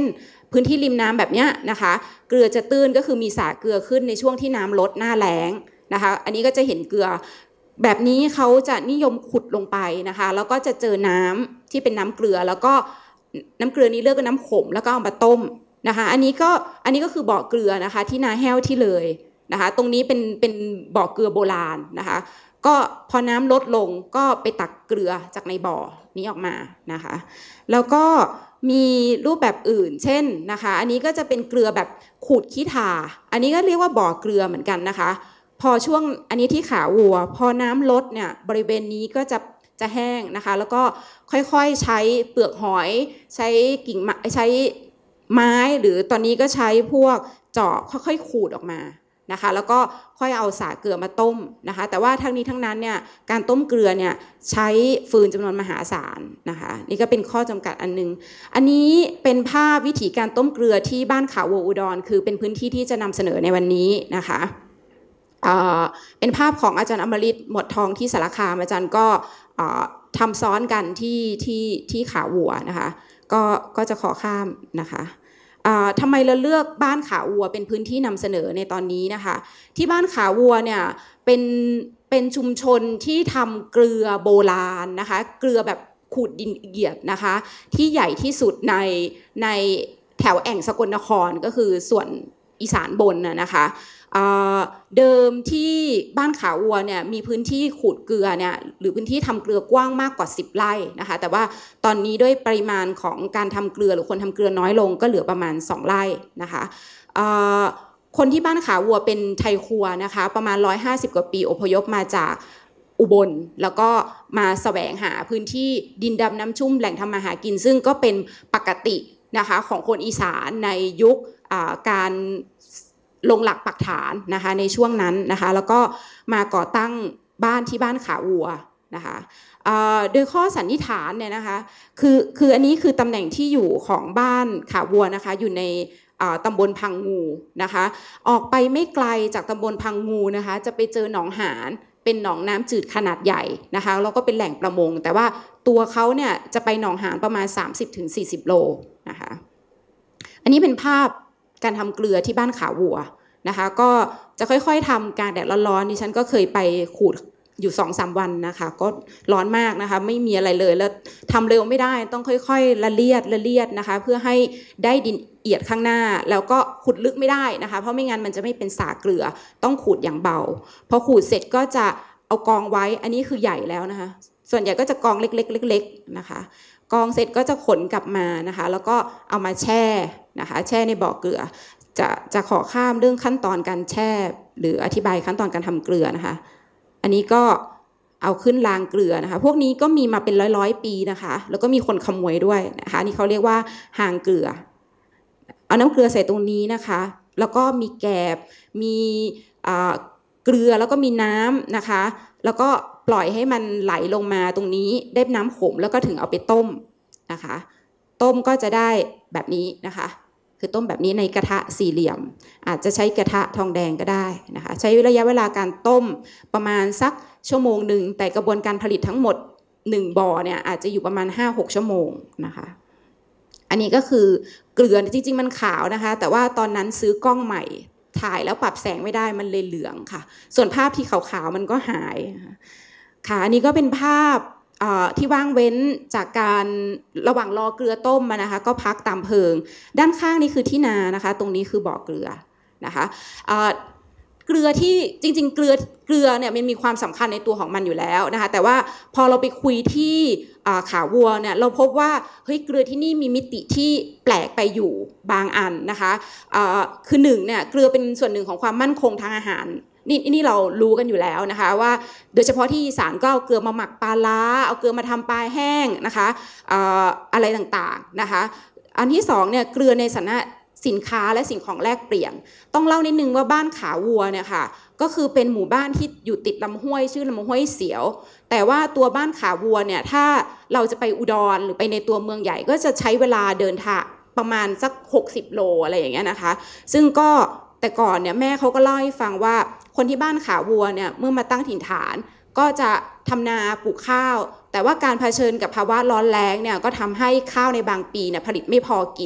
พื้นที่ริมน้ำแบบเนี้ยนะคะเกลือจะตื้นก็คือมีสาเกลือขึ้นในช่วงที่น้ำลดหน้าแล้งนะคะอันนี้ก็จะเห็นเกลือแบบนี้เขาจะนิยมขุดลงไปนะคะแล้วก็จะเจอน้ำที่เป็นน้ำเกลือแล้วก็น้ำเกลือนี้เลือกเป็นน้ำขมแล้วก็เอามาต้มนะคะอันนี้ก็คือบ่อเกลือนะคะที่นาแห้วที่เลยนะคะตรงนี้เป็นบ่อเกลือโบราณนะคะก็พอน้ำลดลงก็ไปตักเกลือจากในบ่อนี้ออกมานะคะแล้วก็มีรูปแบบอื่นเช่นนะคะอันนี้ก็จะเป็นเกลือแบบขูดขี้ถ่าอันนี้ก็เรียกว่าบ่อเกลือเหมือนกันนะคะพอช่วงอันนี้ที่ขาวัวพอน้ำลดเนี่ยบริเวณนี้ก็จะแห้งนะคะแล้วก็ค่อยๆใช้เปลือกหอยใช้กิ่งใช้ไม้หรือตอนนี้ก็ใช้พวกเจาะค่อยๆขูดออกมานะคะแล้วก็ค่อยเอาสาเกลือมาต้มนะคะแต่ว่าทั้งนี้ทั้งนั้นเนี่ยการต้มเกลือเนี่ยใช้ฟืนจำนวนมหาศาลนะคะนี่ก็เป็นข้อจำกัดอันนึงอันนี้เป็นภาพวิธีการต้มเกลือที่บ้านขาวัวอุดรคือเป็นพื้นที่ที่จะนำเสนอในวันนี้นะคะเป็นภาพของอาจารย์อมฤตหมวดทองที่สารคามอาจารย์ก็ทำซ้อนกันที่ขาวัวนะคะก็จะขอข้ามนะคะทำไมเราเลือกบ้านขาวัวเป็นพื้นที่นำเสนอในตอนนี้นะคะที่บ้านขาวัวเนี่ยเป็นชุมชนที่ทำเกลือโบราณนะคะเกลือแบบขูดดินเหยียบนะคะที่ใหญ่ที่สุดในแถวแอ่งสกลนครก็คือส่วนอีสานบนนะคะเดิมที่บ้านขาวัวเนี่ยมีพื้นที่ขูดเกลือเนี่ยหรือพื้นที่ทำเกลือกว้างมากกว่า10 ไร่นะคะแต่ว่าตอนนี้ด้วยปริมาณของการทำเกลือหรือคนทำเกลือน้อยลงก็เหลือประมาณ2 ไร่นะคะคนที่บ้านขาวัวเป็นไทยครัวนะคะประมาณ150 กว่าปีอพยพมาจากอุบลแล้วก็มาแสวงหาพื้นที่ดินดำน้ำชุ่มแหล่งทำมาหากินซึ่งก็เป็นปกตินะคะของคนอีสานในยุคการลงหลักปักฐานนะคะในช่วงนั้นนะคะแล้วก็มาก่อตั้งบ้านที่บ้านขาวัวนะคะโดยข้อสันนิษฐานเนี่ยนะคะคืออันนี้คือตำแหน่งที่อยู่ของบ้านขาวัวนะคะอยู่ในตำบลพังงูนะคะออกไปไม่ไกลจากตำบลพังงูนะคะจะไปเจอหนองหานเป็นหนองน้ำจืดขนาดใหญ่นะคะแล้วก็เป็นแหล่งประมงแต่ว่าตัวเขาเนี่ยจะไปหนองหานประมาณ 30-40 โลนะคะอันนี้เป็นภาพการทำเกลือที่บ้านขาวัวนะคะก็จะค่อยๆทำกลางแดดร้อนๆดิฉันก็เคยไปขูดอยู่ 2-3 วันนะคะก็ร้อนมากนะคะไม่มีอะไรเลยแล้วทำเร็วไม่ได้ต้องค่อยๆละเลียดนะคะเพื่อให้ได้ดินเอียดข้างหน้าแล้วก็ขุดลึกไม่ได้นะคะเพราะไม่งั้นมันจะไม่เป็นสาเกลือต้องขูดอย่างเบาพอขูดเสร็จก็จะเอากองไว้อันนี้คือใหญ่แล้วนะคะส่วนใหญ่ก็จะกองเล็กๆนะคะกองเสร็จก็จะขนกลับมานะคะแล้วก็เอามาแช่นะคะแช่ในบ่อเกลือจะขอข้ามเรื่องขั้นตอนการแช่หรืออธิบายขั้นตอนการทำเกลือนะคะอันนี้ก็เอาขึ้นรางเกลือนะคะพวกนี้ก็มีมาเป็นร้อยปีนะคะแล้วก็มีคนขโมยด้วยนะคะนี่เขาเรียกว่าหางเกลือเอาน้ำเกลือใส่ตรงนี้นะคะแล้วก็มีแกบมีเกลือแล้วก็มีน้ำนะคะแล้วก็ปล่อยให้มันไหลลงมาตรงนี้ได้น้ำขมแล้วก็ถึงเอาไปต้มนะคะต้มก็จะได้แบบนี้นะคะคือต้มแบบนี้ในกระทะสี่เหลี่ยมอาจจะใช้กระทะทองแดงก็ได้นะคะใช้ระยะเวลาการต้มประมาณสักชั่วโมงหนึ่งแต่กระบวนการผลิตทั้งหมด1 บ่อเนี่ยอาจจะอยู่ประมาณ 5-6 ชั่วโมงนะคะอันนี้ก็คือเกลือจริงๆมันขาวนะคะแต่ว่าตอนนั้นซื้อกล้องใหม่ถ่ายแล้วปรับแสงไม่ได้มันเลยเหลืองค่ะส่วนภาพที่ขาวๆมันก็หายค่ะอันนี้ก็เป็นภาพที่ว่างเว้นจากการระหว่างรอเกลือต้มนะคะก็พักตามเพิงด้านข้างนี่คือที่นานะคะตรงนี้คือบ่อเกลือนะคะเกลือที่จริงๆเกลือเนี่ยมันมีความสำคัญในตัวของมันอยู่แล้วนะคะแต่ว่าพอเราไปคุยที่ขาวัวเนี่ยเราพบว่าเฮ้ยเกลือที่นี่มีมิติที่แปลกไปอยู่บางอันนะคะคือ1เนี่ยเกลือเป็นส่วนหนึ่งของความมั่นคงทางอาหารนี่เรารู้กันอยู่แล้วนะคะว่าโดยเฉพาะที่อีสานก็เอาเกลือมาหมักปลาล้าเอาเกลือมาทำปลาแห้งนะคะอะไรต่างๆนะคะอันที่2เนี่ยเกลือในฐานะสินค้าและสิ่งของแลกเปลี่ยนต้องเล่านิดนึงว่าบ้านขาวัวเนี่ยค่ะก็คือเป็นหมู่บ้านที่อยู่ติดลำห้วยชื่อลำห้วยเสียวแต่ว่าตัวบ้านขาวัวเนี่ยถ้าเราจะไปอุดรหรือไปในตัวเมืองใหญ่ก็จะใช้เวลาเดินทางประมาณสัก60 โลอะไรอย่างเงี้ยนะคะซึ่งก็แต่ก่อนเนี่ยแม่เขาก็เล่าให้ฟังว่าคนที่บ้านขาวัวเนี่ยเมื่อมาตั้งถิ่นฐานก็จะทำนาปลูกข้าวแต่ว่าการเผชิญกับภาวะร้อนแล้งเนี่ยก็ทำให้ข้าวในบางปีเนี่ยผลิตไม่พอกิน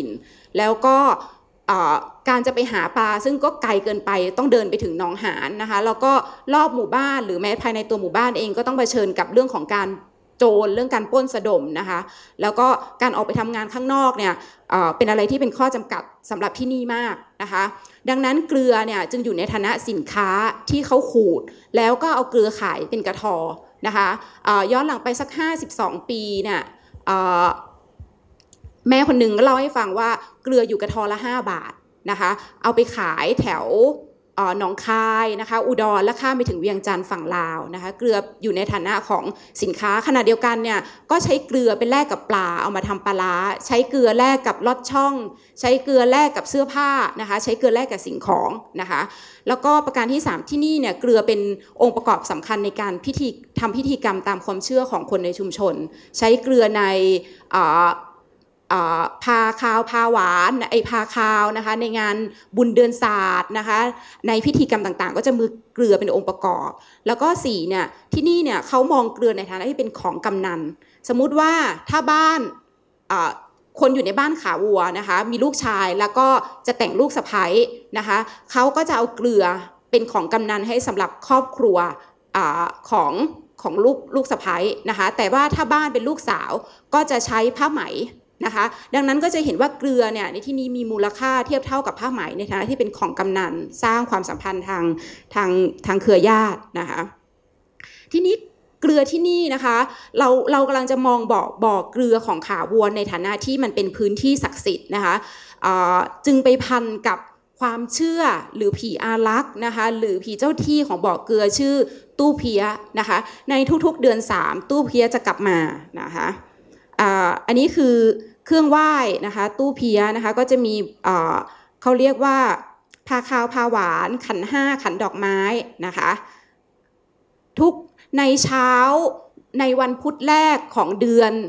แล้วก็การจะไปหาปลาซึ่งก็ไกลเกินไปต้องเดินไปถึงหนองหานนะคะแล้วก็รอบหมู่บ้านหรือแม้ภายในตัวหมู่บ้านเองก็ต้องเผชิญกับเรื่องของการโจรเรื่องการปล้นสะดมนะคะแล้วก็การออกไปทำงานข้างนอกเนี่ยเป็นอะไรที่เป็นข้อจำกัดสำหรับที่นี่มากนะคะดังนั้นเกลือเนี่ยจึงอยู่ในฐานะสินค้าที่เขาขูดแล้วก็เอาเกลือขายเป็นกระทอนะคะย้อนหลังไปสัก52 ปีเนี่ยแม่คนหนึ่งก็เล่าให้ฟังว่าเกลืออยู่กระทอละ5 บาทนะคะเอาไปขายแถวหนองคายนะคะอุดรและข้ามไปถึงเวียงจันทร์ฝั่งลาวนะคะเกลืออยู่ในฐานะของสินค้าขณะเดียวกันเนี่ยก็ใช้เกลือเป็นแลกกับปลาเอามาทำปลาร้าใช้เกลือแลกกับลอดช่องใช้เกลือแลกกับเสื้อผ้านะคะใช้เกลือแลกกับสิ่งของนะคะแล้วก็ประการที่3ที่นี่เนี่ยเกลือเป็นองค์ประกอบสำคัญในการทำพิธีกรรมตามความเชื่อของคนในชุมชนใช้เกลือในพาคาวพาหวานพาคาวนะคะในงานบุญเดือนศาสตร์นะคะในพิธีกรรมต่างๆก็จะมีเกลือเป็นองค์ประกอบแล้วก็4เนี่ยที่นี่เนี่ยเขามองเกลือในฐานะที่เป็นของกำนันสมมุติว่าถ้าบ้านคนอยู่ในบ้านขาวัวนะคะมีลูกชายแล้วก็จะแต่งลูกสะใภ้นะคะเขาก็จะเอาเกลือเป็นของกำนันให้สำหรับครอบครัวของลูกสะใภ้นะคะแต่ว่าถ้าบ้านเป็นลูกสาวก็จะใช้ผ้าไหมนะคะดังนั้นก็จะเห็นว่าเกลือเนี่ยในที่นี้มีมูลค่าเทียบเท่ากับผ้าไหมในฐานะที่เป็นของกำนันสร้างความสัมพันธ์ทางเครือญาตินะคะทีนี้เกลือที่นี่นะคะเรากำลังจะมองบ่อเกลือของขาวัวในฐานะที่มันเป็นพื้นที่ศักดิ์สิทธิ์นะคะจึงไปพันกับความเชื่อหรือผีอารักษ์นะคะหรือผีเจ้าที่ของบ่อเกลือชื่อตู้เพี้ยนะคะในทุกๆเดือน3ตู้เพี้ยจะกลับมานะคะอันนี้คือเครื่องไหว้นะคะตู้เพี้ยนะคะก็จะมีเขาเรียกว่าพาคาวพาหวานขัน5ขันดอกไม้นะคะทุกในเช้าในวันพุธแรกของเดือน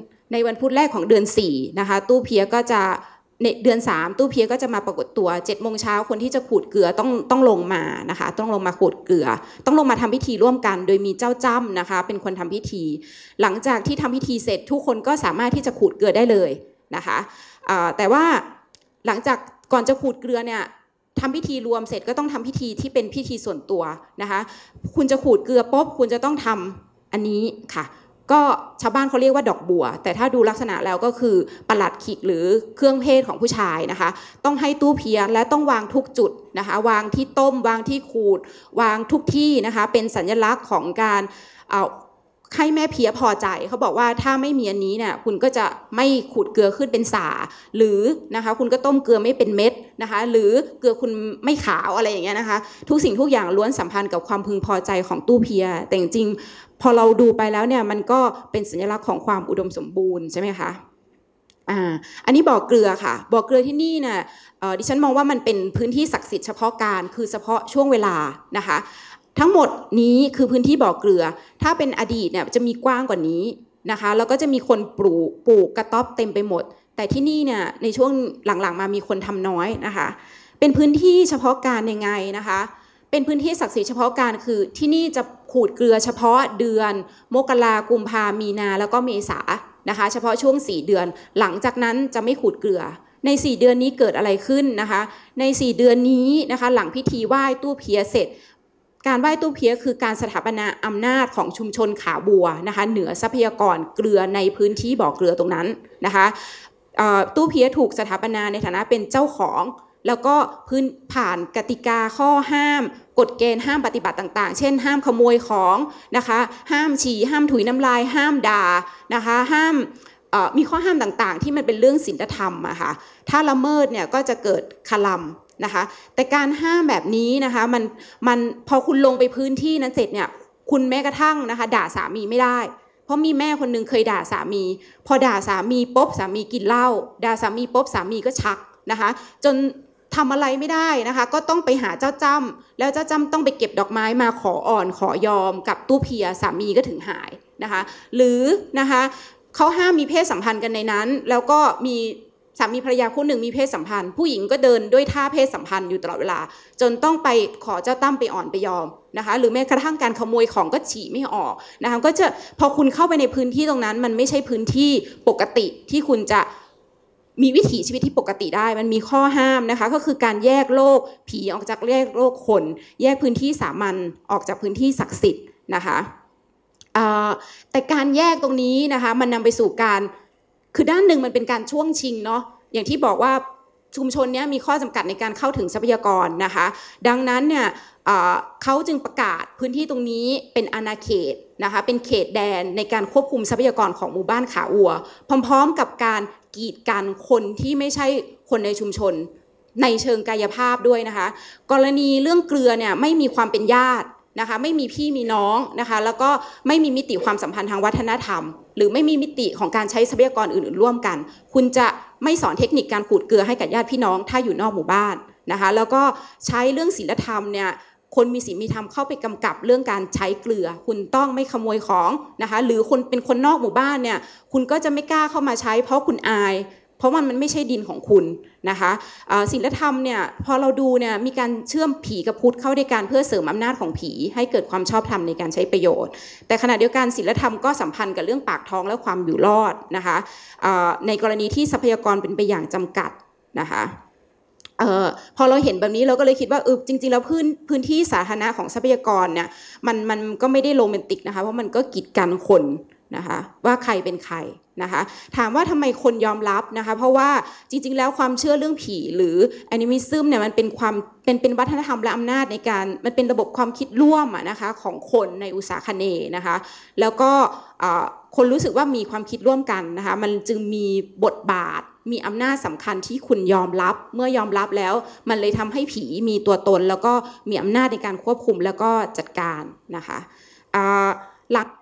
4นะคะตู้เพี้ยก็จะในเดือน3ตู้เพี้ยก็จะมาปรากฏตัว7 โมงเช้าคนที่จะขูดเกลือต้องลงมานะคะต้องลงมาขูดเกลือต้องลงมาทำพิธีร่วมกันโดยมีเจ้าจ้ำนะคะเป็นคนทำพิธีหลังจากที่ทำพิธีเสร็จทุกคนก็สามารถที่จะขูดเกลือได้เลยนะคะแต่ว่าหลังจากก่อนจะขูดเกลือเนี่ยทำพิธีรวมเสร็จก็ต้องทำพิธีที่เป็นพิธีส่วนตัวนะคะคุณจะขูดเกลือปุ๊บคุณจะต้องทำอันนี้ค่ะก็ชาวบ้านเขาเรียกว่าดอกบัวแต่ถ้าดูลักษณะแล้วก็คือประหลัดขิกหรือเครื่องเพศของผู้ชายนะคะต้องให้ตู้เพี้ยและต้องวางทุกจุดนะคะวางที่ต้มวางที่ขูดวางทุกที่นะคะเป็นสัญลักษณ์ของการให้แม่เพี้ยพอใจเขาบอกว่าถ้าไม่มีอันนี้เนี่ยคุณก็จะไม่ขูดเกลือขึ้นเป็นสาหรือนะคะคุณก็ต้มเกลือไม่เป็นเม็ดนะคะหรือเกลือคุณไม่ขาวอะไรอย่างเงี้ยนะคะทุกสิ่งทุกอย่างล้วนสัมพันธ์กับความพึงพอใจของตู้เพี้ยแต่จริงพอเราดูไปแล้วเนี่ยมันก็เป็นสัญลักษณ์ของความอุดมสมบูรณ์ใช่ไหมคะอันนี้บ่อเกลือค่ะบ่อเกลือที่นี่เนี่ยดิฉันมองว่ามันเป็นพื้นที่ศักดิ์สิทธิ์เฉพาะการคือเฉพาะช่วงเวลานะคะทั้งหมดนี้คือพื้นที่บ่อเกลือถ้าเป็นอดีตเนี่ยจะมีกว้างกว่านี้นะคะแล้วก็จะมีคนปลูกกระต๊อบเต็มไปหมดแต่ที่นี่เนี่ยในช่วงหลังๆมามีคนทำน้อยนะคะเป็นพื้นที่เฉพาะการยังไงนะคะเป็นพื้นที่ศักดิ์สิทธิ์เฉพาะการคือที่นี่จะขูดเกลือเฉพาะเดือนมกรากุมภามีนาแล้วก็เมษานะคะเฉพาะช่วง4 เดือนหลังจากนั้นจะไม่ขูดเกลือใน4 เดือนนี้เกิดอะไรขึ้นนะคะใน4 เดือนนี้นะคะหลังพิธีไหว้ตู้เพี้ยเสร็จการไหว้ตู้เพี้ยคือการสถาปนาอำนาจของชุมชนขาบัวนะคะเหนือทรัพยากรเกลือในพื้นที่บ่อเกลือตรงนั้นนะคะตู้เพี้ยถูกสถาปนาในฐานะเป็นเจ้าของแล้วก็ผ่านกติกาข้อห้ามกฎเกณฑ์ห้ามปฏิบัติต่างๆเช่นห้ามขโมยของนะคะห้ามฉี่ห้ามถุยน้ำลายห้ามด่านะคะห้ามมีข้อห้ามต่างๆที่มันเป็นเรื่องศีลธรรมอะค่ะถ้าละเมิดเนี่ยก็จะเกิดคลัมนะคะแต่การห้ามแบบนี้นะคะมันพอคุณลงไปพื้นที่นั้นเสร็จเนี่ยคุณแม้กระทั่งนะคะด่าสามีไม่ได้เพราะมีแม่คนนึงเคยด่าสามีพอด่าสามีปุ๊บสามีกินเหล้าด่าสามีปุ๊บสามีก็ชักนะคะจนทำอะไรไม่ได้นะคะก็ต้องไปหาเจ้าจ้ำแล้วเจ้าจ้ำต้องไปเก็บดอกไม้มาขออ่อนขอยอมกับตู้เพี้ยสามีก็ถึงหายนะคะหรือนะคะเขาห้ามมีเพศสัมพันธ์กันในนั้นแล้วก็มีสามีภรรยาคู่หนึ่งมีเพศสัมพันธ์ผู้หญิงก็เดินด้วยท่าเพศสัมพันธ์อยู่ตลอดเวลาจนต้องไปขอเจ้าตั้มไปอ่อนไปยอมนะคะหรือแม้กระทั่งการขโมยของก็ฉี่ไม่ออกนะคะก็จะพอคุณเข้าไปในพื้นที่ตรงนั้นมันไม่ใช่พื้นที่ปกติที่คุณจะมีวิถีชีวิตที่ปกติได้มันมีข้อห้ามนะคะก็คือการแยกโลกผีออกจากแยกโลกคนแยกพื้นที่สามัญออกจากพื้นที่ศักดิ์สิทธิ์นะคะแต่การแยกตรงนี้นะคะมันนำไปสู่การคือด้านหนึ่งมันเป็นการช่วงชิงเนาะอย่างที่บอกว่าชุมชนนี้มีข้อจำกัดในการเข้าถึงทรัพยากรนะคะดังนั้นเนี่ยเขาจึงประกาศพื้นที่ตรงนี้เป็นอาณาเขตนะคะเป็นเขตแดนในการควบคุมทรัพยากรของหมู่บ้านขาวัวพร้อมๆกับการกีดกันคนที่ไม่ใช่คนในชุมชนในเชิงกายภาพด้วยนะคะกรณีเรื่องเกลือเนี่ยไม่มีความเป็นญาตินะคะไม่มีพี่มีน้องนะคะแล้วก็ไม่มีมิติความสัมพันธ์ทางวัฒนธรรมหรือไม่มีมิติของการใช้ทรัพยากรอื่นๆร่วมกันคุณจะไม่สอนเทคนิคการขูดเกลือให้กับญาติพี่น้องถ้าอยู่นอกหมู่บ้านนะคะแล้วก็ใช้เรื่องศีลธรรมเนี่ยคนมีศีลมีธรรมเข้าไปกำกับเรื่องการใช้เกลือคุณต้องไม่ขโมยของนะคะหรือคนเป็นคนนอกหมู่บ้านเนี่ยคุณก็จะไม่กล้าเข้ามาใช้เพราะคุณอายเพราะมันไม่ใช่ดินของคุณนะคะศีลธรรมเนี่ยพอเราดูเนี่ยมีการเชื่อมผีกับพุทธเข้าด้วยกันเพื่อเสริมอำนาจของผีให้เกิดความชอบธรรมในการใช้ประโยชน์แต่ขณะเดียวกันศีลธรรมก็สัมพันธ์กับเรื่องปากท้องและความอยู่รอดนะคะในกรณีที่ทรัพยากรเป็นไปอย่างจำกัดนะคะพอเราเห็นแบบนี้เราก็เลยคิดว่าจริงๆแล้วพื้นที่สาธารณะของทรัพยากรเนี่ยมันก็ไม่ได้โรแมนติกนะคะเพราะมันก็กีดกันคนนะคะว่าใครเป็นใครนะคะถามว่าทำไมคนยอมรับนะคะเพราะว่าจริงๆแล้วความเชื่อเรื่องผีหรือแอนิมิซึมเนี่ยมันเป็นวัฒนธรรมและอำนาจในการมันเป็นระบบความคิดร่วมนะคะของคนในอุตสาคเนย์นะคะแล้วก็คนรู้สึกว่ามีความคิดร่วมกันนะคะมันจึงมีบทบาทมีอำนาจสำคัญที่คุณยอมรับเมื่อยอมรับแล้วมันเลยทำให้ผีมีตัวตนแล้วก็มีอำนาจในการควบคุมแล้วก็จัดการนะคะหลัก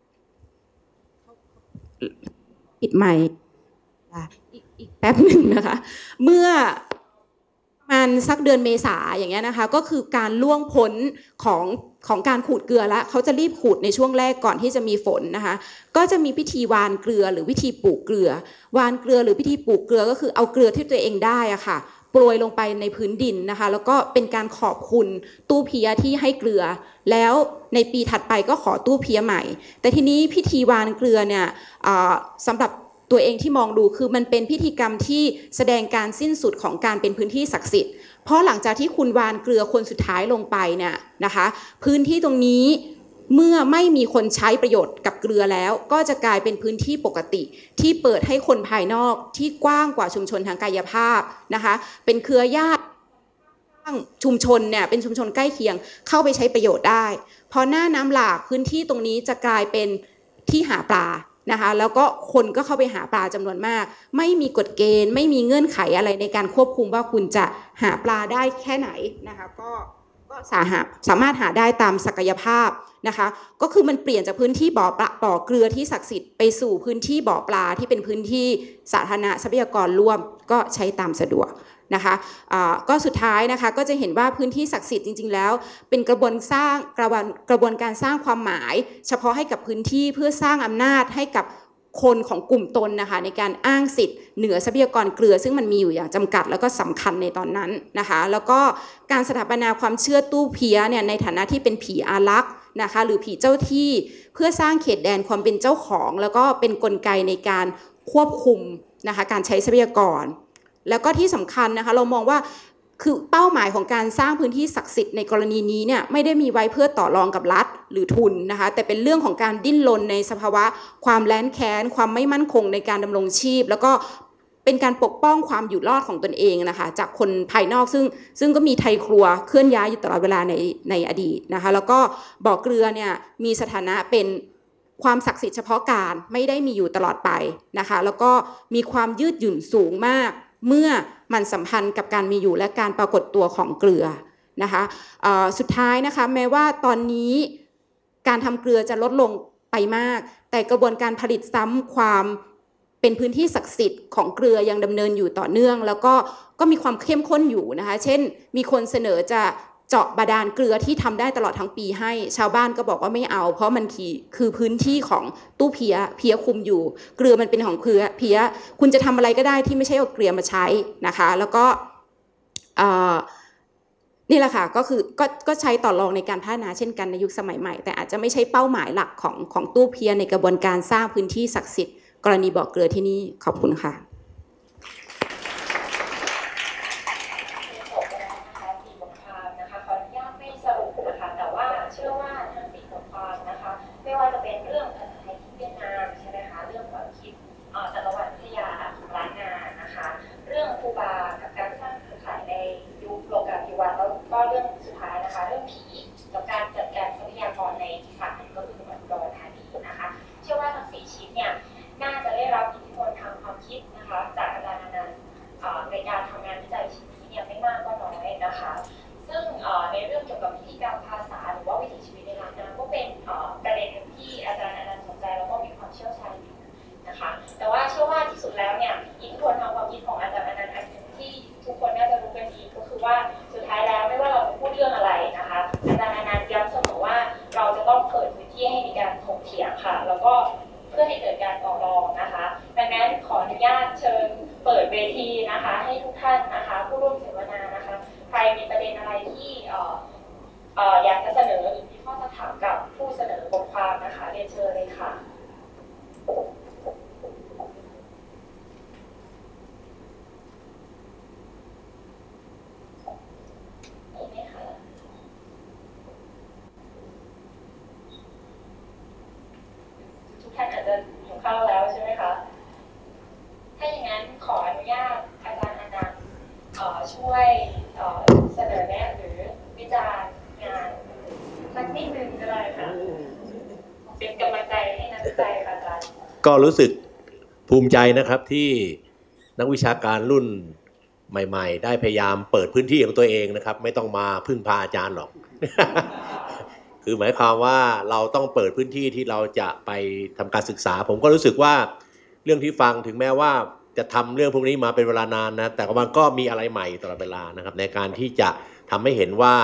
ปิดไมค์อีกแป๊บหนึ่งนะคะเมื่อประมาณสักเดือนเมษาอย่างเงี้ยนะคะก็คือการล่วงพ้นของการขูดเกลือแล้วเขาจะรีบขูดในช่วงแรกก่อนที่จะมีฝนนะคะก็จะมีพิธีวานเกลือหรือวิธีปลูกเกลือวานเกลือหรือพิธีปลูกเกลือก็คือเอาเกลือที่ตัวเองได้อะค่ะโปรยลงไปในพื้นดินนะคะแล้วก็เป็นการขอบคุณตู้เพียที่ให้เกลือแล้วในปีถัดไปก็ขอตู้เพียใหม่แต่ทีนี้พิธีวานเกลือเนี่ยสำหรับตัวเองที่มองดูคือมันเป็นพิธีกรรมที่แสดงการสิ้นสุดของการเป็นพื้นที่ศักดิ์สิทธิ์เพราะหลังจากที่คุณวานเกลือคนสุดท้ายลงไปเนี่ยนะคะพื้นที่ตรงนี้เมื่อไม่มีคนใช้ประโยชน์กับเกลือแล้วก็จะกลายเป็นพื้นที่ปกติที่เปิดให้คนภายนอกที่กว้างกว่าชุมชนทางกายภาพนะคะเป็นเครือญาติชุมชนเนี่ยเป็นชุมชนใกล้เคียงเข้าไปใช้ประโยชน์ได้พอหน้าน้ำหลากพื้นที่ตรงนี้จะกลายเป็นที่หาปลานะคะแล้วก็คนก็เข้าไปหาปลาจำนวนมากไม่มีกฎเกณฑ์ไม่มีเงื่อนไขอะไรในการควบคุมว่าคุณจะหาปลาได้แค่ไหนนะคะก็สามารถหาได้ตามศักยภาพนะคะก็คือมันเปลี่ยนจากพื้นที่บ่อเกลือที่ศักดิ์สิทธิ์ไปสู่พื้นที่บ่อปลาที่เป็นพื้นที่สาธารณะทรัพยากรร่วมก็ใช้ตามสะดวกนะคะก็สุดท้ายนะคะก็จะเห็นว่าพื้นที่ศักดิ์สิทธิ์จริงๆแล้วเป็นกระบวนการสร้างความหมายเฉพาะให้กับพื้นที่เพื่อสร้างอำนาจให้กับคนของกลุ่มตนนะคะในการอ้างสิทธิ์เหนือทรัพยากรเกลือซึ่งมันมีอยู่อย่างจำกัดแล้วก็สำคัญในตอนนั้นนะคะแล้วก็การสถาปนาความเชื่อตู้เพียเนี่ยในฐานะที่เป็นผีอารักษ์นะคะหรือผีเจ้าที่เพื่อสร้างเขตแดนความเป็นเจ้าของแล้วก็เป็นกลไกในการควบคุมนะคะการใช้ทรัพยากรแล้วก็ที่สำคัญนะคะเรามองว่าคือเป้าหมายของการสร้างพื้นที่ศักดิ์สิทธิ์ในกรณีนี้เนี่ยไม่ได้มีไว้เพื่อต่อรองกับรัฐหรือทุนนะคะแต่เป็นเรื่องของการดิ้นรนในสภาวะความแร้นแค้นความไม่มั่นคงในการดำรงชีพแล้วก็เป็นการปกป้องความอยู่รอดของตนเองนะคะจากคนภายนอกซึ่งก็มีไทยครัวเคลื่อนย้ายอยู่ตลอดเวลาในอดีตนะคะแล้วก็บ่อเกลือเนี่ยมีสถานะเป็นความศักดิ์สิทธิ์เฉพาะการไม่ได้มีอยู่ตลอดไปนะคะแล้วก็มีความยืดหยุ่นสูงมากเมื่อมันสัมพันธ์กับการมีอยู่และการปรากฏตัวของเกลือนะคะสุดท้ายนะคะแม้ว่าตอนนี้การทำเกลือจะลดลงไปมากแต่กระบวนการผลิตซ้ำความเป็นพื้นที่ศักดิ์สิทธิ์ของเกลือยังดำเนินอยู่ต่อเนื่องแล้วก็มีความเข้มข้นอยู่นะคะเช่นมีคนเสนอจะเจาะบาดาลเกลือที่ทำได้ตลอดทั้งปีให้ชาวบ้านก็บอกว่าไม่เอาเพราะมันคือพื้นที่ของตู้เพียคุมอยู่เกลือมันเป็นของเพียคุณจะทำอะไรก็ได้ที่ไม่ใช่เอาเกลือมาใช้นะคะแล้วก็นี่แหละค่ะก็คือก็ใช้ต่อรองในการพัฒนาเช่นกันในยุคสมัยใหม่แต่อาจจะไม่ใช่เป้าหมายหลักของตู้เพียในกระบวนการสร้างพื้นที่ศักดิ์สิทธิ์กรณีบ่อเกลือที่นี่ขอบคุณค่ะว่าสุดท้ายแล้วไม่ว่าเราจะพูดเรื่องอะไรนะคะอาจารย์อนันต์ย้ำเสมอว่าเราจะต้องเปิดพื้นที่ให้มีการถกเถียงค่ะแล้วก็เพื่อให้เกิดการต่อรองนะคะดังนั้นขออนุญาตเชิญเปิดเวทีนะคะให้ทุกท่านนะคะผู้ร่วมเสวนานะคะใครมีประเด็นอะไรที่อยากจะเสนอหรือมีข้อสักถามกับผู้เสนอบทความนะคะเรียนเชิญเลยค่ะมีไหมคะทุกท่านอาจจะหิวข้าวแล้วใช่ไหมคะถ้าอย่างนั้นขออนุญาตอาจารย์อนันต์ช่วยเสนอแนะหรือวิจารณ์งานสักนิดนึงก็ได้ค่ะเป็นกำลังใจให้นักวิจัยอาจารย์ก็รู้สึกภูมิใจนะครับที่นักวิชาการรุ่นใหม่ๆได้พยายามเปิดพื้นที่ของตัวเองนะครับไม่ต้องมาพึ่งพาอาจารย์หรอก คือหมายความว่าเราต้องเปิดพื้นที่ที่เราจะไปทำการศึกษาผมก็รู้สึกว่าเรื่องที่ฟังถึงแม้ว่าจะทำเรื่องพวกนี้มาเป็นเวลานานนะแต่มันก็มีอะไรใหม่ตลอดเวลานะครับในการที่จะทำให้เห็นว่า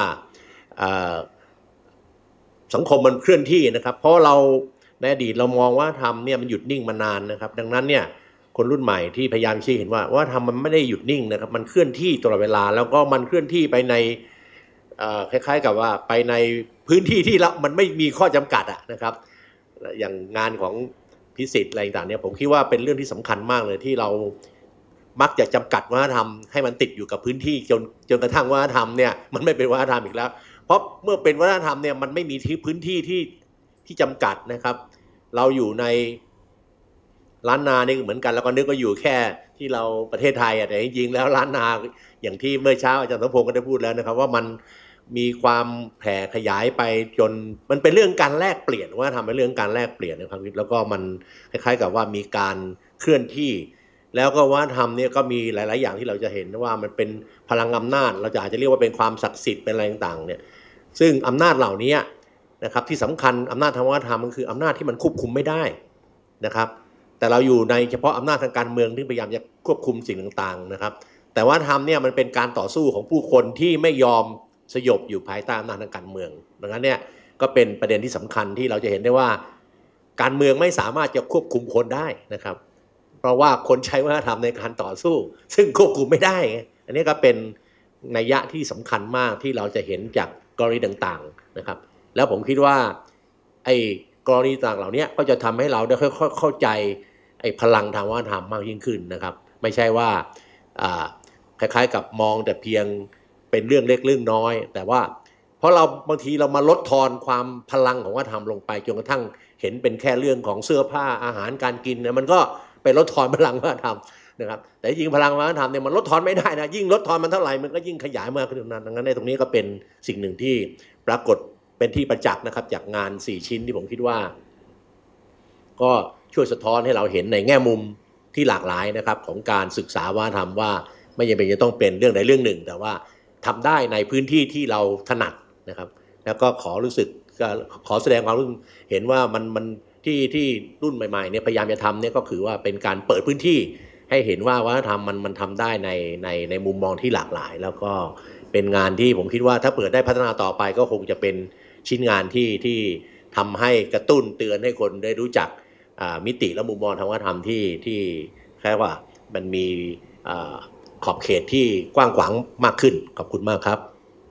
สังคมมันเคลื่อนที่นะครับเพราะเราในอดีตเรามองว่าธรรมเนี่ยมันหยุดนิ่งมานานนะครับดังนั้นเนี่ยคนรุ่นใหม่ที่พยายามชี้เห็นว่าธรรมมันไม่ได้หยุดนิ่งนะครับมันเคลื่อนที่ตลอดเวลาแล้วก็มันเคลื่อนที่ไปในคล้ายๆกับว่าไปในพื้นที่ที่มันไม่มีข้อจำกัดนะครับอย่างงานของพิสิทธิ์อะไรต่างๆเนี่ยผมคิดว่าเป็นเรื่องที่สำคัญมากเลยที่เรามักจะจำกัดวัฒนธรรมให้มันติดอยู่กับพื้นที่จนกระทั่งวัฒนธรรมเนี่ยมันไม่เป็นวัฒนธรรมอีกแล้วเพราะเมื่อเป็นวัฒนธรรมเนี่ยมันไม่มีพื้นที่ที่จำกัดนะครับเราอยู่ในล้านนานี่เหมือนกันแล้วก็นึกว่าอยู่แค่ที่เราประเทศไทยแต่จริงๆแล้วล้านนาอย่างที่เมื่อเช้าอาจารย์สมพงศ์ก็ได้พูดแล้วนะครับว่ามันมีความแผ่ขยายไปจนมันเป็นเรื่องการแลกเปลี่ยนว่าทำเป็นเรื่องการแลกเปลี่ยนในความคิดแล้วก็มันคล้ายๆกับว่ามีการเคลื่อนที่แล้วก็วัฒนธรรมเนี่ยก็มีหลายๆอย่างที่เราจะเห็นว่ามันเป็นพลังอำนาจเราจะอาจจะเรียกว่าเป็นความศักดิ์สิทธิ์เป็นอะไรต่างๆเนี่ยซึ่งอำนาจเหล่านี้นะครับที่สำคัญอำนาจทางวัฒนธรรมมันคืออำนาจที่มันควบคุมไม่ได้นะครับแต่เราอยู่ในเฉพาะอำนาจทางการเมืองที่พยายามจะควบคุมสิ่งต่างๆนะครับแต่วัฒนธรรมเนี่ยมันเป็นการต่อสู้ของผู้คนที่ไม่ยอมสยบอยู่ภายใต้อำนาจทางการเมืองดังนั้นเนี่ยก็เป็นประเด็นที่สำคัญที่เราจะเห็นได้ว่าการเมืองไม่สามารถจะควบคุมคนได้นะครับเพราะว่าคนใช้วัฒนธรรมในการต่อสู้ซึ่งควบคุมไม่ได้อันนี้ก็เป็นนัยยะที่สำคัญมากที่เราจะเห็นจากกรณีต่างๆนะครับแล้วผมคิดว่าไอ้กรณีต่างเหล่านี้ก็จะทำให้เราได้ค่อยๆเข้าใจไอ้พลังทางวัฒนธรรมมากยิ่งขึ้นนะครับไม่ใช่ว่าคล้ายๆกับมองแต่เพียงเป็นเรื่องเล็กเรื่องน้อยแต่ว่าเพราะเราบางทีเรามาลดทอนความพลังของวัฒนธรรมลงไปจนกระทั่งเห็นเป็นแค่เรื่องของเสื้อผ้าอาหารการกินเนี่ยมันก็ไปลดทอนพลังวัฒนธรรมนะครับแต่จริงพลังวัฒนธรรมเนี่ยมันลดทอนไม่ได้นะยิ่งลดทอนมันเท่าไหร่มันก็ยิ่งขยายมากขึ้นนั้นดังนั้นในตรงนี้ก็เป็นสิ่งหนึ่งที่ปรากฏเป็นที่ประจักษ์นะครับจากงาน4ชิ้นที่ผมคิดว่าก็ช่วยสะท้อนให้เราเห็นในแง่มุมที่หลากหลายนะครับของการศึกษาวัฒนธรรมว่าไม่จำเป็นจะต้องเป็นเรื่องใดเรื่องหนึ่งแต่ว่าทำได้ในพื้นที่ที่เราถนัดนะครับแล้วก็ขอแสดงความรู้สึกเห็นว่ามันที่รุ่นใหม่ๆเนี่ยพยายามจะทำเนี่ยก็คือว่าเป็นการเปิดพื้นที่ให้เห็นว่าวัฒนธรรมมันทำได้ในมุมมองที่หลากหลายแล้วก็เป็นงานที่ผมคิดว่าถ้าเปิดได้พัฒนาต่อไปก็คงจะเป็นชิ้นงานที่ทำให้กระตุ้นเตือนให้คนได้รู้จักมิติและมุมมองทางวัฒนธรรมที่แค่ว่ามันมีขอบเขตที่กว้างขวางมากขึ้นขอบคุณมากครับ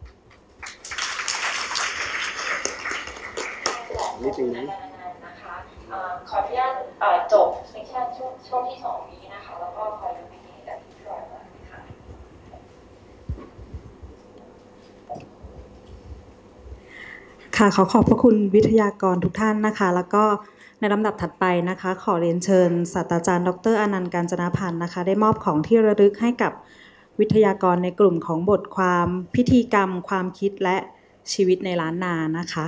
นิดนึงนะคะขออนุญาตจบเซสชั่นช่วงที่2นี้นะคะแล้วก็ขอยุติให้กับพี่พลอยค่ะค่ะขอบพระคุณวิทยากรทุกท่านนะคะแล้วก็ในลำดับถัดไปนะคะขอเรียนเชิญศาสตราจารย์ดร.อนันต์ กาญจนพันธ์นะคะได้มอบของที่ระลึกให้กับวิทยากรในกลุ่มของบทความพิธีกรรมความคิดและชีวิตในล้านนานะคะ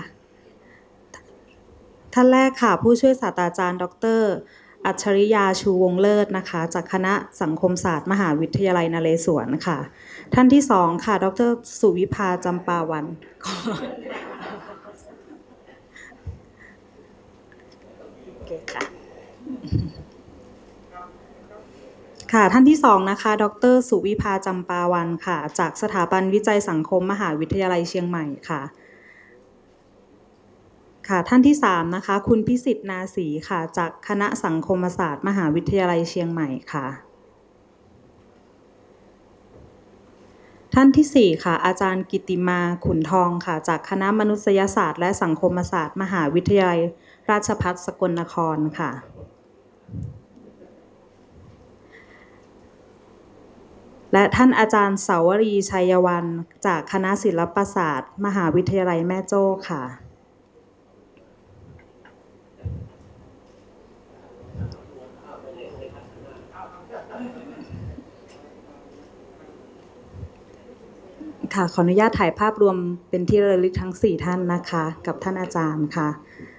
ท่านแรกค่ะผู้ช่วยศาสตราจารย์ดร.อัจฉริยาชูวงเลิศนะคะจากคณะสังคมศาสตร์มหาวิทยาลัยนเรศวรค่ะท่านที่2ค่ะดร.สุวิภาจำปาวันค่ะท่านที่2นะคะดร.สุวิภาจำปาวันค่ะจากสถาบันวิจัยสังคมมหาวิทยาลัยเชียงใหม่ค่ะค่ะท่านที่3นะคะคุณพิสิทธิ์นาศรีค่ะจากคณะสังคมศาสตร์มหาวิทยาลัยเชียงใหม่ค่ะท่านที่4ค่ะอาจารย์กิติมาขุนทองค่ะจากคณะมนุษยศาสตร์และสังคมศาสตร์มหาวิทยาลัยราชภัฏสกลนครค่ะและท่านอาจารย์เสาวรีชัยวันจากคณะศิลปศาสตร์มหาวิทยาลัยแม่โจ้ค่ะค่ะขออนุญาตถ่ายภาพรวมเป็นที่ระลึกทั้ง4ท่านนะคะกับท่านอาจารย์ค่ะ